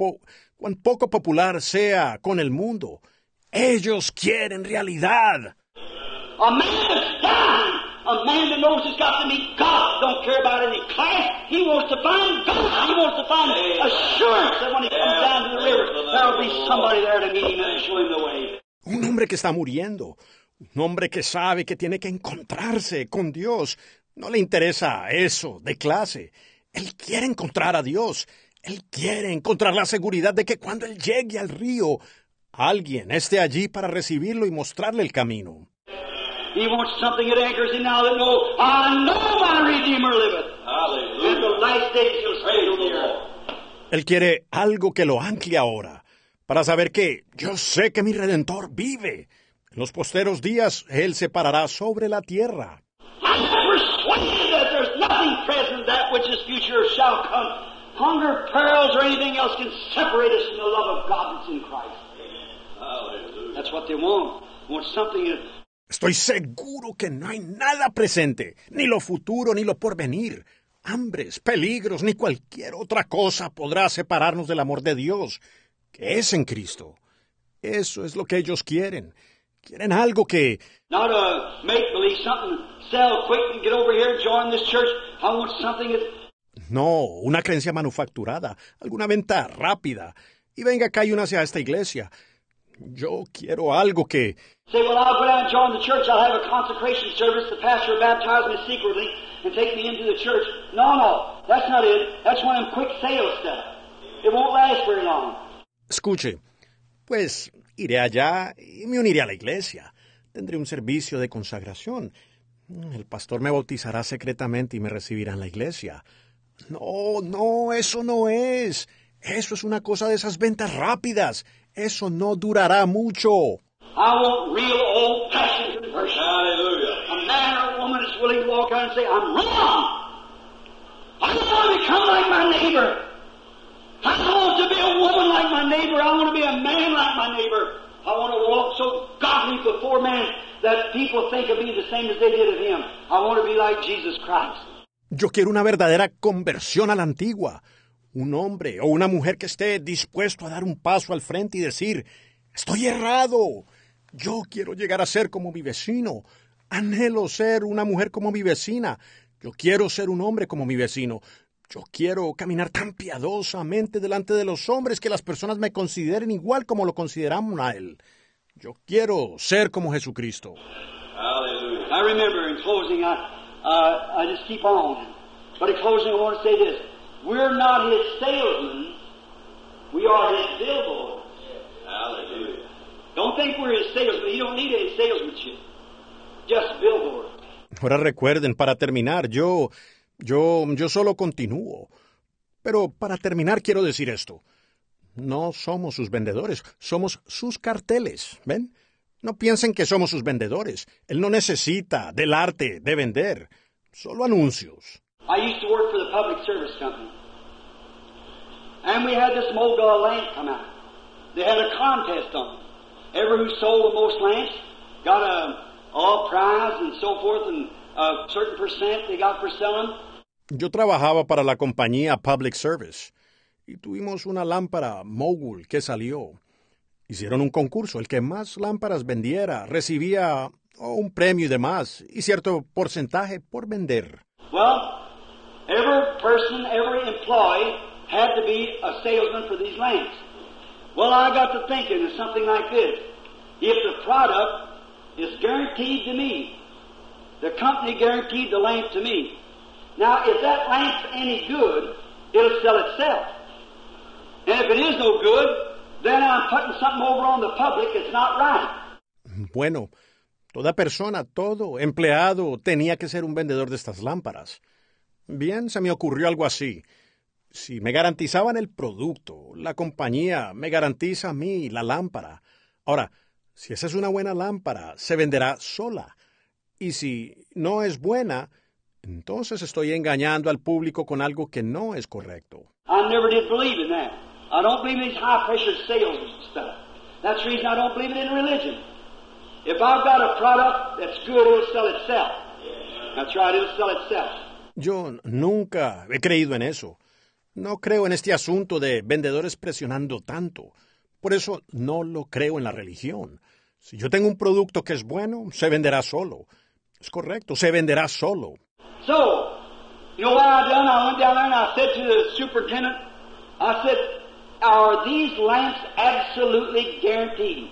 [SPEAKER 1] poco popular sea con el mundo. Ellos quieren realidad.
[SPEAKER 2] A man that's dying, a man that knows he's got to meet God, don't care about any class. He wants to find God. He wants to find assurance that when he comes down to the river, there'll be somebody there to meet him and show him the way.
[SPEAKER 1] Un hombre que está muriendo. Un hombre que sabe que tiene que encontrarse con Dios. No le interesa eso de clase. Él quiere encontrar a Dios. Él quiere encontrar la seguridad de que cuando él llegue al río, alguien esté allí para recibirlo y mostrarle el camino.
[SPEAKER 2] He wants something that anchors him now that knows, I know my Redeemer liveth.
[SPEAKER 3] Hallelujah.
[SPEAKER 2] And the last days shall stay on the earth.
[SPEAKER 1] Él quiere algo que lo ancle ahora, para saber que yo sé que mi Redentor vive. En los posteros días, Él se parará sobre la tierra.
[SPEAKER 2] I'm persuaded that there's nothing present that which is future shall come. Hunger, perils, or anything else can separate us from the love of God that's in Christ.
[SPEAKER 3] Hallelujah.
[SPEAKER 2] That's what they want. Want something that...
[SPEAKER 1] Estoy seguro que no hay nada presente, ni lo futuro, ni lo porvenir. Hambres, peligros, ni cualquier otra cosa podrá separarnos del amor de Dios, que es en Cristo. Eso es lo que ellos quieren. Quieren algo que...
[SPEAKER 2] Not a make-believe, something sell quick and get over here and join this church. I want something that...
[SPEAKER 1] No, una creencia manufacturada, alguna venta rápida. y venga acá y únase a esta iglesia. Yo quiero algo que...
[SPEAKER 2] Say, well, I'll go down and join the church. I'll have a consecration service. The pastor will baptize me secretly and take me into the church. No, that's not it. That's one of them quick sales stuff. It won't last very long.
[SPEAKER 1] Escuche, pues iré allá y me uniré a la iglesia. Tendré un servicio de consagración. El pastor me bautizará secretamente y me recibirá en la iglesia. No, eso no es. Eso es una cosa de esas ventas rápidas. Eso no durará mucho.
[SPEAKER 2] I want real old-fashioned conversion.
[SPEAKER 3] Hallelujah.
[SPEAKER 2] A man or a woman is willing to walk out and say, I'm wrong. I don't want to become like my neighbor. I don't want to be a woman like my neighbor. I want to be a man like my neighbor. I want to walk so godly before men that people think of me the same as they did of him. I want to be like Jesus Christ.
[SPEAKER 1] Yo quiero una verdadera conversión a la antigua. Un hombre o una mujer que esté dispuesto a dar un paso al frente y decir, estoy errado. Yo quiero llegar a ser como mi vecino. Anhelo ser una mujer como mi vecina. Yo quiero ser un hombre como mi vecino. Yo quiero caminar tan piadosamente delante de los hombres que las personas me consideren igual como lo consideramos a él. Yo quiero ser como Jesucristo.
[SPEAKER 3] Hallelujah.
[SPEAKER 2] I remember in closing, I just keep on. But in closing, I want to say this. We're not his salesmen. We are his billboards.
[SPEAKER 3] Hallelujah.
[SPEAKER 2] Don't think we're his salesmen. You don't need any salesmanship. Just billboards.
[SPEAKER 1] Ahora recuerden, para terminar, yo solo continúo. Pero para terminar quiero decir esto. No somos sus vendedores, somos sus carteles, ¿ven? No piensen que somos sus vendedores. Él no necesita del arte de vender, solo anuncios.
[SPEAKER 2] I used to work for the public service company. And we had this Mogul lamp come out. They had a contest on it. Ever who sold the most lamps got a prize and so forth, and a certain percent they got for selling.
[SPEAKER 1] Yo trabajaba para la compañía Public Service y tuvimos una lámpara Mogul que salió. Hicieron un concurso. El que más lámparas vendiera recibía un premio y demás, y cierto porcentaje por vender.
[SPEAKER 2] Well, every person, every employee had to be a salesman for these lamps. Well, I got to thinking of something like this. If the product is guaranteed to me, the company guaranteed the lamp to me. Now, if that lamp's any good, it'll sell itself. And if it is no good, then I'm putting something over on the public that's not right.
[SPEAKER 1] Bueno, toda persona, todo empleado tenía que ser un vendedor de estas lámparas. Bien, se me ocurrió algo así. Si me garantizaban el producto, la compañía me garantiza a mí la lámpara. Ahora, si esa es una buena lámpara, se venderá sola. Y si no es buena, entonces estoy engañando al público con algo que no es correcto.
[SPEAKER 2] I never did believe in that. I don't believe in these high-pressure sales stuff. That's the reason I don't believe it in religion. If I've got a product that's good, it'll sell itself. That's right, it'll sell itself.
[SPEAKER 1] Yo nunca he creído en eso. No creo en este asunto de vendedores presionando tanto. Por eso no lo creo en la religión. Si yo tengo un producto que es bueno, se venderá solo. Es correcto, se venderá solo.
[SPEAKER 2] So, you know what I done? I went down there and I said to the superintendent, I said, are these lamps absolutely guaranteed?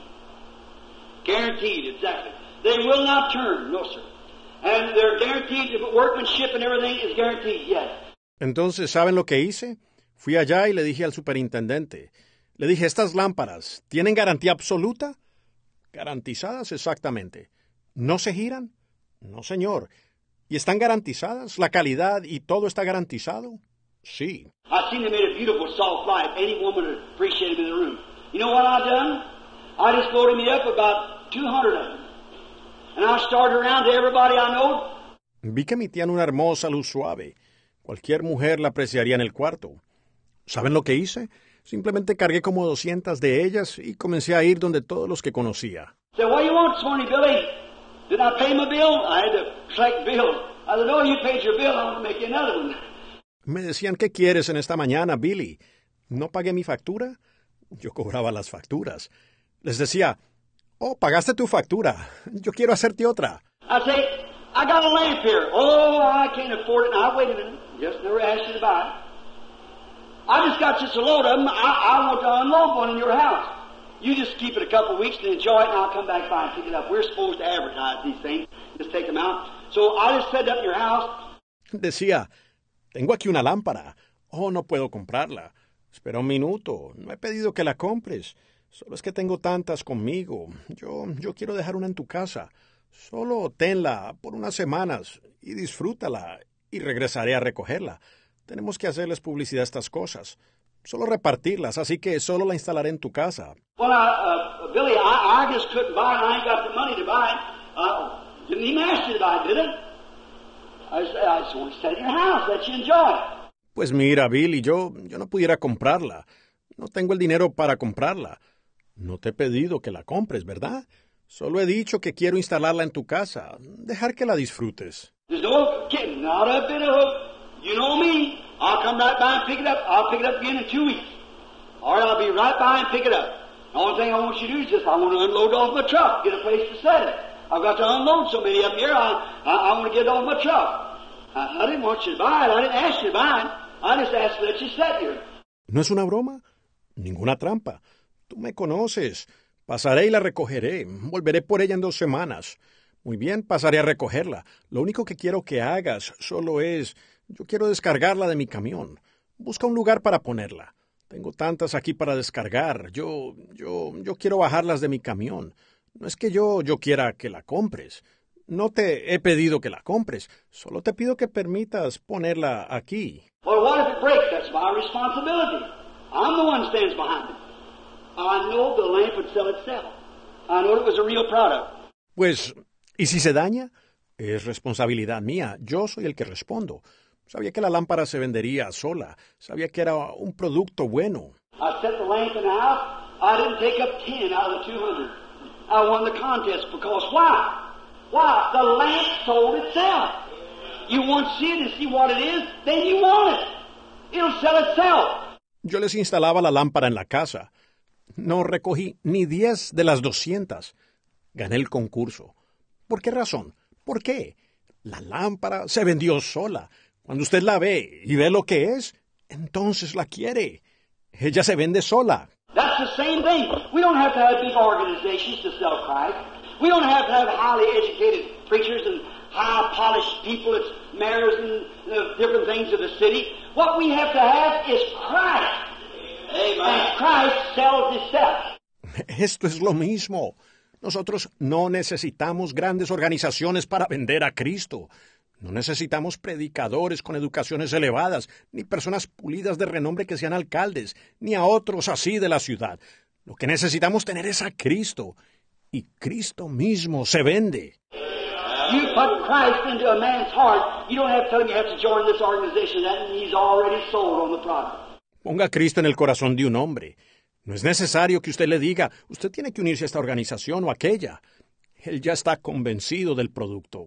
[SPEAKER 2] Guaranteed, exactly. They will not turn, no sir. And they're guaranteed, the workmanship and everything is guaranteed, yes.
[SPEAKER 1] Entonces, ¿saben lo que hice? Fui allá y le dije al superintendente. Le dije, ¿estas lámparas tienen garantía absoluta? Garantizadas exactamente. ¿No se giran? No, señor. ¿Y están garantizadas? ¿La calidad y todo está garantizado? Sí.
[SPEAKER 2] I seen they made a beautiful soft light. Any woman would appreciate them in the room. You know what I done? I just loaded me up about 200 of them. And I started around to everybody I know.
[SPEAKER 1] Vi que emitían una hermosa luz suave. Cualquier mujer la apreciaría en el cuarto. ¿Saben lo que hice? Simplemente cargué como 200 de ellas y comencé a ir donde todos los que conocía.
[SPEAKER 2] Said, what do you want this morning, Billy? Did I pay my bill? I had to collect bills. I said, no, you paid your bill. I want to make you another one.
[SPEAKER 1] Me decían, ¿qué quieres en esta mañana, Billy? ¿No pagué mi factura? Yo cobraba las facturas. Les decía, oh, pagaste tu factura. Yo quiero hacerte otra.
[SPEAKER 2] I say, I got a lamp here. Oh, I can't afford it. Now, wait a minute. Just never asked you to buy it. I just got just a load of them. I want to unload one in your house. You just keep it a couple of weeks and enjoy it, and I'll come back by and pick it up. We're supposed to advertise these things. Just take them out. So I just set it up in your house.
[SPEAKER 1] Decía, tengo aquí una lámpara. Oh, no puedo comprarla. Espera un minuto. No he pedido que la compres. Solo es que tengo tantas conmigo. Yo quiero dejar una en tu casa. Solo tenla por unas semanas y disfrútala y regresaré a recogerla. Tenemos que hacerles publicidad a estas cosas. Solo repartirlas, así que solo la instalaré en tu casa.
[SPEAKER 2] Well, Billy, I just couldn't buy it. I ain't got the money to buy it. Didn't even ask you to buy it, did it? I just want to stay at your house, let you enjoy it.
[SPEAKER 1] Pues mira, Billy, yo no pudiera comprarla. No tengo el dinero para comprarla. No te he pedido que la compres, ¿verdad? Solo he dicho que quiero instalarla en tu casa. Dejar que la disfrutes.
[SPEAKER 2] There's no kidding, not a bit of hook. You know me. I'll come right by and pick it up. I'll pick it up again in 2 weeks. Or I'll be right by and pick it up. The only thing I want you to do is just I want to unload off my truck, get a place to set it. I've got to unload so many of them here. I want to get it off my truck. I didn't want you to buy it. I didn't ask you to buy it. I just asked to let you set here.
[SPEAKER 1] ¿No es una broma? Ninguna trampa. Tú me conoces. Pasaré y la recogeré. Volveré por ella en 2 semanas. Muy bien, pasaré a recogerla. Lo único que quiero que hagas solo es... Yo quiero descargarla de mi camión. Busca un lugar para ponerla. Tengo tantas aquí para descargar. Yo quiero bajarlas de mi camión. No es que yo quiera que la compres. No te he pedido que la compres. Solo te pido que permitas ponerla aquí.
[SPEAKER 2] Well, what if it breaks? That's my responsibility. I'm the one who stands behind it. I know the lamp would sell itself. I know it was a real product.
[SPEAKER 1] Pues, ¿y si se daña? Es responsabilidad mía. Yo soy el que respondo. Sabía que la lámpara se vendería sola. Sabía que era un producto bueno.
[SPEAKER 2] I set the lamp in the house. I didn't take up 10 out of the 200. I won the contest because why? Why? The lamp sold itself. You want to see it and see what it is, then you want it. It'll sell itself.
[SPEAKER 1] Yo les instalaba la lámpara en la casa. No recogí ni 10 de las 200. Gané el concurso. ¿Por qué razón? ¿Por qué? La lámpara se vendió sola. Cuando usted la ve y ve lo que es, entonces la quiere. Ella se vende sola.
[SPEAKER 2] That's the same thing. We don't have to have big organizations to sell Christ. We don't have to have highly educated preachers and high-polished people as mayors and different things of the city. What we have to have is Christ. Amen. And Christ sells himself.
[SPEAKER 1] Esto es lo mismo. Nosotros no necesitamos grandes organizaciones para vender a Cristo. No necesitamos predicadores con educaciones elevadas, ni personas pulidas de renombre que sean alcaldes, ni a otros así de la ciudad. Lo que necesitamos tener es a Cristo. Y Cristo mismo se vende.
[SPEAKER 2] You put Christ into a man's heart, you don't have to tell him you have to join this organization. That means he's already sold on the product.
[SPEAKER 1] Ponga a Cristo en el corazón de un hombre. No es necesario que usted le diga, usted tiene que unirse a esta organización o aquella. Él ya está convencido del producto.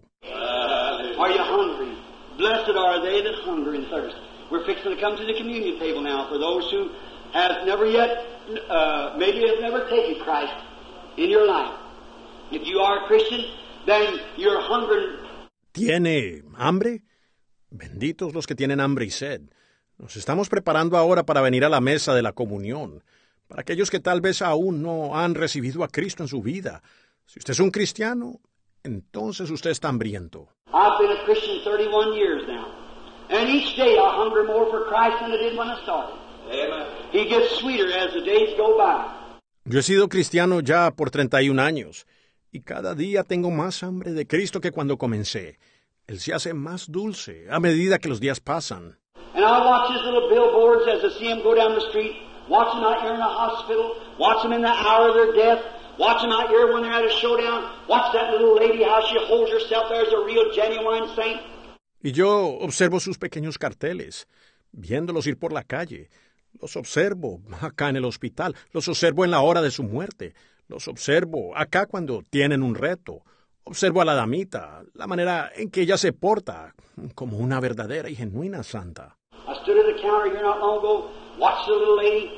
[SPEAKER 2] Are you hungry? Blessed are they that hunger and thirst. We're fixing to come to the communion table now for those who have never yet, maybe have never taken Christ in your life. If you are a Christian, then you're hungry.
[SPEAKER 1] ¿Tiene hambre? Benditos los que tienen hambre y sed. Nos estamos preparando ahora para venir a la mesa de la comunión. Para aquellos que tal vez aún no han recibido a Cristo en su vida. Si usted es un cristiano, entonces usted está hambriento.
[SPEAKER 2] I've been a Christian 31 years now. And each day I hunger more for Christ than I did when I started. Amen. He gets sweeter as the days go by.
[SPEAKER 1] Yo he sido cristiano ya por 31 años. Y cada día tengo más hambre de Cristo que cuando comencé. Él se hace más dulce a medida que los días pasan.
[SPEAKER 2] And I watch his little billboards as I see him go down the street. Watch them out here in the hospital. Watch them in the hour of their death. Watch them out here when they're at a showdown. Watch that little lady, how she holds herself there as a real, genuine saint.
[SPEAKER 1] Y yo observo sus pequeños carteles, viéndolos ir por la calle. Los observo acá en el hospital. Los observo en la hora de su muerte. Los observo acá cuando tienen un reto. Observo a la damita, la manera en que ella se porta, como una verdadera y genuina santa.
[SPEAKER 2] I stood at the counter here not long ago, watched the little lady.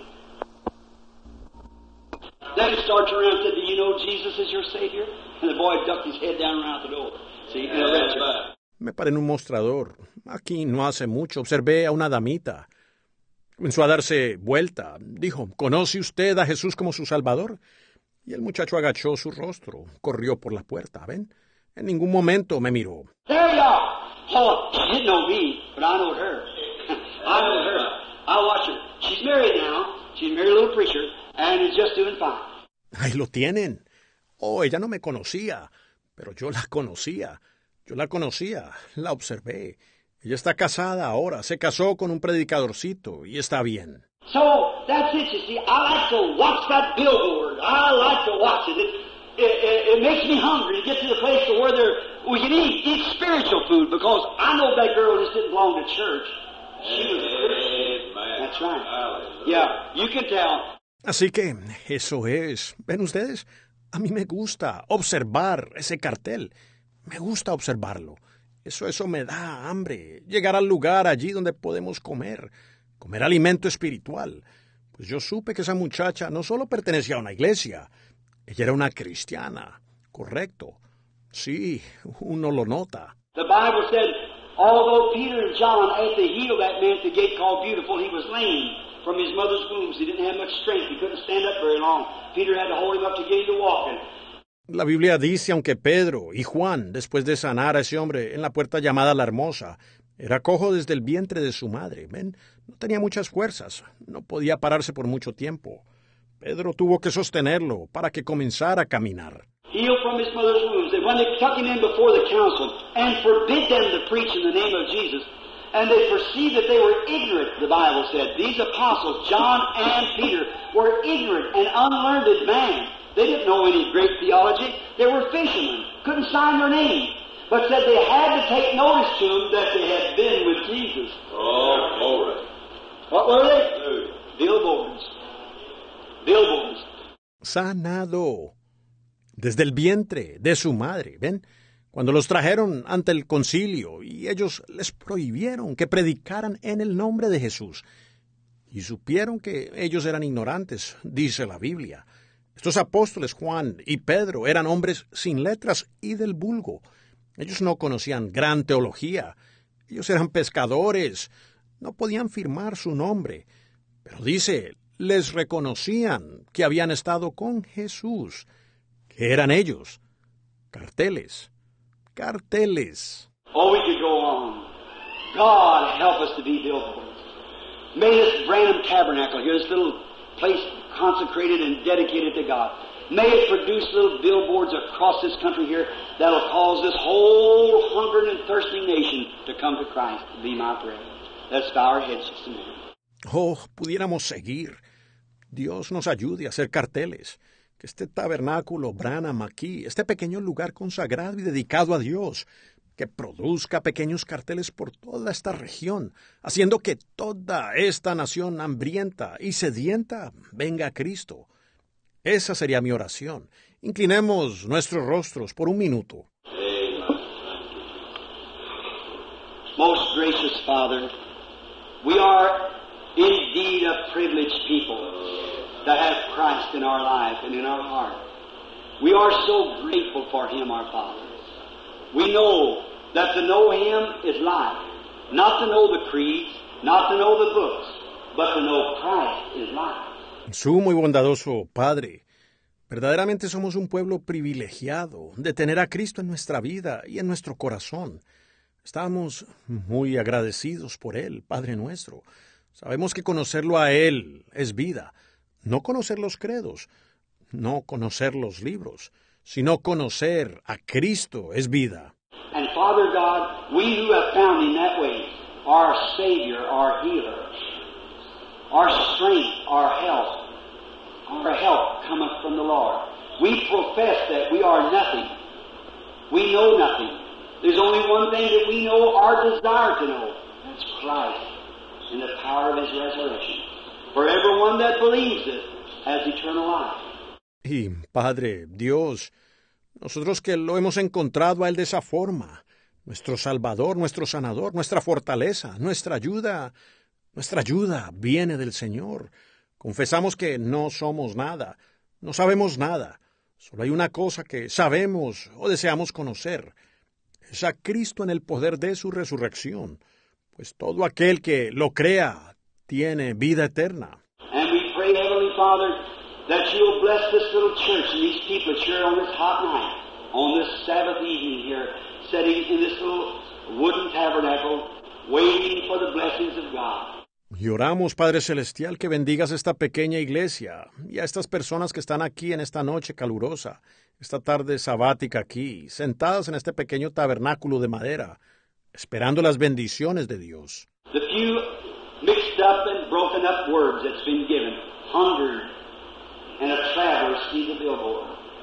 [SPEAKER 2] Then he started around and said, "Do you know Jesus is your Savior?" And the boy ducked his head down around the door. See, in the register.
[SPEAKER 1] Me paré en un mostrador. Aquí no hace mucho. Observé a una damita. Comenzó a darse vuelta. Dijo, ¿conoce usted a Jesús como su Salvador? Y el muchacho agachó su rostro, corrió por la puerta, ¿ven? En ningún momento me miró.
[SPEAKER 2] There you are. Oh, she didn't know me, but I know her. I know her. I watch her. She's married now. She's married a little preacher, and is just doing fine.
[SPEAKER 1] Ahí lo tienen. Oh, ella no me conocía, pero yo la conocía. Yo la conocía, la observé. Ella está casada ahora, se casó con un predicadorcito y está bien.
[SPEAKER 2] So, that's it, you see. I like to watch that billboard. I like to watch it. It makes me hungry to get to the place to where we can eat spiritual food, because I know that girl just didn't belong to church. She was a Christian. That's right. Yeah, you can tell.
[SPEAKER 1] Así que eso es. ¿Ven ustedes? A mí me gusta observar ese cartel. Me gusta observarlo. Eso me da hambre. Llegar al lugar allí donde podemos comer alimento espiritual. Pues yo supe que esa muchacha no solo pertenecía a una iglesia, ella era una cristiana. Correcto. Sí, uno lo nota.
[SPEAKER 2] The Bible said, although Peter and John, as they healed that man at the gate called Beautiful, he was lame from his mother's womb. He didn't have much strength. He couldn't stand up very long. Peter had to hold him up to get him to walking.
[SPEAKER 1] La Biblia dice, aunque Pedro y Juan, después de sanar a ese hombre en la puerta llamada La Hermosa, era cojo desde el vientre de su madre, ¿ven? No tenía muchas fuerzas, no podía pararse por mucho tiempo. Pedro tuvo que sostenerlo para que comenzara a caminar.
[SPEAKER 2] Healed from his mother's womb. And when they took him in before the council and forbid them to preach in the name of Jesus, and they perceived that they were ignorant, the Bible said. These apostles, John and Peter, were ignorant and unlearned men. They didn't know any great theology. They were fishermen, couldn't sign their name, but said they had to take notice to them that they had been with Jesus.
[SPEAKER 3] Oh, glory.
[SPEAKER 2] What were they? Billboards. Billboards.
[SPEAKER 1] Sanado. Desde el vientre de su madre, ¿ven? Cuando los trajeron ante el concilio y ellos les prohibieron que predicaran en el nombre de Jesús. Y supieron que ellos eran ignorantes, dice la Biblia. Estos apóstoles Juan y Pedro eran hombres sin letras y del vulgo. Ellos no conocían gran teología. Ellos eran pescadores. No podían firmar su nombre. Pero dice, les reconocían que habían estado con Jesús. ¿Qué eran ellos? Carteles. Carteles.
[SPEAKER 2] Oh, we could go on. God help us to be billboards. May this Branham Tabernacle here, this little place consecrated and dedicated to God, may it produce little billboards across this country here that'll cause this whole hungering and thirsting nation to come to Christ. Be my prayer. Let's bow our heads just a minute.
[SPEAKER 1] Oh, pudiéramos seguir. Dios nos ayude a hacer carteles. Que este tabernáculo Branham aquí, este pequeño lugar consagrado y dedicado a Dios, que produzca pequeños carteles por toda esta región, haciendo que toda esta nación hambrienta y sedienta venga a Cristo. Esa sería mi oración. Inclinemos nuestros rostros por un minuto.
[SPEAKER 2] Most gracious Father, we are indeed a privileged people that have Christ in our life and in our heart. We are so grateful for Him, our Father. We know that to know Him is life. Not to know the creeds, not to know the books, but to know Christ is life.
[SPEAKER 1] Su muy bondadoso Padre, verdaderamente somos un pueblo privilegiado de tener a Cristo en nuestra vida y en nuestro corazón. Estamos muy agradecidos por Él, Padre nuestro. Sabemos que conocerlo a Él es vida. No conocer los credos, no conocer los libros, sino conocer a Cristo es vida.
[SPEAKER 2] And Father God, we who have found Him that way, our Savior, our healer, our strength, our help cometh from the Lord. We profess that we are nothing. We know nothing. There's only one thing that we know or desire to know. That's Christ and the power of His resurrection. For everyone that believes it has eternal life.
[SPEAKER 1] Y, Padre, Dios, nosotros que lo hemos encontrado a Él de esa forma, nuestro Salvador, nuestro Sanador, nuestra fortaleza, nuestra ayuda viene del Señor. Confesamos que no somos nada, no sabemos nada. Solo hay una cosa que sabemos o deseamos conocer. Es a Cristo en el poder de su resurrección. Pues todo aquel que lo crea tiene vida eterna.
[SPEAKER 2] And we pray, Heavenly Father, that you'll bless this little church and these people here on this hot night, on this Sabbath evening here, sitting in this little wooden tabernacle, waiting for the blessings of God.
[SPEAKER 1] Y oramos, Padre Celestial, que bendigas esta pequeña iglesia y a estas personas que están aquí en esta noche calurosa, esta tarde sabática aquí, sentadas en este pequeño tabernáculo de madera, esperando las bendiciones de Dios.
[SPEAKER 2] The few mixed up and broken up words that's been given, hungered, and a traveler see the billboard.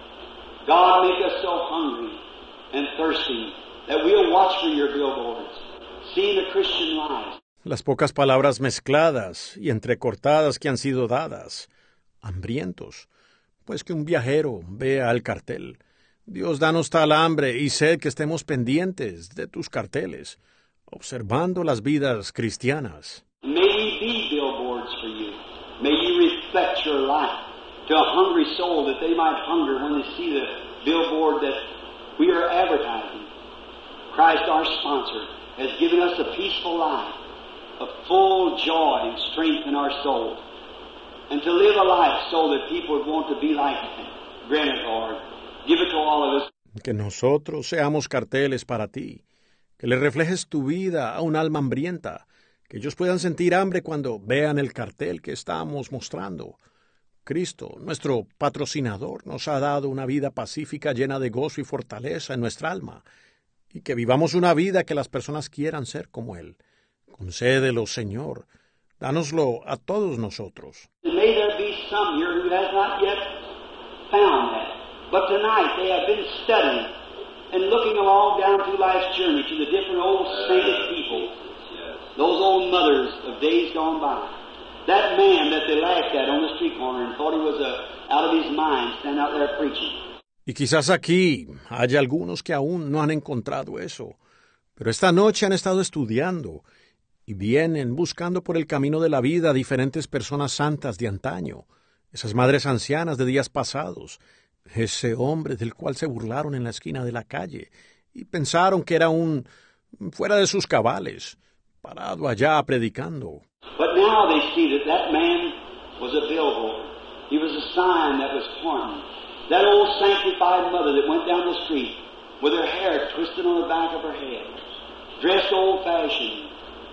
[SPEAKER 2] God, make us so hungry and thirsty that we'll watch for your billboards, see the Christian life.
[SPEAKER 1] Las pocas palabras mezcladas y entrecortadas que han sido dadas, hambrientos, pues que un viajero vea el cartel. Dios, danos tal hambre y sed que estemos pendientes de tus carteles, observando las vidas cristianas.
[SPEAKER 2] May we be billboards for you. May you reflect your life to a hungry soul that they might hunger when they see the billboard that we are advertising. Christ, our sponsor, has given us a peaceful life, of full joy and strength in our soul, and to live a life so that people would want to be like him. Grant it, Lord. Give it to all of us.
[SPEAKER 1] Que nosotros seamos carteles para ti, que le reflejes tu vida a un alma hambrienta, que ellos puedan sentir hambre cuando vean el cartel que estamos mostrando. Cristo, nuestro patrocinador, nos ha dado una vida pacífica llena de gozo y fortaleza en nuestra alma, y que vivamos una vida que las personas quieran ser como Él. Concédelo, Señor. Dánoslo a todos nosotros.
[SPEAKER 2] May there be some here who has not yet found that. But tonight they have been studying and looking along down through life's journey to the different old sainted people. Those old mothers of days gone by. That man that they laughed at on the street corner and thought he was out of his mind standing out there preaching.
[SPEAKER 1] Y quizás aquí haya algunos que aún no han encontrado eso. Pero esta noche han estado estudiando y vienen buscando por el camino de la vida a diferentes personas santas de antaño, esas madres ancianas de días pasados, ese hombre del cual se burlaron en la esquina de la calle y pensaron que era fuera de sus cabales, parado allá predicando.
[SPEAKER 2] But now they see that that man was a billboard. He was a sign that was pointing. That old sanctified mother that went down the street with her hair twisted on the back of her head, dressed old-fashioned.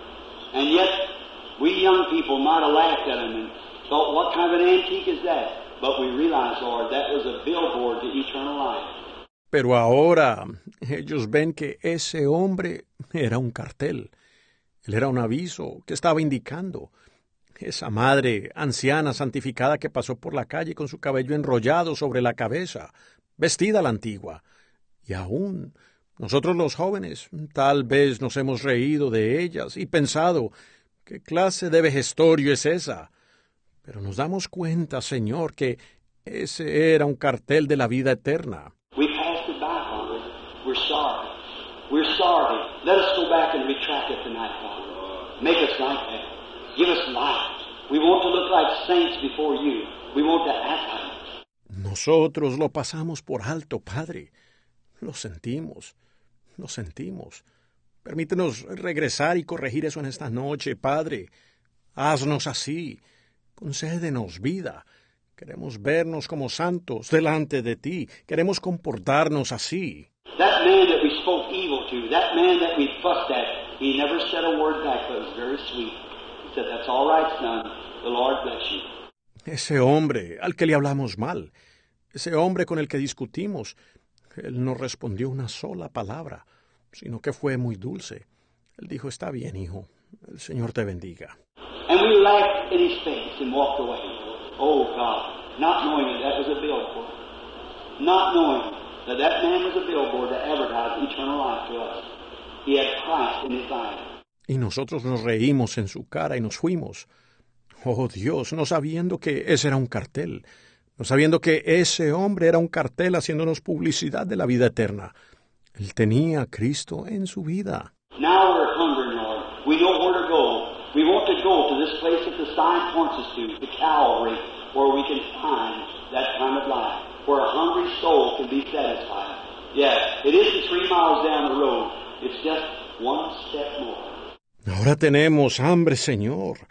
[SPEAKER 2] And yet, we young people might have laughed at him and thought, what kind of an antique is that? But we realize, Lord, that was a billboard to eternal life.
[SPEAKER 1] Pero ahora ellos ven que ese hombre era un cartel. Él era un aviso que estaba indicando. Esa madre anciana santificada que pasó por la calle con su cabello enrollado sobre la cabeza, vestida a la antigua. Y aún nosotros los jóvenes tal vez nos hemos reído de ellas y pensado, ¿qué clase de vejestorio es esa? Pero nos damos cuenta, Señor, que ese era un cartel de la vida eterna.
[SPEAKER 2] We passed it by, Father. We're sorry. We're sorry. Let us go back and retract it tonight, Father. Make us like that. Give us life. We want to look like saints before you. We want to act like it.
[SPEAKER 1] Nosotros lo pasamos por alto, Padre. Lo sentimos. Permítenos regresar y corregir eso en esta noche, Padre. Haznos así. Concédenos vida. Queremos vernos como santos delante de ti. Queremos comportarnos así.
[SPEAKER 2] That man that we spoke evil to, that man that we fussed at, he never said a word back, but it was very sweet. He said, that's all right, son. The Lord bless you.
[SPEAKER 1] Ese hombre al que le hablamos mal, ese hombre con el que discutimos, él no respondió una sola palabra, sino que fue muy dulce. Él dijo, está bien, hijo, el Señor te bendiga.
[SPEAKER 2] And we laughed in his face and walked away. Oh, God, not knowing that that was a billboard. Not knowing that that man was a billboard to advertise eternal life to us. He had Christ in his life.
[SPEAKER 1] Y nosotros nos reímos en su cara y nos fuimos. Oh, Dios, no sabiendo que ese era un cartel, no sabiendo que ese hombre era un cartel haciéndonos publicidad de la vida eterna. Él tenía a Cristo en su vida.
[SPEAKER 2] Now we're hungry, Lord. We know where to go. We want to go to this place that the sign points us to, the Calvary, where we can find that kind of life, where a hungry soul can be satisfied. Yes, it isn't 3 miles down the road. It's just one step more.
[SPEAKER 1] Ahora tenemos hambre, Señor.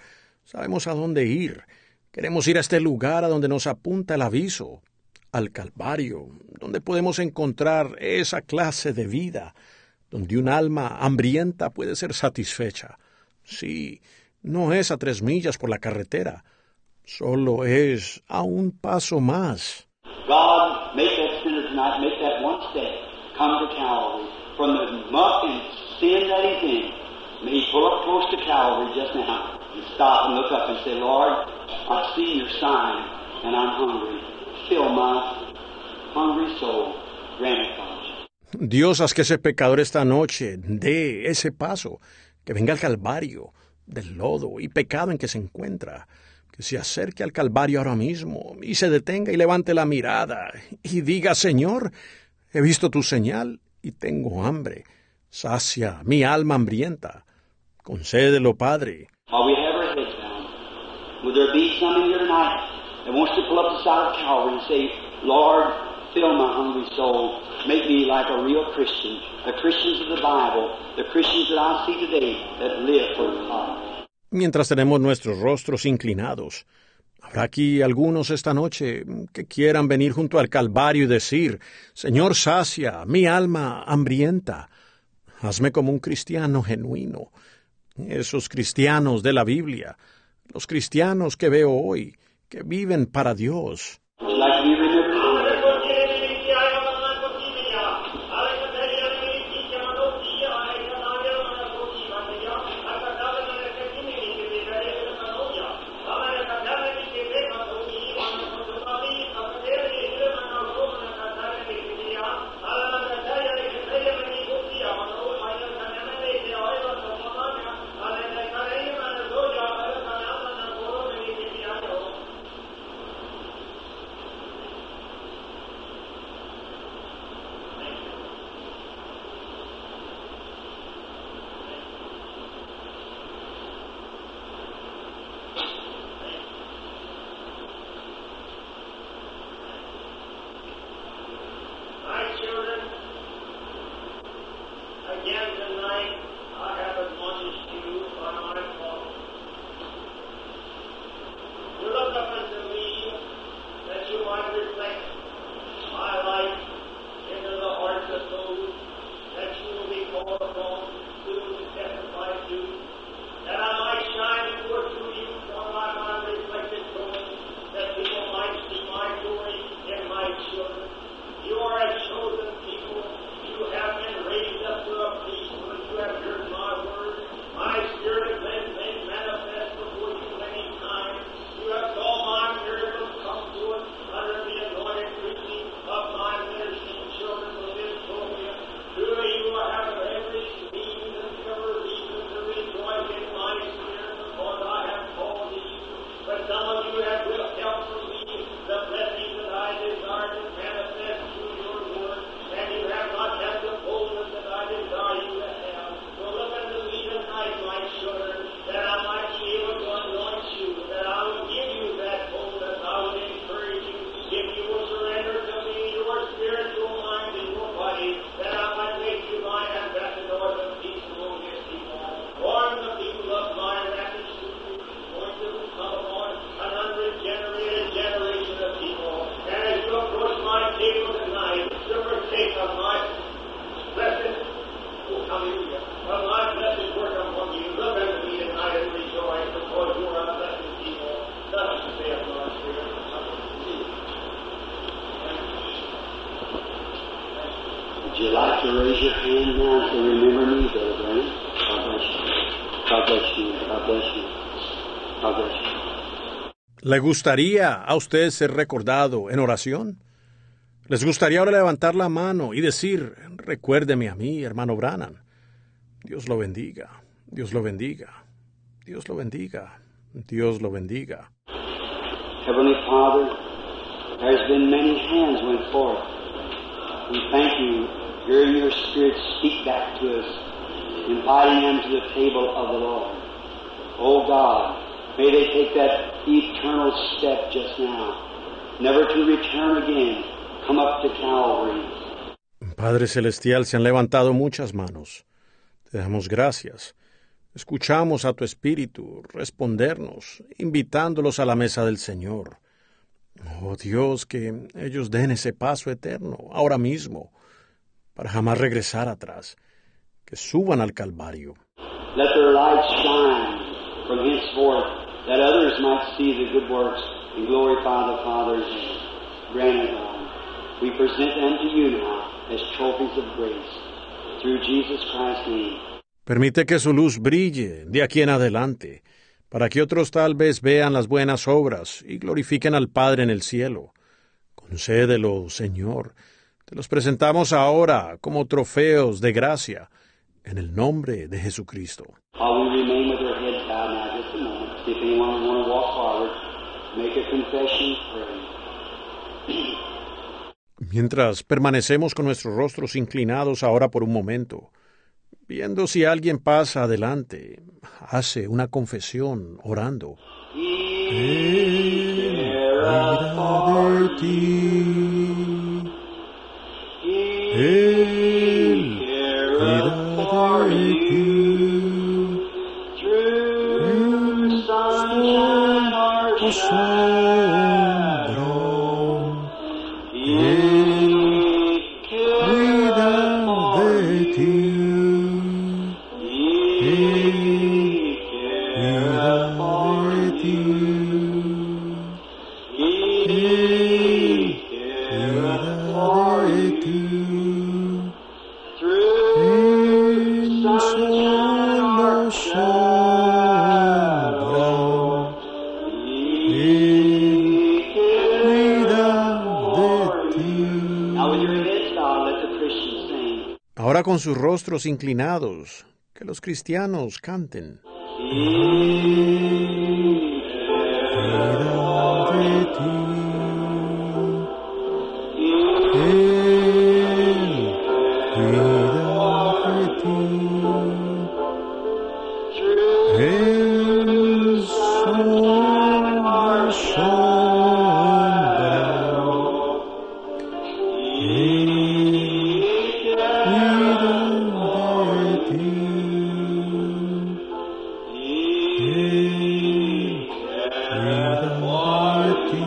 [SPEAKER 1] Sabemos a dónde ir. Queremos ir a este lugar a donde nos apunta el aviso, al Calvario, donde podemos encontrar esa clase de vida, donde un alma hambrienta puede ser satisfecha. Sí, no es a 3 millas por la carretera, solo es a un paso más.
[SPEAKER 2] God, make that sinner tonight, make that one step, come to Calvary. From the muck and sin that he's in, may he pull up close to Calvary just now and stop and look up and say, Lord, I see your sign and I'm hungry. Fill my hungry soul. Grant it, Father.
[SPEAKER 1] Dios, haz que ese pecador esta noche dé ese paso, que venga al Calvario del lodo y pecado en que se encuentra, que se acerque al Calvario ahora mismo y se detenga y levante la mirada y diga, Señor, he visto tu señal y tengo hambre. Sacia mi alma hambrienta. Concédelo, Padre.
[SPEAKER 2] While we have our heads down, would there be some in here tonight that wants to pull up the side of Calvary and say, Lord, fill my hungry soul. Make me like a real Christian, the Christians of the Bible, the Christians that I see today that live for God.
[SPEAKER 1] Mientras tenemos nuestros rostros inclinados, habrá aquí algunos esta noche que quieran venir junto al Calvario y decir, Señor, sacia mi alma hambrienta. Hazme como un cristiano genuino. Esos cristianos de la Biblia, los cristianos que veo hoy, que viven para Dios.
[SPEAKER 2] Would you like to be remembered? Would you like to raise your hand now and say, remember me, Brother Branham? God bless you. God bless you. God bless you. God bless you.
[SPEAKER 1] ¿Le gustaría a usted ser recordado en oración? ¿Les gustaría ahora levantar la mano y decir, recuérdeme a mí, hermano Branham? Dios lo bendiga. Dios lo bendiga. Dios lo bendiga. Dios lo bendiga.
[SPEAKER 2] Heavenly Father, there's been many hands went forth. We thank you, hearing your Spirit speak back to us, inviting them to the table of the Lord. Oh God, may they take that eternal step just now, never to return again, come up to Calvary.
[SPEAKER 1] Padre Celestial, se han levantado muchas manos. Te damos gracias, Escuchamos a tu Espíritu respondernos, invitándolos a la mesa del Señor. Oh Dios, que ellos den ese paso eterno, ahora mismo, para jamás regresar atrás, que suban al Calvario.
[SPEAKER 2] Let their lights shine from henceforth, that others might see the good works and glorify the Father's name. Grant it, God. We present them to you now as trophies of grace, through Jesus Christ's name.
[SPEAKER 1] Permite que su luz brille de aquí en adelante, para que otros tal vez vean las buenas obras y glorifiquen al Padre en el cielo. Concédelo, Señor. Te los presentamos ahora como trofeos de gracia, en el nombre de Jesucristo.
[SPEAKER 2] While we remain with our heads bowed now just a moment, if anyone want to walk forward, make a confession, pray.
[SPEAKER 1] Mientras permanecemos con nuestros rostros inclinados ahora por un momento, viendo si alguien pasa adelante, hace una confesión orando. Él cuida de ti. Él cuida de ti. En sol o sombra, Él cuida de ti. Ahora con sus rostros inclinados, que los cristianos canten. Cuida de ti. Él cuida de ti. En sol o sombra, Él cuida de ti. Él cuida de ti.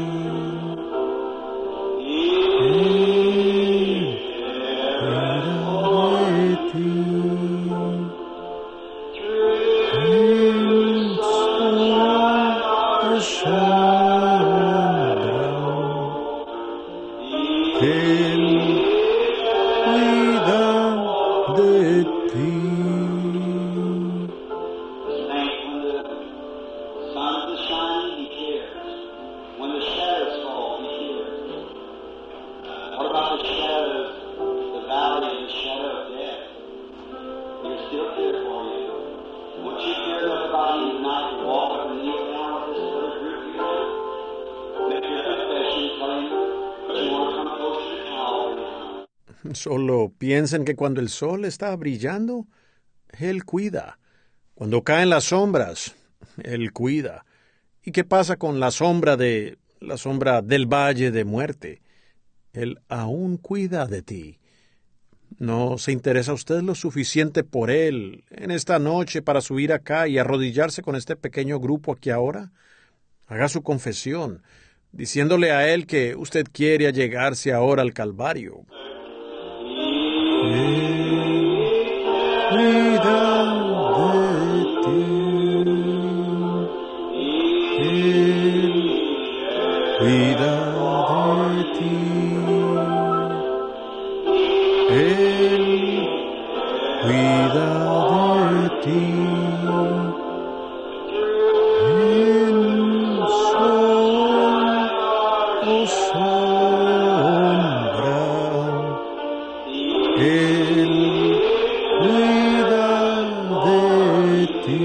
[SPEAKER 1] Solo piensen que cuando el sol está brillando, Él cuida. Cuando caen las sombras, Él cuida. ¿Y qué pasa con la sombra del valle de muerte? Él aún cuida de ti. ¿No se interesa usted lo suficiente por Él en esta noche para subir acá y arrodillarse con este pequeño grupo aquí ahora? Haga su confesión, diciéndole a Él que usted quiere allegarse ahora al Calvario. Cuida de ti. Él cuida de ti. Él cuida de ti. En sol o sombra, Él cuida de ti.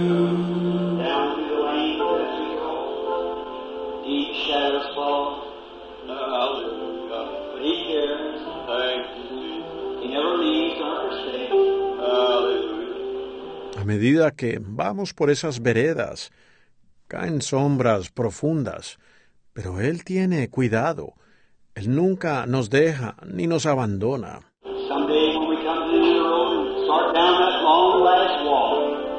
[SPEAKER 1] A medida que vamos por esas veredas, caen sombras profundas, pero Él tiene cuidado. Él nunca nos deja ni nos abandona.
[SPEAKER 2] Someday when we come to the road and start down that long last walk,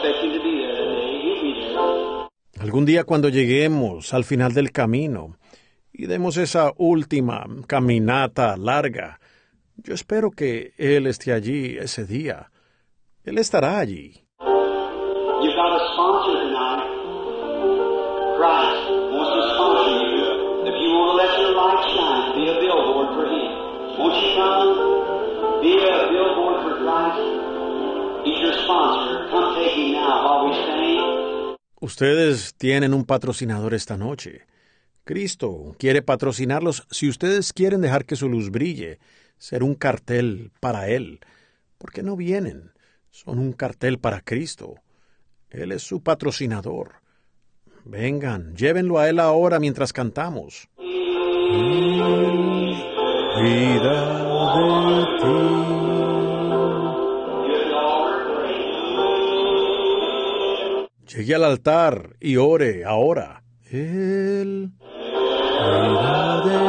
[SPEAKER 2] expect him to be there that day. He'll be there.
[SPEAKER 1] Algún día cuando lleguemos al final del camino y demos esa última caminata larga, yo espero que Él esté allí ese día. Él estará allí.
[SPEAKER 2] You've got a sponsor tonight. Christ wants to sponsor you. If you want to let your light shine, be a billboard for Him. Won't you come? Be a billboard for Christ. He's your sponsor. Come take Him now while we sing.
[SPEAKER 1] Ustedes tienen un patrocinador esta noche. Cristo quiere patrocinarlos si ustedes quieren dejar que su luz brille, ser un cartel para Él. ¿Por qué no vienen? Son un cartel para Cristo. Él es su patrocinador. Vengan, llévenlo a Él ahora mientras cantamos. Vida de ti. Llegue al altar y ore ahora. Él, vida de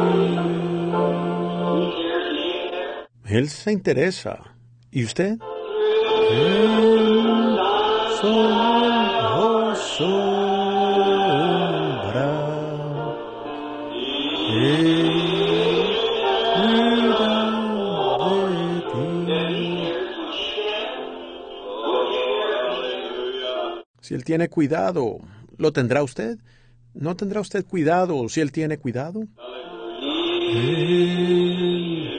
[SPEAKER 1] ti. Él se interesa. ¿Y usted? Él solo sombra. Él cuida de ti. Si Él tiene cuidado, ¿lo tendrá usted? ¿No tendrá usted cuidado si Él tiene cuidado? Él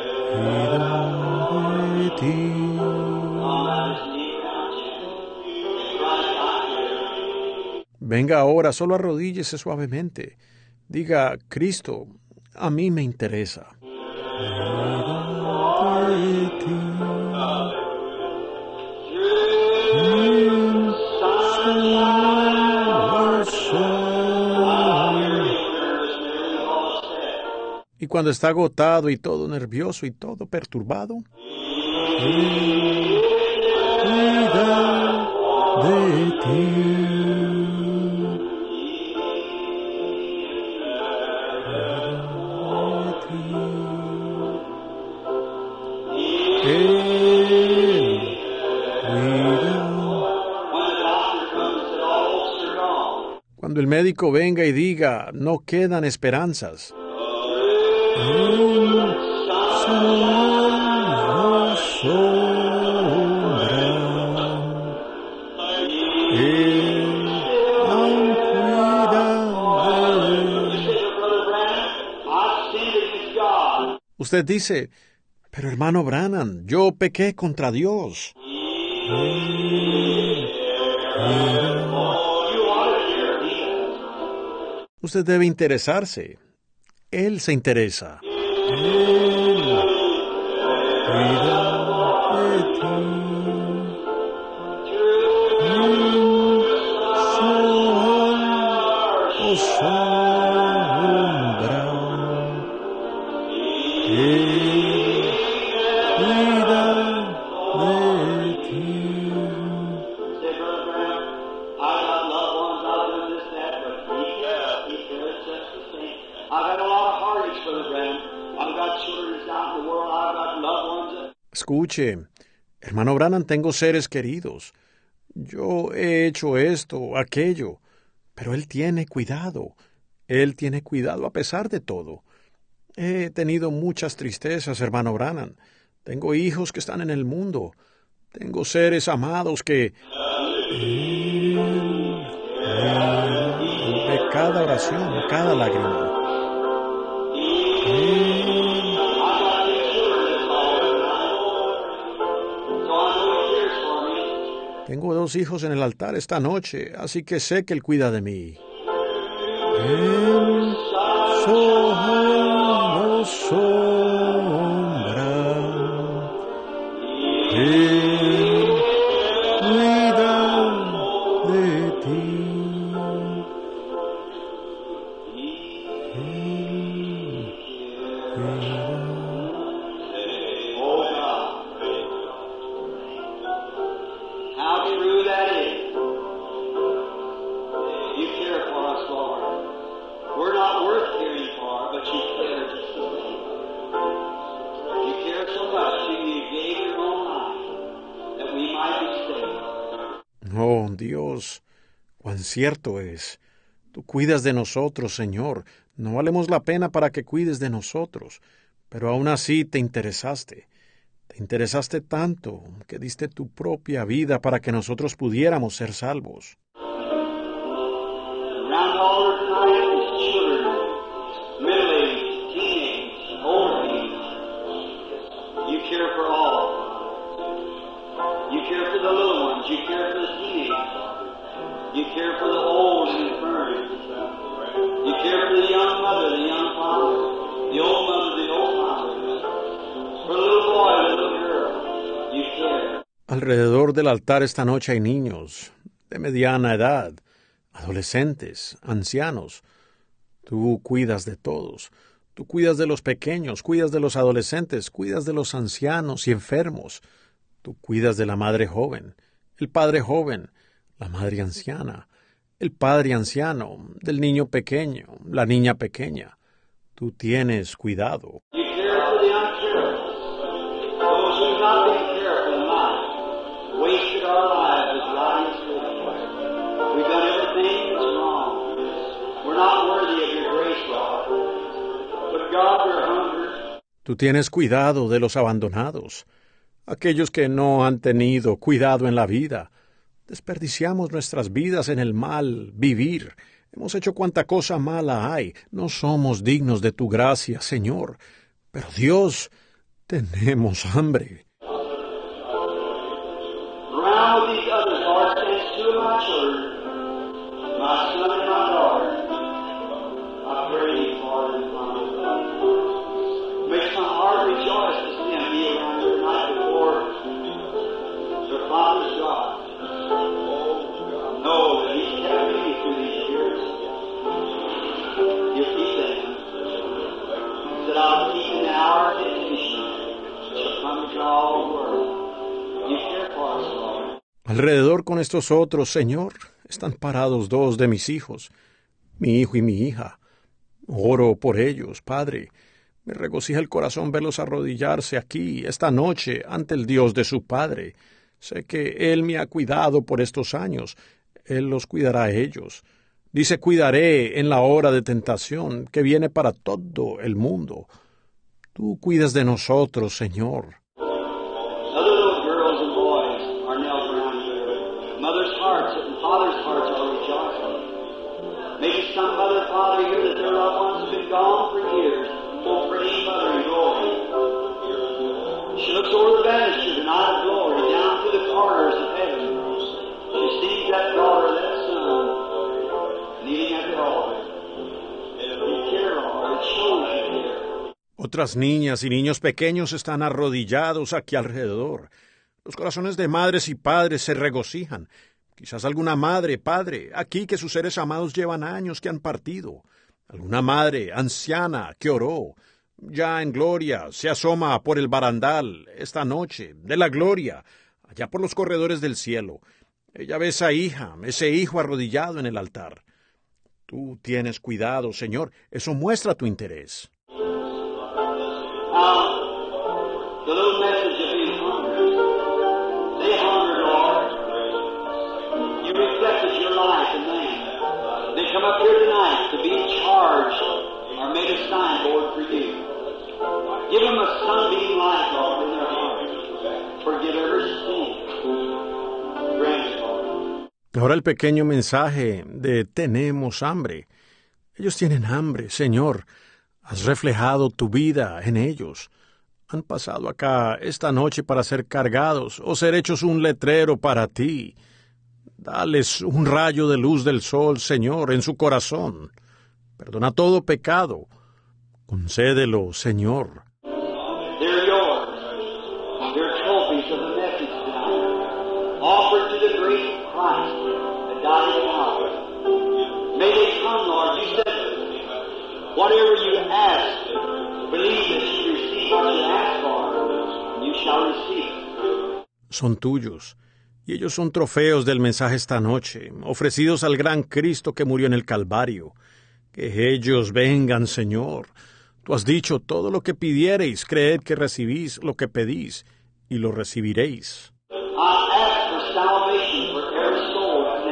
[SPEAKER 1] cuida de ti. Venga ahora, solo arrodíllese suavemente. Diga, Cristo, a mí me interesa. Cuida de ti. Y cuando está agotado y todo nervioso y todo perturbado, Él cuida de ti. Cuando el médico venga y diga, no quedan esperanzas. Él solo sombra. Él aún cuida de... Usted dice, pero hermano Branham, yo pequé contra Dios. Usted debe interesarse. Él se interesa. Él cuida de ti. Solo sombra. Él cuida de ti. Escuche, hermano Branham, tengo seres queridos. Yo he hecho esto, aquello, pero Él tiene cuidado. Él tiene cuidado a pesar de todo. He tenido muchas tristezas, hermano Branham. Tengo hijos que están en el mundo. Tengo seres amados que... de cada oración, cada lágrima. Tengo 2 hijos en el altar esta noche, así que sé que Él cuida de mí. Él solo sombra. Él cuida de ti.
[SPEAKER 2] How true that is. You care for us, Lord. We're not worth caring for, but you care just the same. You care so much, you gave your own life that we might be saved.
[SPEAKER 1] Dios, cuán cierto es. Tú cuidas de nosotros, Señor. No valemos la pena para que cuides de nosotros, pero aún así te interesaste. Te interesaste tanto que diste tu propia vida para que nosotros pudiéramos ser salvos.
[SPEAKER 2] Around all the tonight is children, middle age, teenage, old age. You care for all. You care for the little ones. You care for the teenage. You care for the old and infirm. You care for the young mother, the young father, the old mother, the old father. For the little boy, the little girl. You care.
[SPEAKER 1] Alrededor del altar esta noche hay niños de mediana edad, adolescentes, ancianos. Tú cuidas de todos. Tú cuidas de los pequeños, cuidas de los adolescentes, cuidas de los ancianos y enfermos. Tú cuidas de la madre joven, el padre joven, la madre anciana, el padre anciano, del niño pequeño, la niña pequeña. Tú tienes cuidado.
[SPEAKER 2] You care for the uncareful. Those who have not been careful in life, wasted our lives with lying sleep. We've done everything that's wrong. We're not worthy of your grace, Lord. But God, we're hungry.
[SPEAKER 1] Tú tienes cuidado de los abandonados, aquellos que no han tenido cuidado en la vida. Desperdiciamos nuestras vidas en el mal vivir. Hemos hecho cuanta cosa mala hay. No somos dignos de tu gracia, Señor. Pero Dios, tenemos hambre.
[SPEAKER 2] Around with these others, Lord, stands two of my children, my son and my daughter. I pray thee, Lord, and Father. Makes my heart rejoice to see them be around here tonight before their Father's God. Know that He's kept me through these years. You keep them. That I'll keep in the hour of temptation shall come to all the world. You care for us, Lord.
[SPEAKER 1] Alrededor con estos otros, Señor, están parados dos de mis hijos, mi hijo y mi hija. Oro por ellos, Padre. Me regocija el corazón verlos arrodillarse aquí, esta noche, ante el Dios de su Padre. Sé que Él me ha cuidado por estos años. Él los cuidará a ellos. Dice, cuidaré en la hora de tentación que viene para todo el mundo. Tú cuidas de nosotros, Señor.
[SPEAKER 2] Other little girls and boys are knelt around here. Mothers' hearts and fathers' hearts are rejoicing. Maybe some mother and father here that their loved ones have been gone for years. Oh, pretty mother in glory. She looks over the banister tonight of glory, down through the corridors of heaven. She sees that daughter, that son, kneeling at the altar. You care, Lord. It shows you care.
[SPEAKER 1] Otras niñas y niños pequeños están arrodillados aquí alrededor. Los corazones de madres y padres se regocijan. Quizás alguna madre, padre, aquí que sus seres amados llevan años que han partido. Alguna madre anciana que oró, ya en gloria, se asoma por el barandal esta noche, de la gloria, allá por los corredores del cielo. Ella ve esa hija, ese hijo arrodillado en el altar. Tú tienes cuidado, Señor, eso muestra tu interés.
[SPEAKER 2] The little message of being hungry. They hunger, Lord. You reflected your life in them. They come up here tonight to be charged or made a signboard for you. Give them a sunbeam light, Lord, in their heart. Forgive every sin. Grant it, Lord.
[SPEAKER 1] Ahora el pequeño mensaje de tenemos hambre. Ellos tienen hambre, Señor. Has reflejado tu vida en ellos. Han pasado acá esta noche para ser cargados o ser hechos un letrero para ti. Dales un rayo de luz del sol, Señor, en su corazón. Perdona todo pecado. Concédelo, Señor.
[SPEAKER 2] They're yours. They're trophies of the message tonight. Offered to the great Christ that died in Calvary. May they come, Lord. You said, whatever you ask, believe that you receive what you ask for, and you shall receive it.
[SPEAKER 1] Son tuyos, y ellos son trofeos del mensaje esta noche, ofrecidos al gran Cristo que murió en el Calvario. Que ellos vengan, Señor. Tú has dicho, todo lo que pidiereis, creed que recibís lo que pedís, y lo recibiréis.
[SPEAKER 2] I ask for salvation for every soul that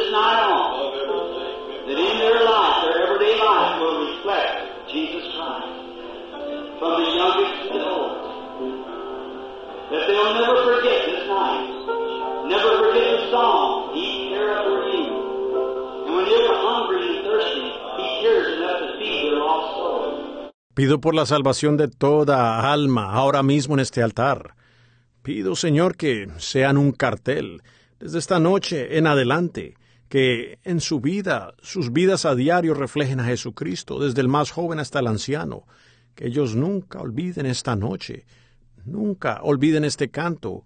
[SPEAKER 2] this night on, that in their life, their everyday life, will reflect Jesus Christ, from the youngest to the oldest. That they'll never forget this night, never forget the song, He careth for you. And when they were hungry and thirsty, He cares enough to feed their lost souls.
[SPEAKER 1] Pido por la salvación de toda alma ahora mismo en este altar. Pido, Señor, que sean un cartel desde esta noche en adelante, que en su vida, sus vidas a diario reflejen a Jesucristo, desde el más joven hasta el anciano, que ellos nunca olviden esta noche, nunca olviden este canto.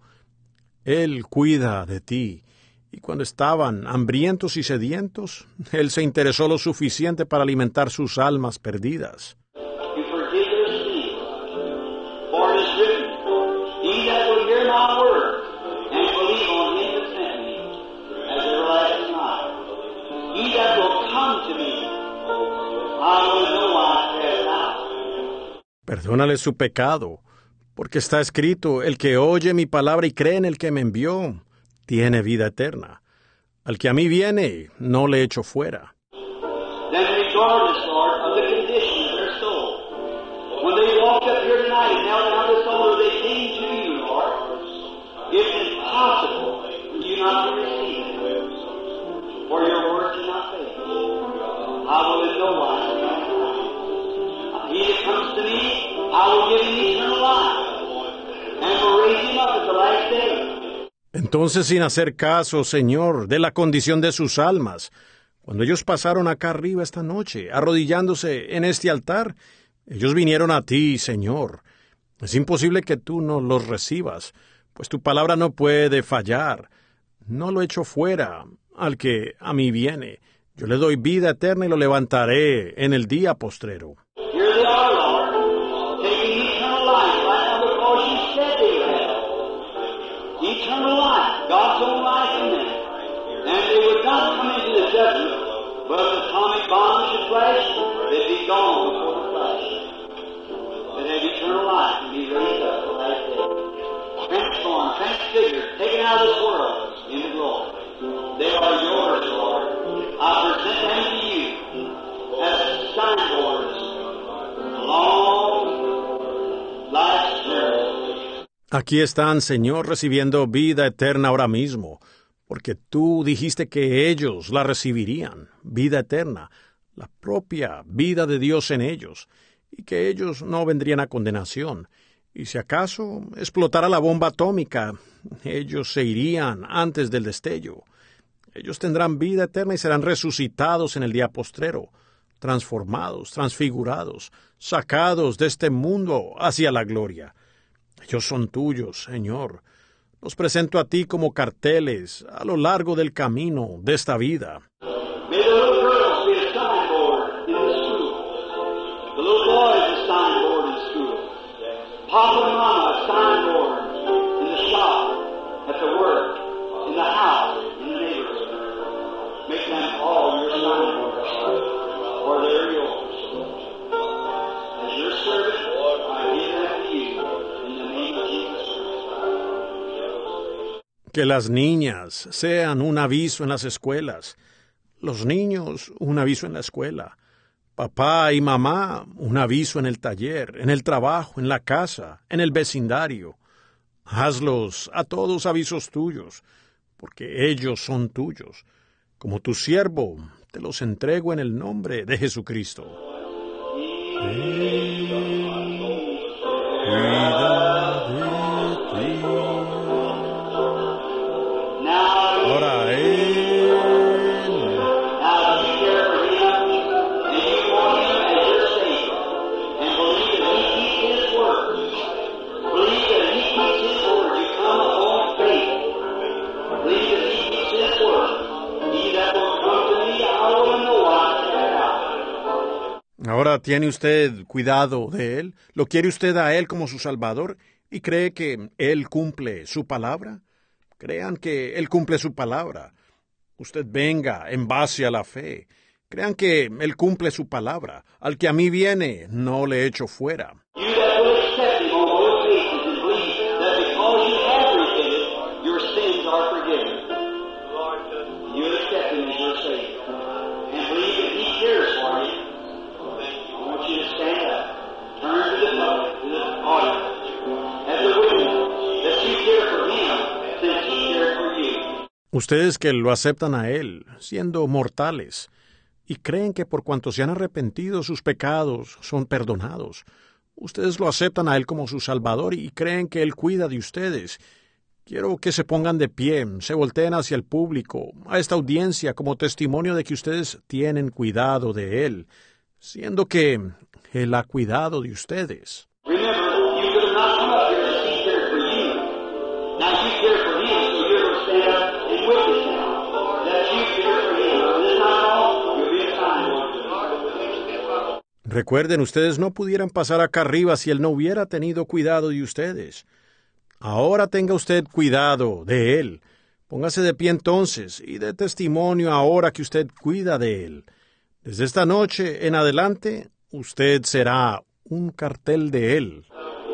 [SPEAKER 1] Él cuida de ti. Y cuando estaban hambrientos y sedientos, Él se interesó lo suficiente para alimentar sus almas perdidas.
[SPEAKER 2] You forgive their sins, for it is written, He that will hear my word and believe on Him that sent me, as everlasting life. He that will come to me, I will in no wise cast out.
[SPEAKER 1] Perdónale su pecado, porque está escrito, el que oye mi palabra y cree en el que me envió, tiene vida eterna. Al que a mí viene, no le echo fuera.
[SPEAKER 2] Then regardless, Lord, of the condition of their soul, when they walked up here tonight and knelt down this altar, they came to you, Lord. It's impossible for you not to receive them, for your word cannot fail. I will in no wise cast out. He that comes to me, I will give him eternal life, and will raise him up at the last day.
[SPEAKER 1] Entonces, sin hacer caso, Señor, de la condición de sus almas, cuando ellos pasaron acá arriba esta noche, arrodillándose en este altar, ellos vinieron a ti, Señor. Es imposible que tú no los recibas, pues tu palabra no puede fallar. No lo echo fuera al que a mí viene. Yo le doy vida eterna y lo levantaré en el día postrero.
[SPEAKER 2] Here they are, Lord, taking eternal life right now because you said they would have. Eternal life, God's own life in them. And they would not come into the judgment, but if the atomic bondage of flesh, they'd be gone before the flesh. They'd have eternal life and be raised up the last day. Transformed, transfigured, taken out of this world into glory. They are yours, Lord. I present them to you as signboards along life's journey.
[SPEAKER 1] Aquí están, Señor, recibiendo vida eterna ahora mismo, porque tú dijiste que ellos la recibirían, vida eterna, la propia vida de Dios en ellos, y que ellos no vendrían a condenación. Y si acaso explotara la bomba atómica, ellos se irían antes del destello. Ellos tendrán vida eterna y serán resucitados en el día postrero, transformados, transfigurados, sacados de este mundo hacia la gloria. Ellos son tuyos, Señor. Los presento a ti como carteles a lo largo del camino de esta vida.
[SPEAKER 2] May the little girls be a signboard in the school. The little boys a signboard in school. Papa and Mama a signboard in the shop, at the work, in the house, in the neighborhood. Make them all your signboards, for they're yours. As your servant, I give them to you in the name of Jesus Christ.
[SPEAKER 1] Que las niñas sean un aviso en las escuelas, los niños un aviso en la escuela, papá y mamá un aviso en el taller, en el trabajo, en la casa, en el vecindario. Hazlos a todos avisos tuyos, porque ellos son tuyos. Como tu siervo, te los entrego en el nombre de Jesucristo. Ahora Ahora tiene usted cuidado de él, lo quiere usted a él como su Salvador y cree que él cumple su palabra. Crean que él cumple su palabra. Usted venga en base a la fe. Crean que él cumple su palabra. Al que a mí viene, no le echo fuera.
[SPEAKER 2] You that will accept him on both faces and believe that because you have repented, your sins are forgiven. You accept him as
[SPEAKER 1] Ustedes que lo aceptan a Él, siendo mortales, y creen que por cuanto se han arrepentido sus pecados son perdonados. Ustedes lo aceptan a Él como su Salvador y creen que Él cuida de ustedes. Quiero que se pongan de pie, se volteen hacia el público, a esta audiencia, como testimonio de que ustedes tienen cuidado de Él, siendo que Él ha cuidado de ustedes.
[SPEAKER 2] Remember, you could have not come up here and he cared for you. Now you care for him, so you're going to stand up and witness now that you care for him. From this time on, you'll be a sign.
[SPEAKER 1] Recuerden, ustedes no pudieran pasar acá arriba si Él no hubiera tenido cuidado de ustedes. Ahora tenga usted cuidado de Él. Póngase de pie entonces y dé testimonio ahora que usted cuida de Él. Desde esta noche en adelante, usted será un cartel de Él.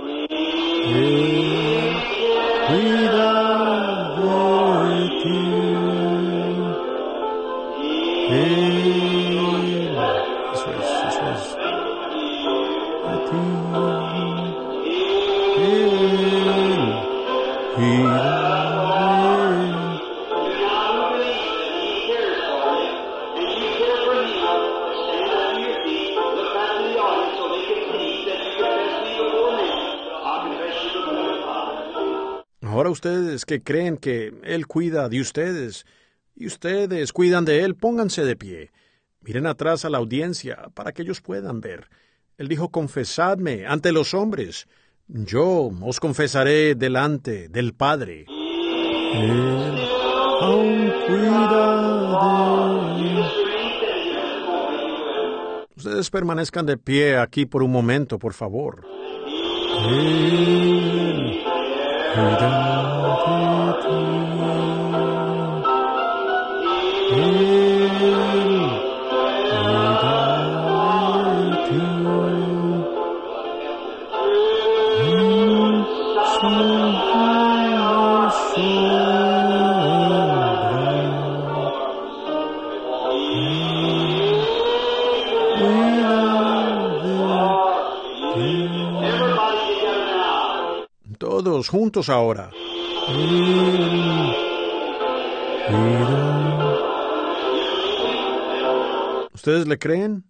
[SPEAKER 1] Él cuida de ti. Él, eso es. De ti. Él cuida Ahora ustedes que creen que Él cuida de ustedes y ustedes cuidan de Él, pónganse de pie. Miren atrás a la audiencia para que ellos puedan ver. Él dijo, confesadme ante los hombres. Yo os confesaré delante del Padre. Él aún cuida de mí. Ustedes permanezcan de pie aquí por un momento, por favor. Él cuida de ti. Él cuida de ti. Todos juntos ahora. ¿Ustedes le creen?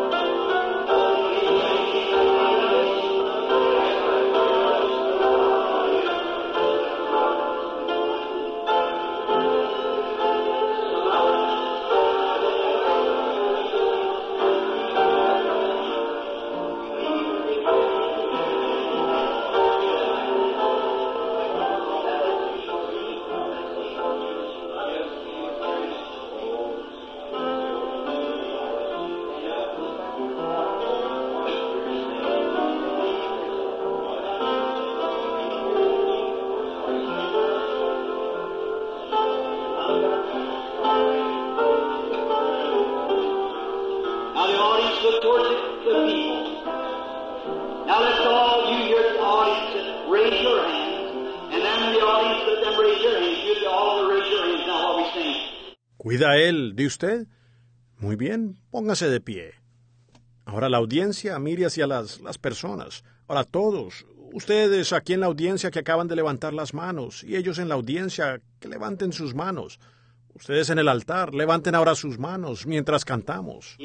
[SPEAKER 2] Look towards the people. Now let's all, you here at the audience, raise your hands. And then the audience, let them raise your hands. You all raise your hands now while we sing.
[SPEAKER 1] ¿Cuida Él de usted? Muy bien, póngase de pie. Ahora la audiencia mire hacia las personas. Ahora todos, ustedes aquí en la audiencia que acaban de levantar las manos, y ellos en la audiencia que levanten sus manos. Ustedes en el altar, levanten ahora sus manos mientras cantamos.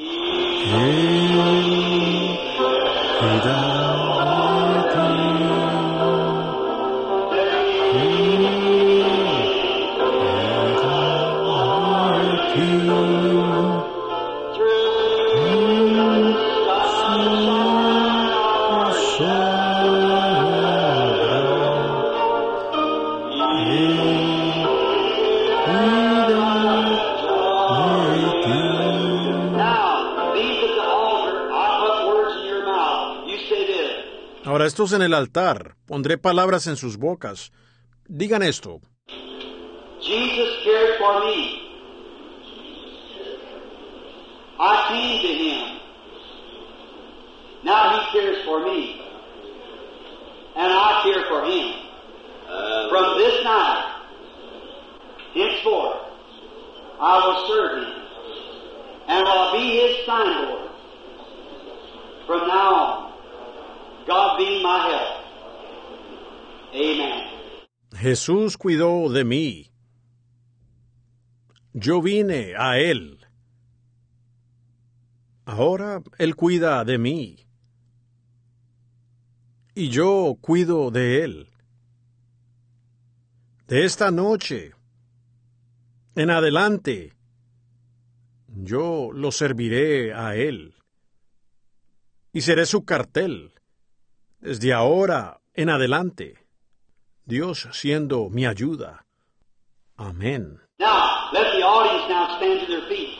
[SPEAKER 1] Ahora estos en el altar, pondré palabras en sus bocas. Digan esto.
[SPEAKER 2] Jesus cared for me. I came to him. Now he cares for me. And I care for him. From this night, henceforth, I will serve him. And I'll be his signboard. From now on, God being my help. Amen.
[SPEAKER 1] Jesús cuidó de mí. Yo vine a Él. Ahora Él cuida de mí. Y yo cuido de Él. De esta noche en adelante, yo lo serviré a Él. Y seré su cartel. Desde ahora en adelante. Dios siendo mi ayuda. Amén.
[SPEAKER 2] Now, let the audience now stand to their feet.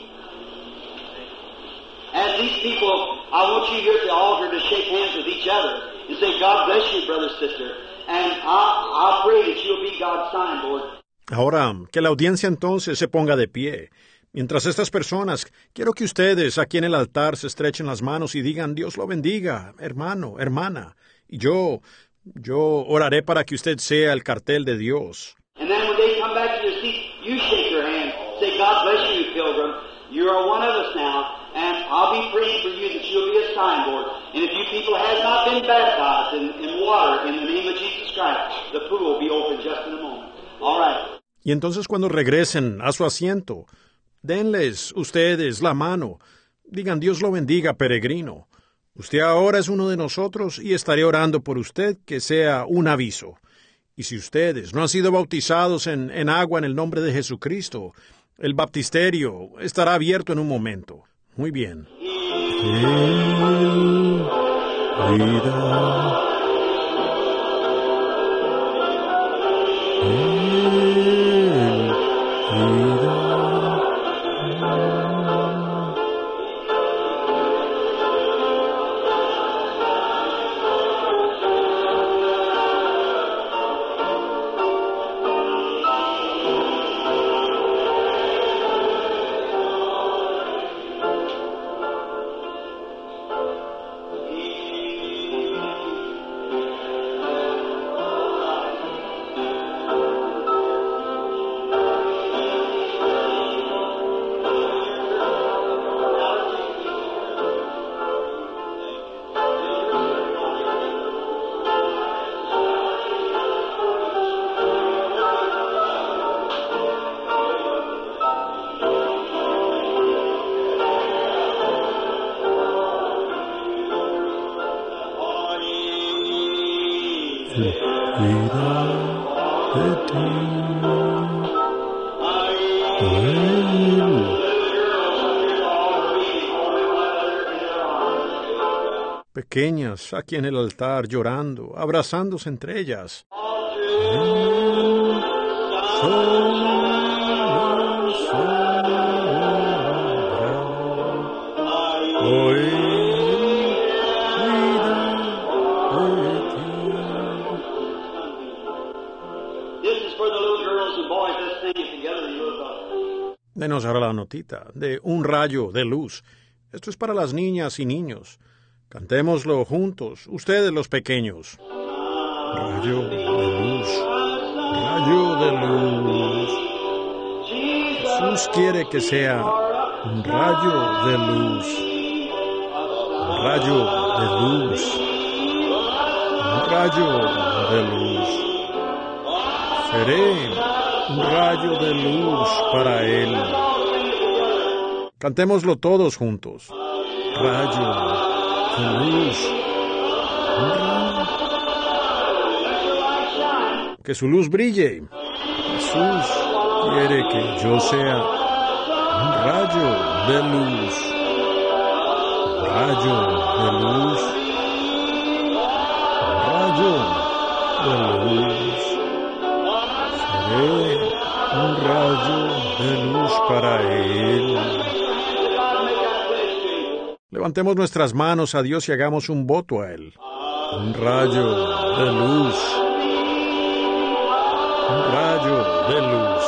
[SPEAKER 2] As these people, I want you here at the altar to shake hands with each other and say, God bless you, brother, sister. And I pray that you'll be God's signboard.
[SPEAKER 1] Ahora, que la audiencia entonces se ponga de pie. Mientras estas personas, quiero que ustedes aquí en el altar se estrechen las manos y digan, Dios lo bendiga, hermano, hermana. Y yo oraré para que usted sea el cartel de Dios.
[SPEAKER 2] And then when they come back to their seat, you shake their hand. Say, God bless you, pilgrim. You are one of us now. And I'll be praying for you that you'll be a signboard. And if you people have not been baptized in water in the name of Jesus Christ, the pool will be open just in a moment. All right.
[SPEAKER 1] Y entonces cuando regresen a su asiento, denles ustedes la mano. Digan, Dios lo bendiga, peregrino. Usted ahora es uno de nosotros y estaré orando por usted que sea un aviso. Y si ustedes no han sido bautizados en agua en el nombre de Jesucristo, el baptisterio estará abierto en un momento. Muy bien. Pequeñas aquí en el altar llorando, abrazándose entre ellas. Denos ahora la notita de un rayo de luz. Esto es para las niñas y niños. Cantémoslo juntos, ustedes los pequeños. Rayo de luz, rayo de luz. Jesús quiere que sea un rayo de luz. Un rayo de luz. Un rayo de luz. Seré un rayo de luz para Él. Cantémoslo todos juntos. Rayo de luz. Que su luz brille. Jesús quiere que yo sea un rayo de luz. Un rayo de luz. Un rayo de luz. Seré un rayo de luz para Él. Levantemos nuestras manos a Dios y hagamos un voto a Él. Un rayo de luz. Un rayo de luz.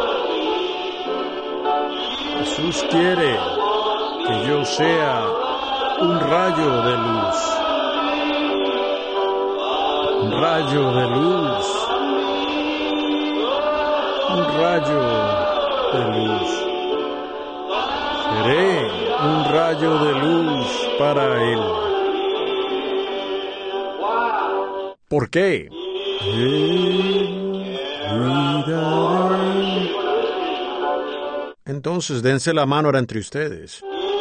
[SPEAKER 1] Jesús quiere que yo sea un rayo de luz. Un rayo de luz. Un rayo de luz. Seré un rayo de luz para Él. ¿Por qué? Entonces dense la mano ahora entre ustedes.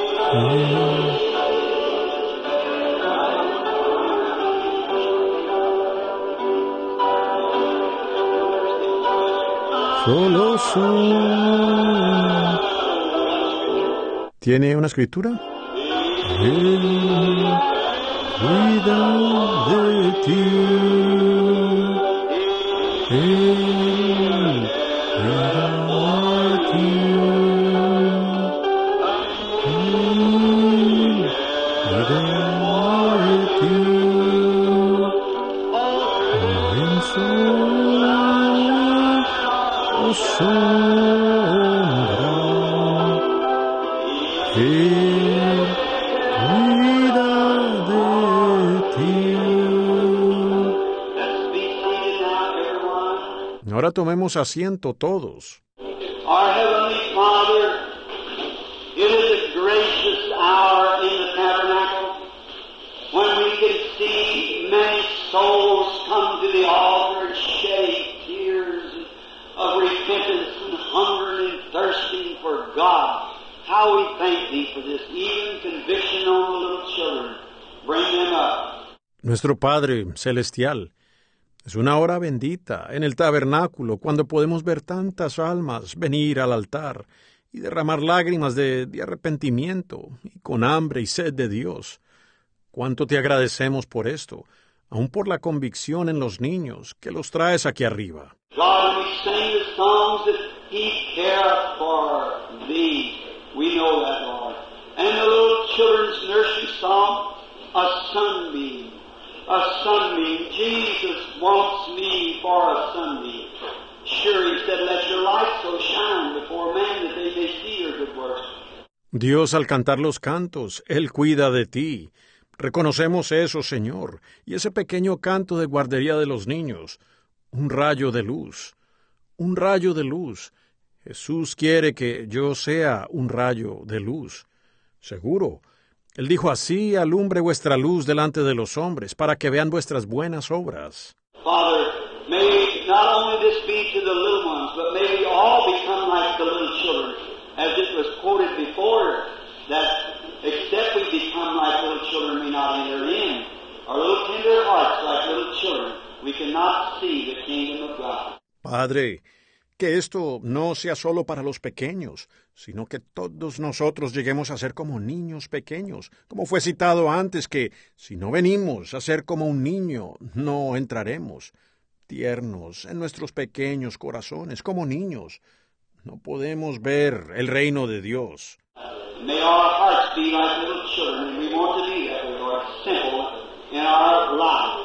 [SPEAKER 1] Solo son. ¿Tiene una escritura? Él cuida de ti. Él cuida de ti. Él cuida de ti. En su sombra. Él cuida de ti.
[SPEAKER 2] Let's be seated now, everyone.
[SPEAKER 1] Ahora tomemos asiento todos.
[SPEAKER 2] Our Heavenly Father, it is a gracious hour in the tabernacle when we can see many souls come to the altar shedding tears of repentance and hungering and thirsting for God. How we thank Thee for this, even conviction on the little children. Bring them up.
[SPEAKER 1] Nuestro Padre Celestial, es una hora bendita en el tabernáculo cuando podemos ver tantas almas venir al altar y derramar lágrimas de arrepentimiento y con hambre y sed de Dios. Cuánto te agradecemos por esto, aun por la convicción en los niños que los traes aquí arriba.
[SPEAKER 2] God, when we sing the songs that He cares for Thee, we know that, Lord. And the little children's nursery song, a sunbeam, Jesus wants me for a sunbeam. Sure, He said, let your light so shine before men that they may see your good works.
[SPEAKER 1] Dios, al cantar los cantos, Él cuida de ti. Reconocemos eso, Señor, y ese pequeño canto de guardería de los niños, un rayo de luz, un rayo de luz. Jesús quiere que yo sea un rayo de luz. Seguro. Él dijo así, alumbre vuestra luz delante de los hombres, para que vean vuestras buenas obras.
[SPEAKER 2] Father, may not only this be to the little ones, but may we all become like the little children, as it was quoted before, that except we become like little children, we not enter in. Our little tender hearts like little children, we cannot see the kingdom of God.
[SPEAKER 1] Padre, que esto no sea solo para los pequeños, sino que todos nosotros lleguemos a ser como niños pequeños, como fue citado antes, que si no venimos a ser como un niño, no entraremos. Tiernos en nuestros pequeños corazones, como niños, no podemos ver el reino de Dios.
[SPEAKER 2] May our hearts be like little children, and we want to be that way, Lord, simple in our life.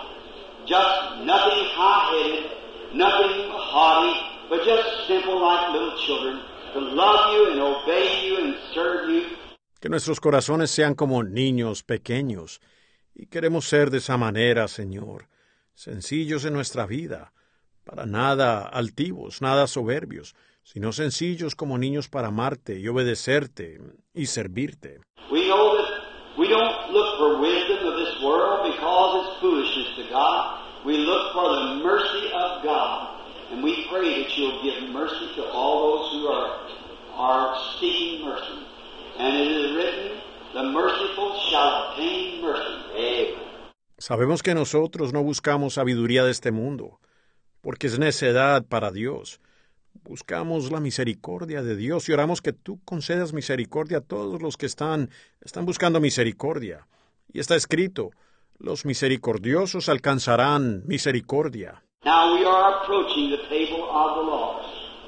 [SPEAKER 2] Just nothing high-headed, nothing haughty, but just simple like little children, to love you and obey you and serve you.
[SPEAKER 1] Que nuestros corazones sean como niños pequeños, y queremos ser de esa manera, Señor, sencillos en nuestra vida, para nada altivos, nada soberbios, sino sencillos como niños para amarte y obedecerte y servirte.
[SPEAKER 2] We know that we don't look for wisdom of this world because it's foolishness to God. We look for the mercy of God. And we pray that you'll give mercy to all those who are seeking mercy. And it is written, the merciful shall obtain mercy. Amen.
[SPEAKER 1] Sabemos que nosotros no buscamos sabiduría de este mundo, porque es necedad para Dios. Buscamos la misericordia de Dios y oramos que tú concedas misericordia a todos los que están buscando misericordia. Y está escrito, los misericordiosos alcanzarán misericordia.
[SPEAKER 2] Now we are approaching the table of the Lord.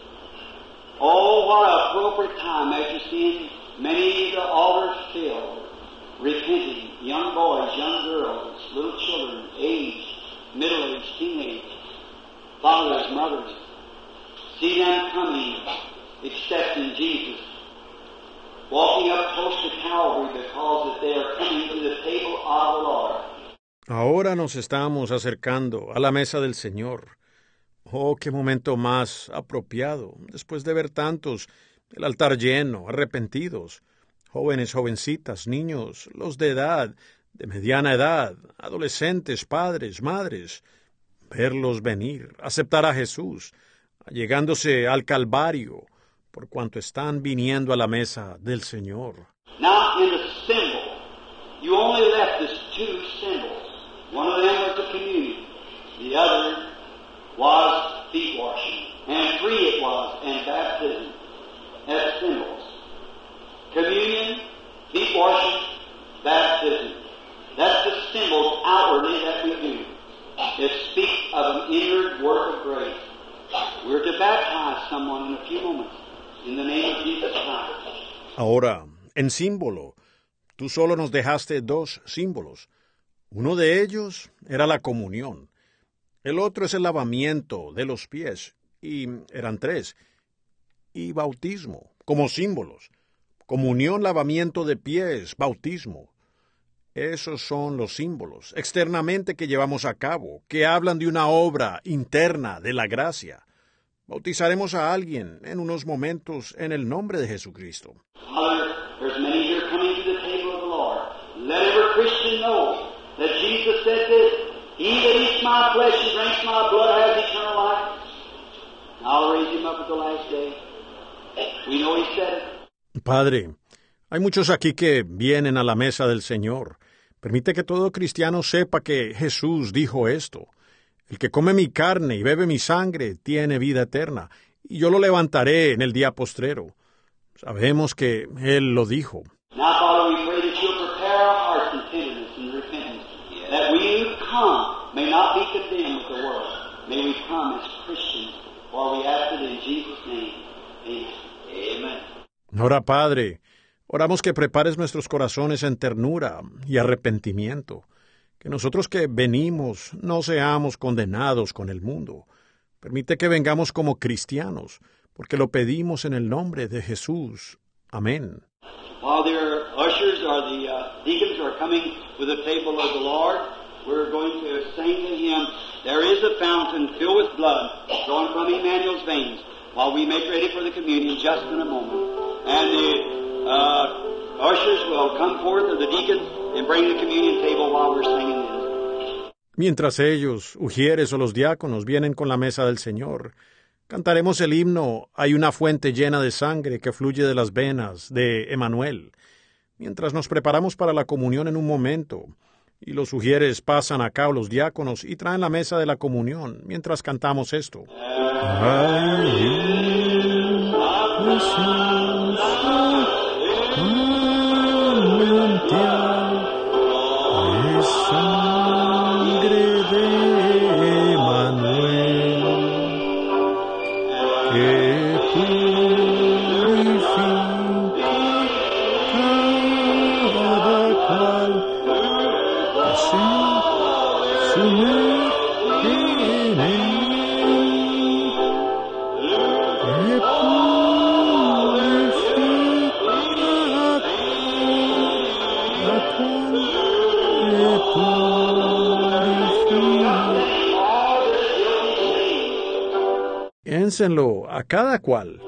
[SPEAKER 2] Oh, what an appropriate time as you see many of the altars filled, repenting, young boys, young girls, little children, aged, middle-aged, teenaged, fathers, mothers. See them coming, accepting Jesus, walking up close to Calvary because that they are coming to the table of the Lord.
[SPEAKER 1] Ahora nos estamos acercando a la mesa del Señor. Oh, qué momento más apropiado, después de ver tantos, el altar lleno, arrepentidos, jóvenes, jovencitas, niños, los de edad, de mediana edad, adolescentes, padres, madres, verlos venir, aceptar a Jesús, llegándose al Calvario, por cuanto están viniendo a la mesa del Señor.
[SPEAKER 2] Now, in the symbol, you only left us two symbols. One of them was the communion. The other was feet washing. And three it was, and baptism. As symbols. Communion, feet washing, baptism. That's the symbols outwardly that we do. It speaks of an inward work of grace. We're to baptize someone in a few moments in the name of Jesus Christ.
[SPEAKER 1] Ahora, en símbolo, tú solo nos dejaste dos símbolos. Uno de ellos era la comunión. El otro es el lavamiento de los pies. Y eran tres. Y bautismo, como símbolos. Comunión, lavamiento de pies, bautismo. Esos son los símbolos externamente que llevamos a cabo, que hablan de una obra interna de la gracia. Bautizaremos a alguien en unos momentos en el nombre de Jesucristo.
[SPEAKER 2] Father, there's many here coming to the table of the Lord. Let every Christian know that Jesus said this, He that eats my flesh and drinks my blood has eternal life. I'll raise him up at the last day. We know He said it.
[SPEAKER 1] Padre, hay muchos aquí que vienen a la mesa del Señor. Permite que todo cristiano sepa que Jesús dijo esto. El que come mi carne y bebe mi sangre tiene vida eterna, y yo lo levantaré en el día postrero. Sabemos que Él lo dijo.
[SPEAKER 2] Now, Father, we pray that You'll prepare our hearts in tenderness and repentance, that we who come may not be condemned with the world. May we come as Christians, for we ask it in Jesus' name. Amen.
[SPEAKER 1] Ahora, Padre, oramos que prepares nuestros corazones en ternura y arrepentimiento, que nosotros que venimos no seamos condenados con el mundo. Permite que vengamos como cristianos, porque lo pedimos en el nombre de Jesús. Amén.
[SPEAKER 2] While their ushers or the deacons are coming to the table of the Lord, we're going to sing the hymn, There is a fountain filled with blood flowing from Emmanuel's veins, while we make ready for the communion just in a moment. And the ushers will come forth, or the deacons, and bring the communion table while we're singing this.
[SPEAKER 1] Mientras ellos, ujieres o los diáconos, vienen con la mesa del Señor, cantaremos el himno Hay una fuente llena de sangre que fluye de las venas de Emmanuel, mientras nos preparamos para la comunión en un momento, y los ujieres pasan acá o los diáconos y traen la mesa de la comunión mientras cantamos esto. Piénsenlo a cada cual.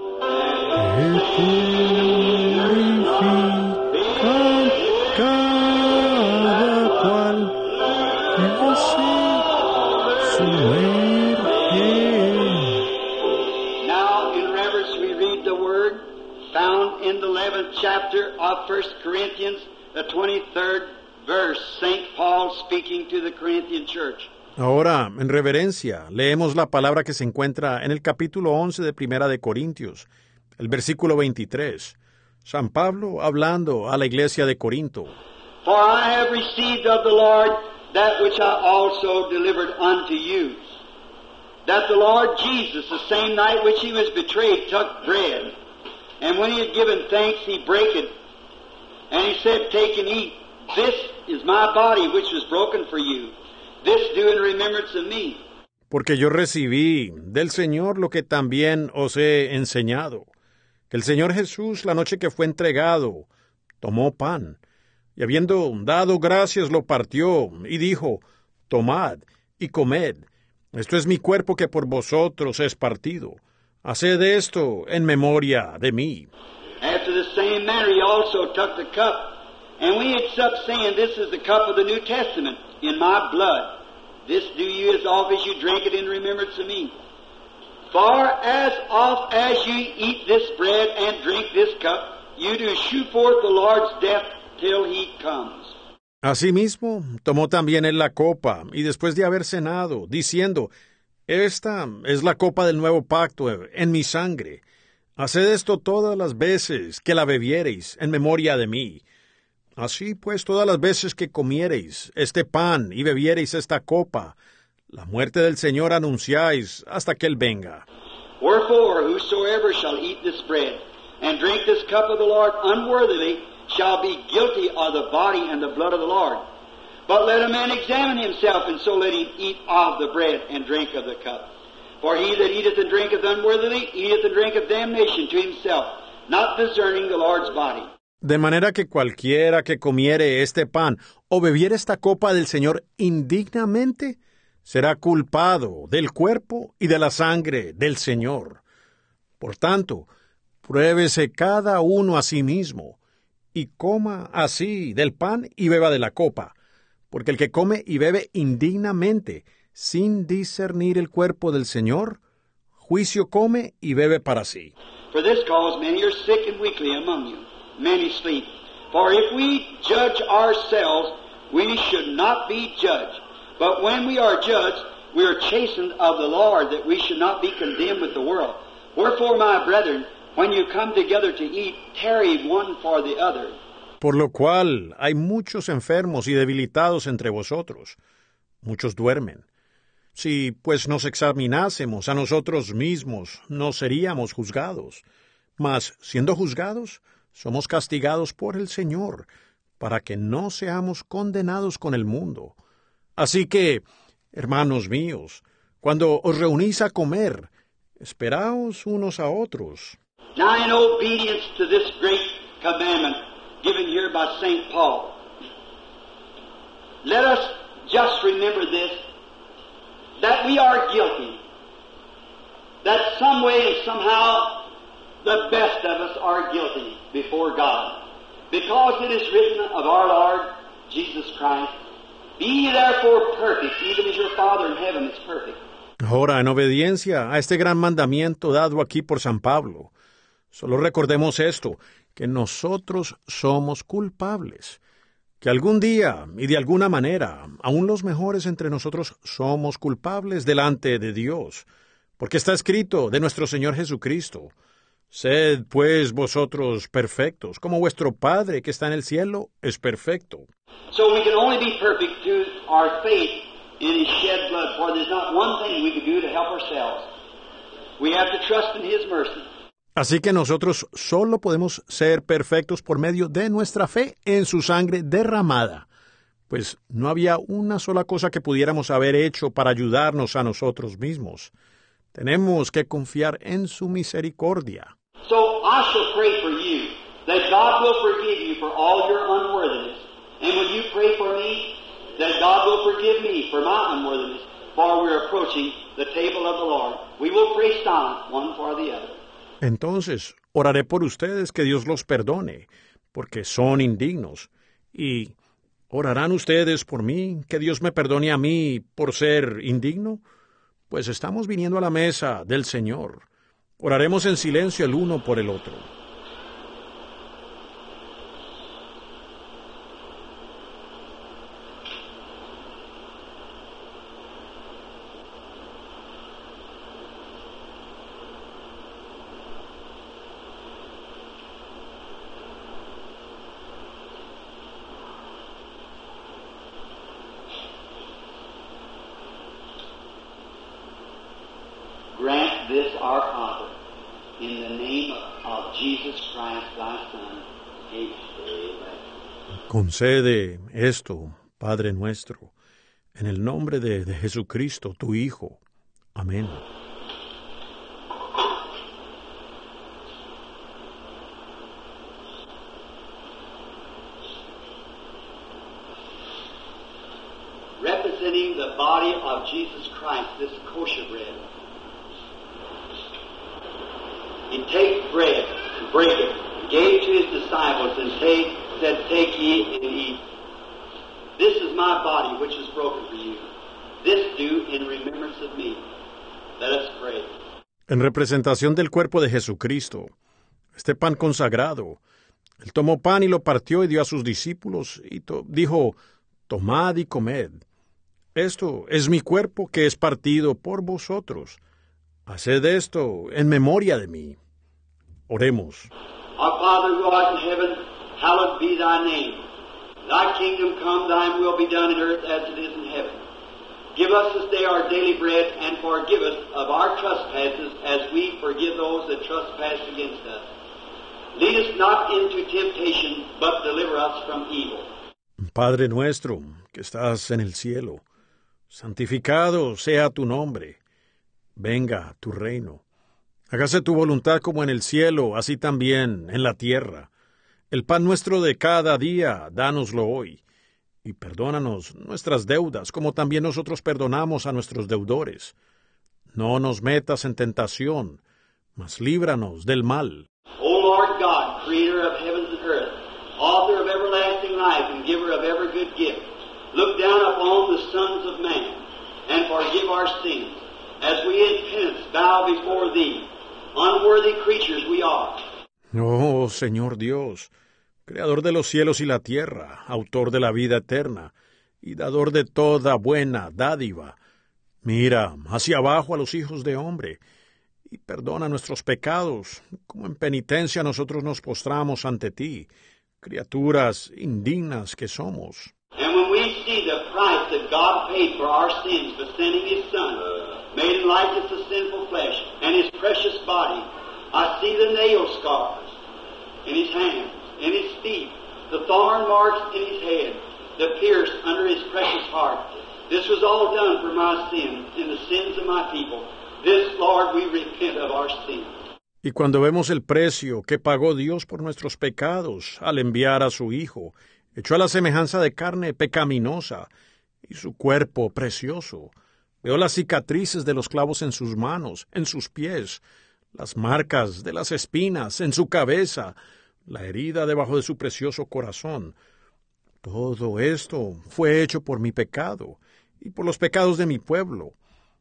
[SPEAKER 2] Now, in reverence, we read the word found in the 11th chapter of 1 Corinthians, the 23rd verse, St. Paul speaking to the Corinthian church.
[SPEAKER 1] Ahora, en reverencia, leemos la palabra que se encuentra en el capítulo 11 de Primera de Corintios, el versículo 23. San Pablo hablando a la iglesia de Corinto.
[SPEAKER 2] For I have received of the Lord that which I also delivered unto you, that the Lord Jesus, the same night which He was betrayed, took bread, and when He had given thanks, He brake it, and He said, Take and eat, this is my body which was broken for you. This do in remembrance of me.
[SPEAKER 1] Porque yo recibí del Señor lo que también os he enseñado, que el Señor Jesús, la noche que fue entregado, tomó pan, y habiendo dado gracias lo partió, y dijo, Tomad y comed, esto es mi cuerpo que por vosotros es partido. Haced esto en memoria de mí.
[SPEAKER 2] After the same manner He also took the cup, and when He had supped, saying, This is the cup of the New Testament, in my blood. This do you as oft as you drink it in remembrance of me. For as oft as ye eat this bread and drink this cup, you do shew forth the Lord's death till he comes.
[SPEAKER 1] Asimismo, tomó también él la copa, y después de haber cenado, diciendo, Esta es la copa del nuevo pacto en mi sangre. Haced esto todas las veces que la bebiereis en memoria de mí. Así pues, todas las veces que comiereis este pan y bebiereis esta copa, la muerte del Señor anunciáis hasta que Él venga.
[SPEAKER 2] Wherefore, whosoever shall eat this bread and drink this cup of the Lord unworthily shall be guilty of the body and the blood of the Lord. But let a man examine himself, and so let him eat of the bread and drink of the cup. For he that eateth and drinketh unworthily eateth and drinketh damnation to himself, not discerning the Lord's body.
[SPEAKER 1] De manera que cualquiera que comiere este pan o bebiere esta copa del Señor indignamente, será culpado del cuerpo y de la sangre del Señor. Por tanto, pruébese cada uno a sí mismo, y coma así del pan y beba de la copa, porque el que come y bebe indignamente, sin discernir el cuerpo del Señor, juicio come y bebe para sí.
[SPEAKER 2] For this cause many are sick and weakly among you, many sleep. For if we judge ourselves, we should not be judged. But when we are judged, we are chastened of the Lord, that we should not be condemned with the world. Wherefore, my brethren, when you come together to eat, tarry one for the other.
[SPEAKER 1] Por lo cual hay muchos enfermos y debilitados entre vosotros. Muchos duermen. Si pues nos examinásemos a nosotros mismos, no seríamos juzgados. Mas, siendo juzgados, somos castigados por el Señor, para que no seamos condenados con el mundo. Así que, hermanos míos, cuando os reunís a comer, esperaos unos a otros.
[SPEAKER 2] Now in obedience to this great commandment given here by St. Paul, let us just remember this, that we are guilty, that some way and somehow the best of us are guilty before God, because it is written of our Lord Jesus Christ, be ye therefore perfect, even as your Father in heaven is perfect.
[SPEAKER 1] Ahora, en obediencia a este gran mandamiento dado aquí por San Pablo, solo recordemos esto, que nosotros somos culpables, que algún día y de alguna manera, aun los mejores entre nosotros somos culpables delante de Dios, porque está escrito de nuestro Señor Jesucristo, sed pues vosotros perfectos, como vuestro Padre que está en el cielo es perfecto.
[SPEAKER 2] So we can only be perfect through our faith in His shed blood, for there's not one thing we can do to help ourselves. We have to trust in His mercy.
[SPEAKER 1] Así que nosotros solo podemos ser perfectos por medio de nuestra fe en su sangre derramada, pues no había una sola cosa que pudiéramos haber hecho para ayudarnos a nosotros mismos. Tenemos que confiar en su misericordia.
[SPEAKER 2] So I shall pray for you, that God will forgive you for all your unworthiness. And will you pray for me, that God will forgive me for my unworthiness, for we're approaching the table of the Lord. We will pray silent, one for the other.
[SPEAKER 1] Entonces, oraré por ustedes que Dios los perdone, porque son indignos. Y, ¿orarán ustedes por mí, que Dios me perdone a mí por ser indigno? Pues estamos viniendo a la mesa del Señor. Oraremos en silencio el uno por el otro.
[SPEAKER 2] Grant this our Father, in the name of Jesus Christ, thy Son. Amen.
[SPEAKER 1] Concede esto, Padre nuestro, en el nombre de Jesucristo, tu Hijo. Amén.
[SPEAKER 2] Representing the body of Jesus Christ, this kosher bread. He take bread and break it, gave to his disciples, and said, take ye and eat. This is my body which is broken for you. This do in remembrance of me. Let us pray.
[SPEAKER 1] En representación del cuerpo de Jesucristo, este pan consagrado, Él tomó pan y lo partió y dio a sus discípulos y dijo, tomad y comed. Esto es mi cuerpo que es partido por vosotros. Haced esto en memoria de mí. Oremos.
[SPEAKER 2] Our Father who art in heaven, hallowed be thy name. Thy kingdom come, thine will be done in earth as it is in heaven. Give us this day our daily bread, and forgive us of our trespasses as we forgive those that trespass against us. Lead us not into temptation, but deliver us from evil.
[SPEAKER 1] Padre nuestro, que estás en el cielo, santificado sea tu nombre. Venga tu reino. Hágase tu voluntad como en el cielo, así también en la tierra. El pan nuestro de cada día, dánoslo hoy. Y perdónanos nuestras deudas, como también nosotros perdonamos a nuestros deudores. No nos metas en tentación, mas líbranos del mal.
[SPEAKER 2] O Lord God, creator of heavens and earth, author of everlasting life and giver of every good gift, look down upon the sons of man, and forgive our sins, as we in penance bow before thee. Unworthy creatures we are.
[SPEAKER 1] Oh, Señor Dios, Creador de los cielos y la tierra, autor de la vida eterna, y dador de toda buena dádiva, mira hacia abajo a los hijos de hombre, y perdona nuestros pecados, como en penitencia nosotros nos postramos ante ti, criaturas indignas que somos.
[SPEAKER 2] And when we see the price that God paid for our sins by sending His Son, made in likeness of sinful flesh, and His precious body, I see the nail scars in His hands, in His feet, the thorn marks in His head, the pierce under His precious heart. This was all done for my sins and the sins of my people. This, Lord, we repent of our sins.
[SPEAKER 1] Y cuando vemos el precio que pagó Dios por nuestros pecados al enviar a su Hijo, hecho a la semejanza de carne pecaminosa, y su cuerpo precioso, veo las cicatrices de los clavos en sus manos, en sus pies, las marcas de las espinas en su cabeza, la herida debajo de su precioso corazón. Todo esto fue hecho por mi pecado y por los pecados de mi pueblo.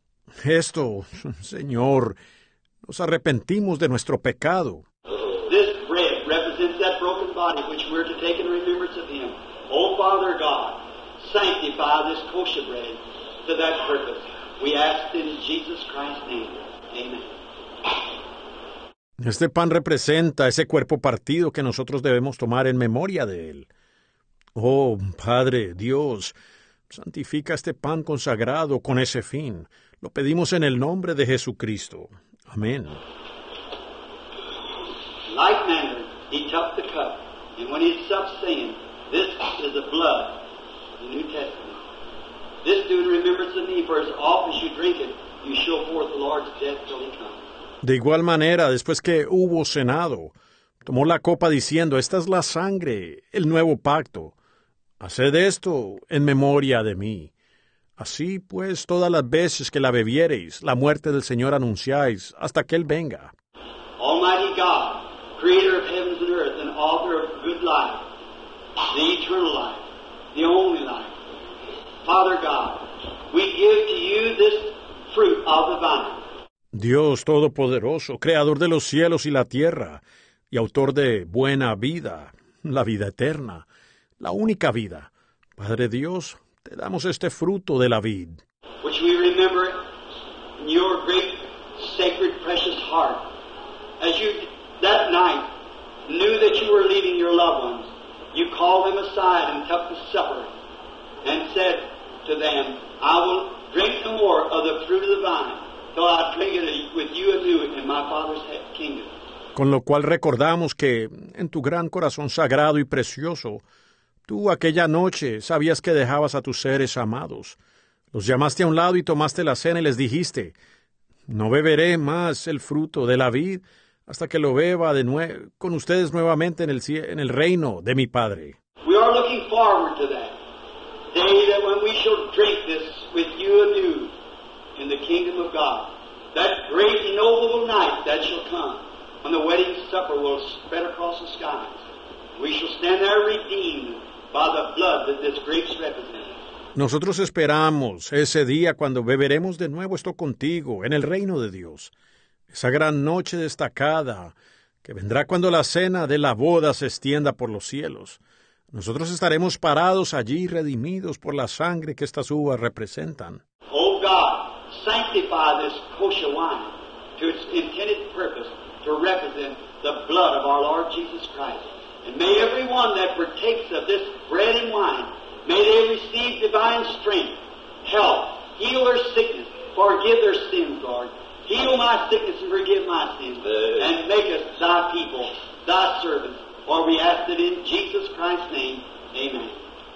[SPEAKER 1] Esto, Señor, nos arrepentimos de nuestro pecado.
[SPEAKER 2] This bread represents that broken body which we're to take in remembrance of Him. O Father God, sanctify this kosher bread to that purpose. We ask in Jesus Christ's name. Amen.
[SPEAKER 1] Este pan representa ese cuerpo partido que nosotros debemos tomar en memoria de Él. Oh, Padre Dios, santifica este pan consagrado con ese fin. Lo pedimos en el nombre de Jesucristo. Amén.
[SPEAKER 2] Like manner, He took the cup, and when He supped, saying, This is the blood of the New Testament. This do in remembrance of me, for as often as you drink it, you show forth the Lord's death till He comes.
[SPEAKER 1] De igual manera, después que hubo cenado, tomó la copa diciendo, esta es la sangre, el nuevo pacto. Haced esto en memoria de mí. Así pues, todas las veces que la bebiereis, la muerte del Señor anunciáis, hasta que Él venga.
[SPEAKER 2] Almighty God, creator of heavens and earth, and author of good life, the eternal life, the only life. Father God, we give to you this fruit of the vine.
[SPEAKER 1] Dios Todopoderoso, Creador de los cielos y la tierra, y autor de buena vida, la vida eterna, la única vida. Padre Dios, te damos este fruto de la vid.
[SPEAKER 2] Which we remember in your great, sacred, precious heart. As you, that night, knew that you were leaving your loved ones, you called them aside and took the supper, and said to them, I will drink no more of the fruit of the vine, till I drink it with you anew in my Father's kingdom.
[SPEAKER 1] Con lo cual recordamos que, en tu gran corazón sagrado y precioso, tú aquella noche sabías que dejabas a tus seres amados. Los llamaste a un lado y tomaste la cena y les dijiste, no beberé más el fruto de la vid hasta que lo beba con ustedes nuevamente en el reino de mi Padre.
[SPEAKER 2] We are looking forward to that day that when we shall drink this with you anew in the kingdom of God. That great and noble night that shall come, when the wedding supper will spread across the skies. We shall stand there redeemed by the blood that this grapes represent.
[SPEAKER 1] Nosotros esperamos ese día cuando beberemos de nuevo esto contigo en el reino de Dios. esa gran noche destacada que vendrá cuando la cena de la boda se extienda por los cielos. Nosotros estaremos parados allí redimidos por la sangre que estas uvas representan.
[SPEAKER 2] Oh God, sanctify this kosher wine to its intended purpose to represent the blood of our Lord Jesus Christ. And may everyone that partakes of this bread and wine, may they receive divine strength, health, heal their sickness, forgive their sins, Lord. Heal my sickness and forgive my sins. And make us thy people, thy servants. For we ask it in Jesus Christ's name. Amen.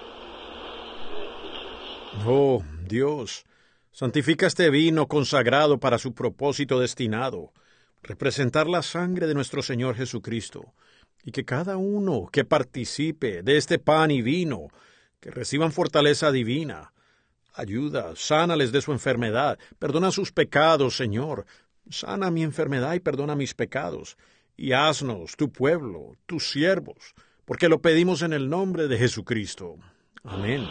[SPEAKER 1] Oh, Dios, santifica este vino consagrado para su propósito destinado, representar la sangre de nuestro Señor Jesucristo, y que cada uno que participe de este pan y vino, que reciban fortaleza divina. Ayuda, sánales de su enfermedad, perdona sus pecados, Señor. Sana mi enfermedad y perdona mis pecados. Y haznos tu pueblo, tus siervos, porque lo pedimos en el nombre de Jesucristo. Amén.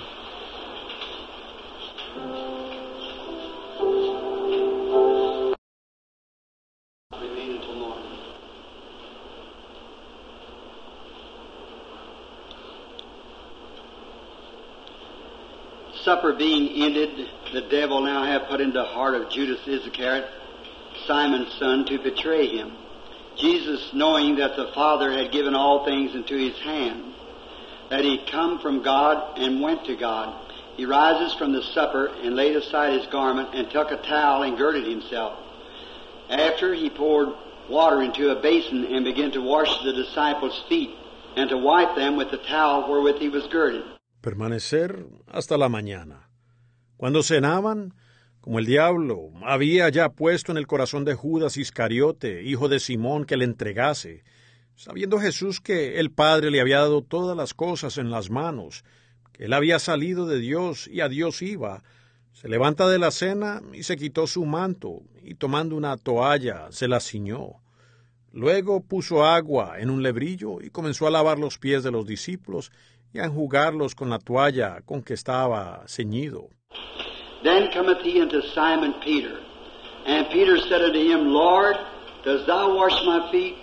[SPEAKER 2] Supper being ended, the devil now hath put into the heart of Judas Iscariot, Simon's son, to betray him. Jesus, knowing that the Father had given all things into his hand, that he come from God and went to God, he rises from the supper and laid aside his garment and took a towel and girded himself. After he poured water into a basin and began to wash the disciples' feet and to wipe them with the towel wherewith he was girded.
[SPEAKER 1] Permanecer hasta la mañana. Cuando cenaban, como el diablo había ya puesto en el corazón de Judas Iscariote, hijo de Simón, que le entregase, sabiendo Jesús que el Padre le había dado todas las cosas en las manos, que él había salido de Dios y a Dios iba, se levanta de la cena y se quitó su manto, y tomando una toalla se la ciñó. Luego puso agua en un lebrillo y comenzó a lavar los pies de los discípulos y a enjugarlos con la toalla con que estaba ceñido.
[SPEAKER 2] Then cometh he unto Simon Peter, and Peter said unto him, Lord, dost thou wash my feet?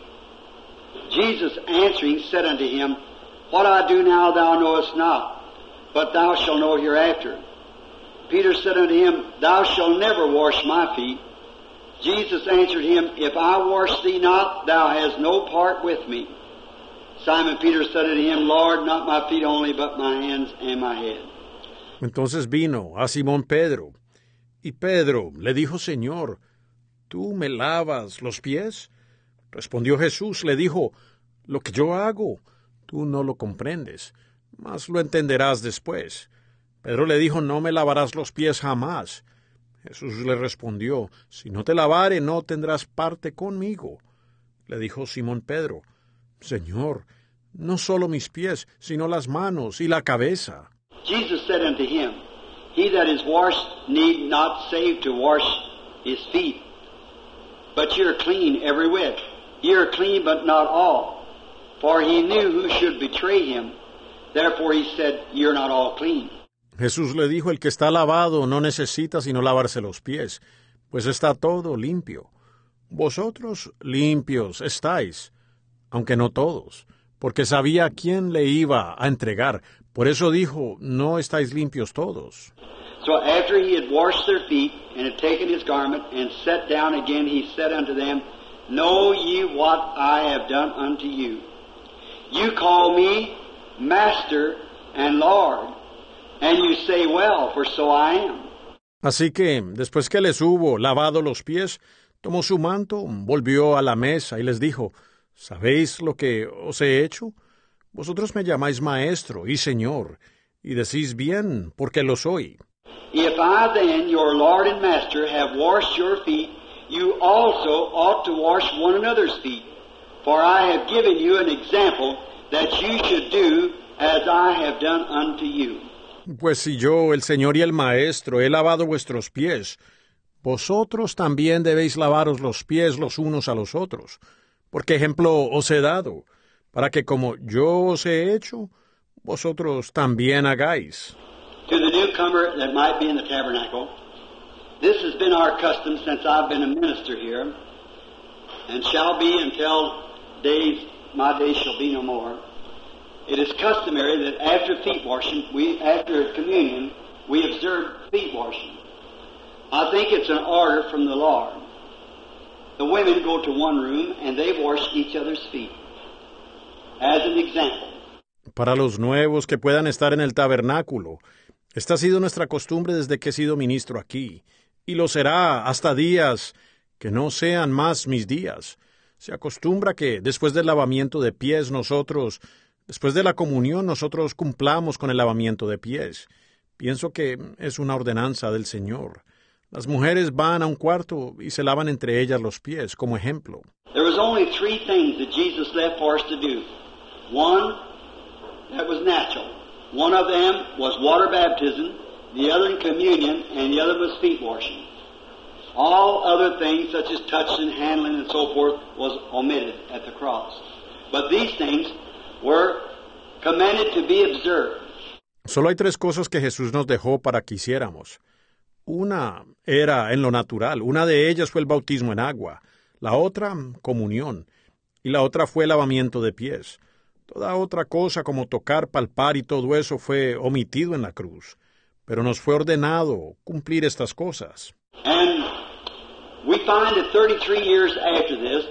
[SPEAKER 2] Jesus answering said unto him, What I do now thou knowest not, but thou shalt know hereafter. Peter said unto him, Thou shalt never wash my feet. Jesus answered him, If I wash thee not, thou hast no part with me. Simon Peter said unto him, Lord, not my feet only, but my hands and my head.
[SPEAKER 1] Entonces vino a Simón Pedro, y Pedro le dijo, Señor, ¿tú me lavas los pies? Respondió Jesús, le dijo, lo que yo hago, tú no lo comprendes, mas lo entenderás después. Pedro le dijo, no me lavarás los pies jamás. Jesús le respondió, si no te lavare, no tendrás parte conmigo. Le dijo Simón Pedro, Señor, no solo mis pies, sino las manos y la cabeza.
[SPEAKER 2] Jesus said unto him, He that is washed need not save to wash his feet, but ye are clean every whit. Ye are clean, but not all. For he knew who should betray him. Therefore he said, Ye are not all clean.
[SPEAKER 1] Jesús le dijo, el que está lavado no necesita sino lavarse los pies, pues está todo limpio. Vosotros limpios estáis, aunque no todos, porque sabía a quién le iba a entregar. Por eso dijo, no estáis limpios todos.
[SPEAKER 2] So after he had washed their feet, and had taken his garment, and sat down again, he said unto them, Know ye what I have done unto you? You call me Master and Lord, and you say, Well, for so I am.
[SPEAKER 1] Así que, después que les hubo lavado los pies, tomó su manto, volvió a la mesa y les dijo, ¿sabéis lo que os he hecho? Vosotros me llamáis maestro y señor, y decís bien, porque lo soy.
[SPEAKER 2] If I then, your Lord and Master, have washed your feet, you also ought to wash one another's feet. For I have given you an example that you should do as I have done unto you.
[SPEAKER 1] Pues si yo, el Señor y el Maestro, he lavado vuestros pies, vosotros también debéis lavaros los pies los unos a los otros, porque ejemplo os he dado, para que como yo os he hecho, vosotros también hagáis.
[SPEAKER 2] To the newcomer that might be in the tabernacle, this has been our custom since I've been a minister here, and shall be until my days shall be no more. It is customary that after feet washing, after communion, we observe feet washing. I think it's an order from the Lord. The women go to one room and they wash each other's feet as an example.
[SPEAKER 1] Para los nuevos que puedan estar en el tabernáculo, esta ha sido nuestra costumbre desde que he sido ministro aquí, y lo será hasta días que no sean más mis días. Se acostumbra que después del lavamiento de pies después de la comunión, nosotros cumplamos con el lavamiento de pies. Pienso que es una ordenanza del Señor. Las mujeres van a un cuarto y se lavan entre ellas los pies, como ejemplo.
[SPEAKER 2] There was only 3 things that Jesus left for us to do. One, that was natural. One of them was water baptism, the other in communion, and the other was feet washing. All other things, such as touching, handling, and so forth, was omitted at the cross. But these things were commanded to be observed.
[SPEAKER 1] Solo hay 3 cosas que Jesús nos dejó para que hiciéramos. Una era en lo natural, una de ellas fue el bautismo en agua, la otra, comunión, y la otra fue el lavamiento de pies. Toda otra cosa como tocar, palpar y todo eso fue omitido en la cruz, pero nos fue ordenado cumplir estas cosas.
[SPEAKER 2] And we find that 33 years after this,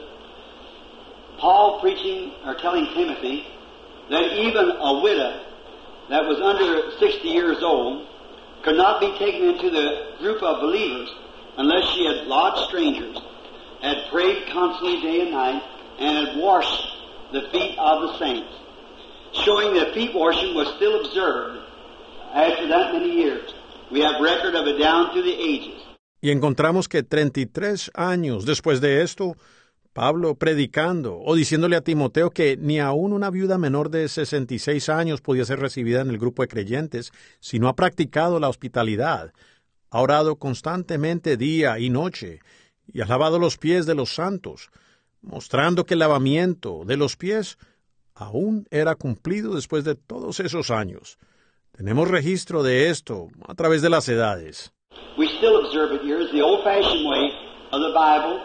[SPEAKER 2] Paul preaching or telling Timothy that even a widow that was under 60 years old could not be taken into the group of believers unless she had lodged strangers, had prayed constantly day and night, and had washed the feet of the saints, showing that feet washing was still observed after that many years. We have record of it down through the ages.
[SPEAKER 1] Y encontramos que 33 años después de esto, Pablo predicando o diciéndole a Timoteo que ni aún una viuda menor de 66 años podía ser recibida en el grupo de creyentes si no ha practicado la hospitalidad, ha orado constantemente día y noche y ha lavado los pies de los santos, mostrando que el lavamiento de los pies aún era cumplido después de todos esos años. Tenemos registro de esto a través de las edades.
[SPEAKER 2] We still observe it here as the old-fashioned way of the Bible,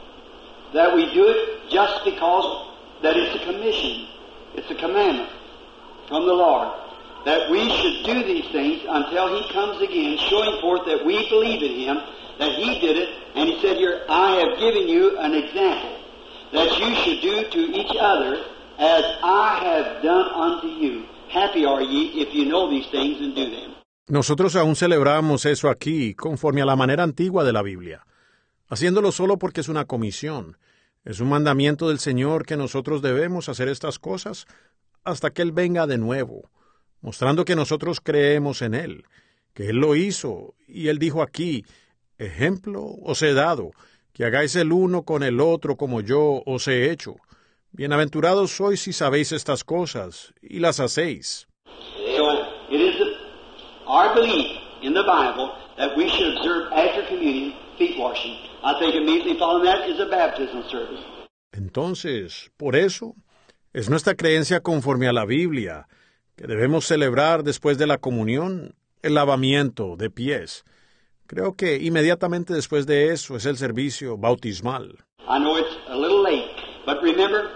[SPEAKER 2] that we do it just because that it's a commission, it's a commandment from the Lord, that we should do these things until He comes again, showing forth that we believe in Him, that He did it, and He said here, I have given you an example, that you should do to each other as I have done unto you. Happy are ye if you know these things and do them.
[SPEAKER 1] Nosotros aún celebramos eso aquí, conforme a la manera antigua de la Biblia, haciéndolo solo porque es una comisión. Es un mandamiento del Señor que nosotros debemos hacer estas cosas hasta que Él venga de nuevo, mostrando que nosotros creemos en Él, que Él lo hizo, y Él dijo aquí, ejemplo os he dado, que hagáis el uno con el otro como yo os he hecho. Bienaventurados sois si sabéis estas cosas, y las hacéis.
[SPEAKER 2] So, it is our belief in the Bible that we should observe after communion feet washing. I think immediately following that is a baptism service.
[SPEAKER 1] Entonces, por eso, es nuestra creencia conforme a la Biblia, que debemos celebrar después de la comunión el lavamiento de pies. Creo que inmediatamente después de eso es el servicio bautismal.
[SPEAKER 2] I know it's a little late, but remember,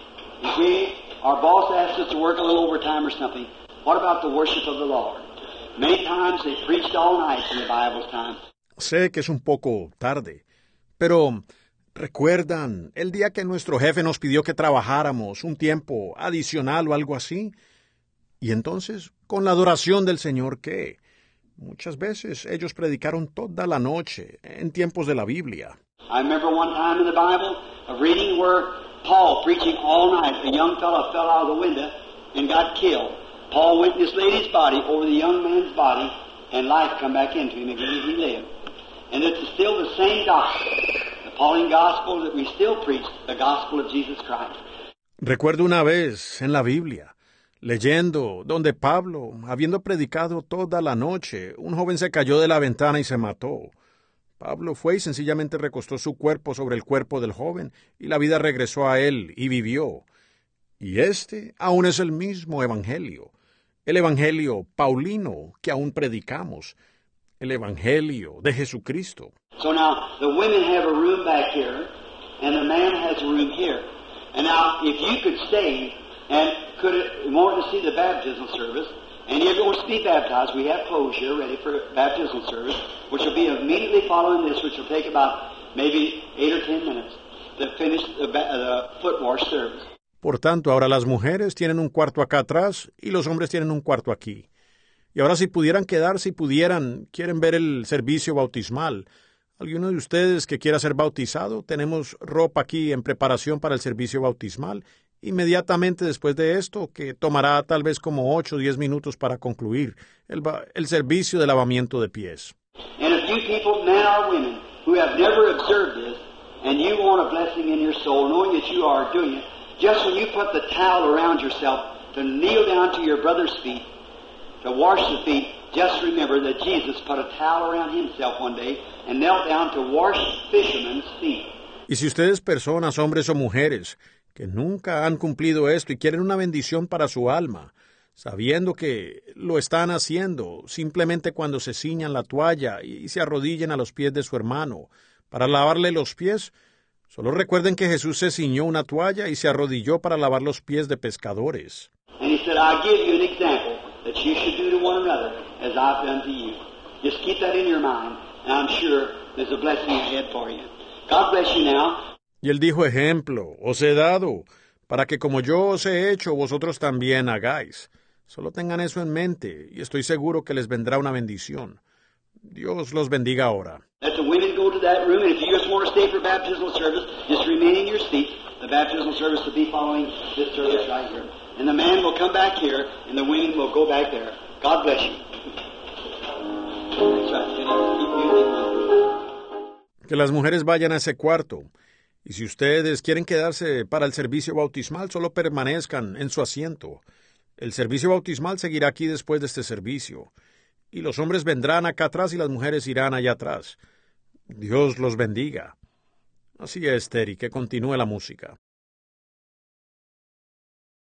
[SPEAKER 2] if our boss asked us to work a little overtime or something, what about the worship of the Lord? Many times they preached all night in the Bible's time.
[SPEAKER 1] Sé que es un poco tarde, pero ¿recuerdan el día que nuestro jefe nos pidió que trabajáramos un tiempo adicional o algo así? Y entonces, con la adoración del Señor, ¿qué? Muchas veces ellos predicaron toda la noche en tiempos de la Biblia.
[SPEAKER 2] I remember one time in the Bible of reading where Paul preaching all night. A young fellow fell out of the window and got killed. Paul went in this lady's body over the young man's body, and life come back into him again as he lived. And it's still the same gospel, the Pauline gospel that we still preach, the gospel of Jesus Christ.
[SPEAKER 1] Recuerdo una vez en la Biblia, leyendo, donde Pablo, habiendo predicado toda la noche, un joven se cayó de la ventana y se mató. Pablo fue y sencillamente recostó su cuerpo sobre el cuerpo del joven, y la vida regresó a él y vivió. Y este aún es el mismo evangelio, el evangelio paulino que aún predicamos, el evangelio de Jesucristo.
[SPEAKER 2] So now, the women have a room back here, and the man has a room here. And now, if you could stay and wanted to see the baptismal service, and you're going to be baptized, we have clothes here ready for baptismal service, which will be immediately following this, which will take about maybe 8 or 10 minutes to finish the foot wash service.
[SPEAKER 1] Por tanto, ahora las mujeres tienen un cuarto acá atrás y los hombres tienen un cuarto aquí. Y ahora si pudieran quedarse y quieren ver el servicio bautismal. ¿Alguno de ustedes que quiera ser bautizado? Tenemos ropa aquí en preparación para el servicio bautismal. Inmediatamente después de esto, que tomará tal vez como 8 o 10 minutos para concluir el servicio de lavamiento de pies.
[SPEAKER 2] And if you people, men or women, who have never observed this, and you want a blessing in your soul, knowing that you are doing it, just when you put the towel around yourself to kneel down to your brother's feet, to wash the feet, just remember that Jesus put a towel around himself one day and knelt down to wash fishermen's feet.
[SPEAKER 1] Y si ustedes personas, hombres o mujeres, que nunca han cumplido esto y quieren una bendición para su alma, sabiendo que lo están haciendo simplemente cuando se ciñan la toalla y se arrodillen a los pies de su hermano para lavarle los pies, solo recuerden que Jesús se ciñó una toalla y se arrodilló para lavar los pies de pescadores.
[SPEAKER 2] And he said, I'll give you an example that you should do to one another as I've done to you. Just keep that in your mind, and I'm sure there's a blessing ahead for you. God bless you now.
[SPEAKER 1] Y él dijo, ejemplo, os he dado, para que como yo os he hecho, vosotros también hagáis. Solo tengan eso en mente, y estoy seguro que les vendrá una bendición. Dios los bendiga ahora.
[SPEAKER 2] Let the women go to that room, and if you just want to stay for baptismal service, just remain in your seat. The baptismal service will be following this service right here. And the man will come back here, and the women will go back there. God bless you. That's right.
[SPEAKER 1] Que las mujeres vayan a ese cuarto. Y si ustedes quieren quedarse para el servicio bautismal, solo permanezcan en su asiento. El servicio bautismal seguirá aquí después de este servicio. Y los hombres vendrán acá atrás y las mujeres irán allá atrás. Dios los bendiga. Así es, Terry, que continúe la música.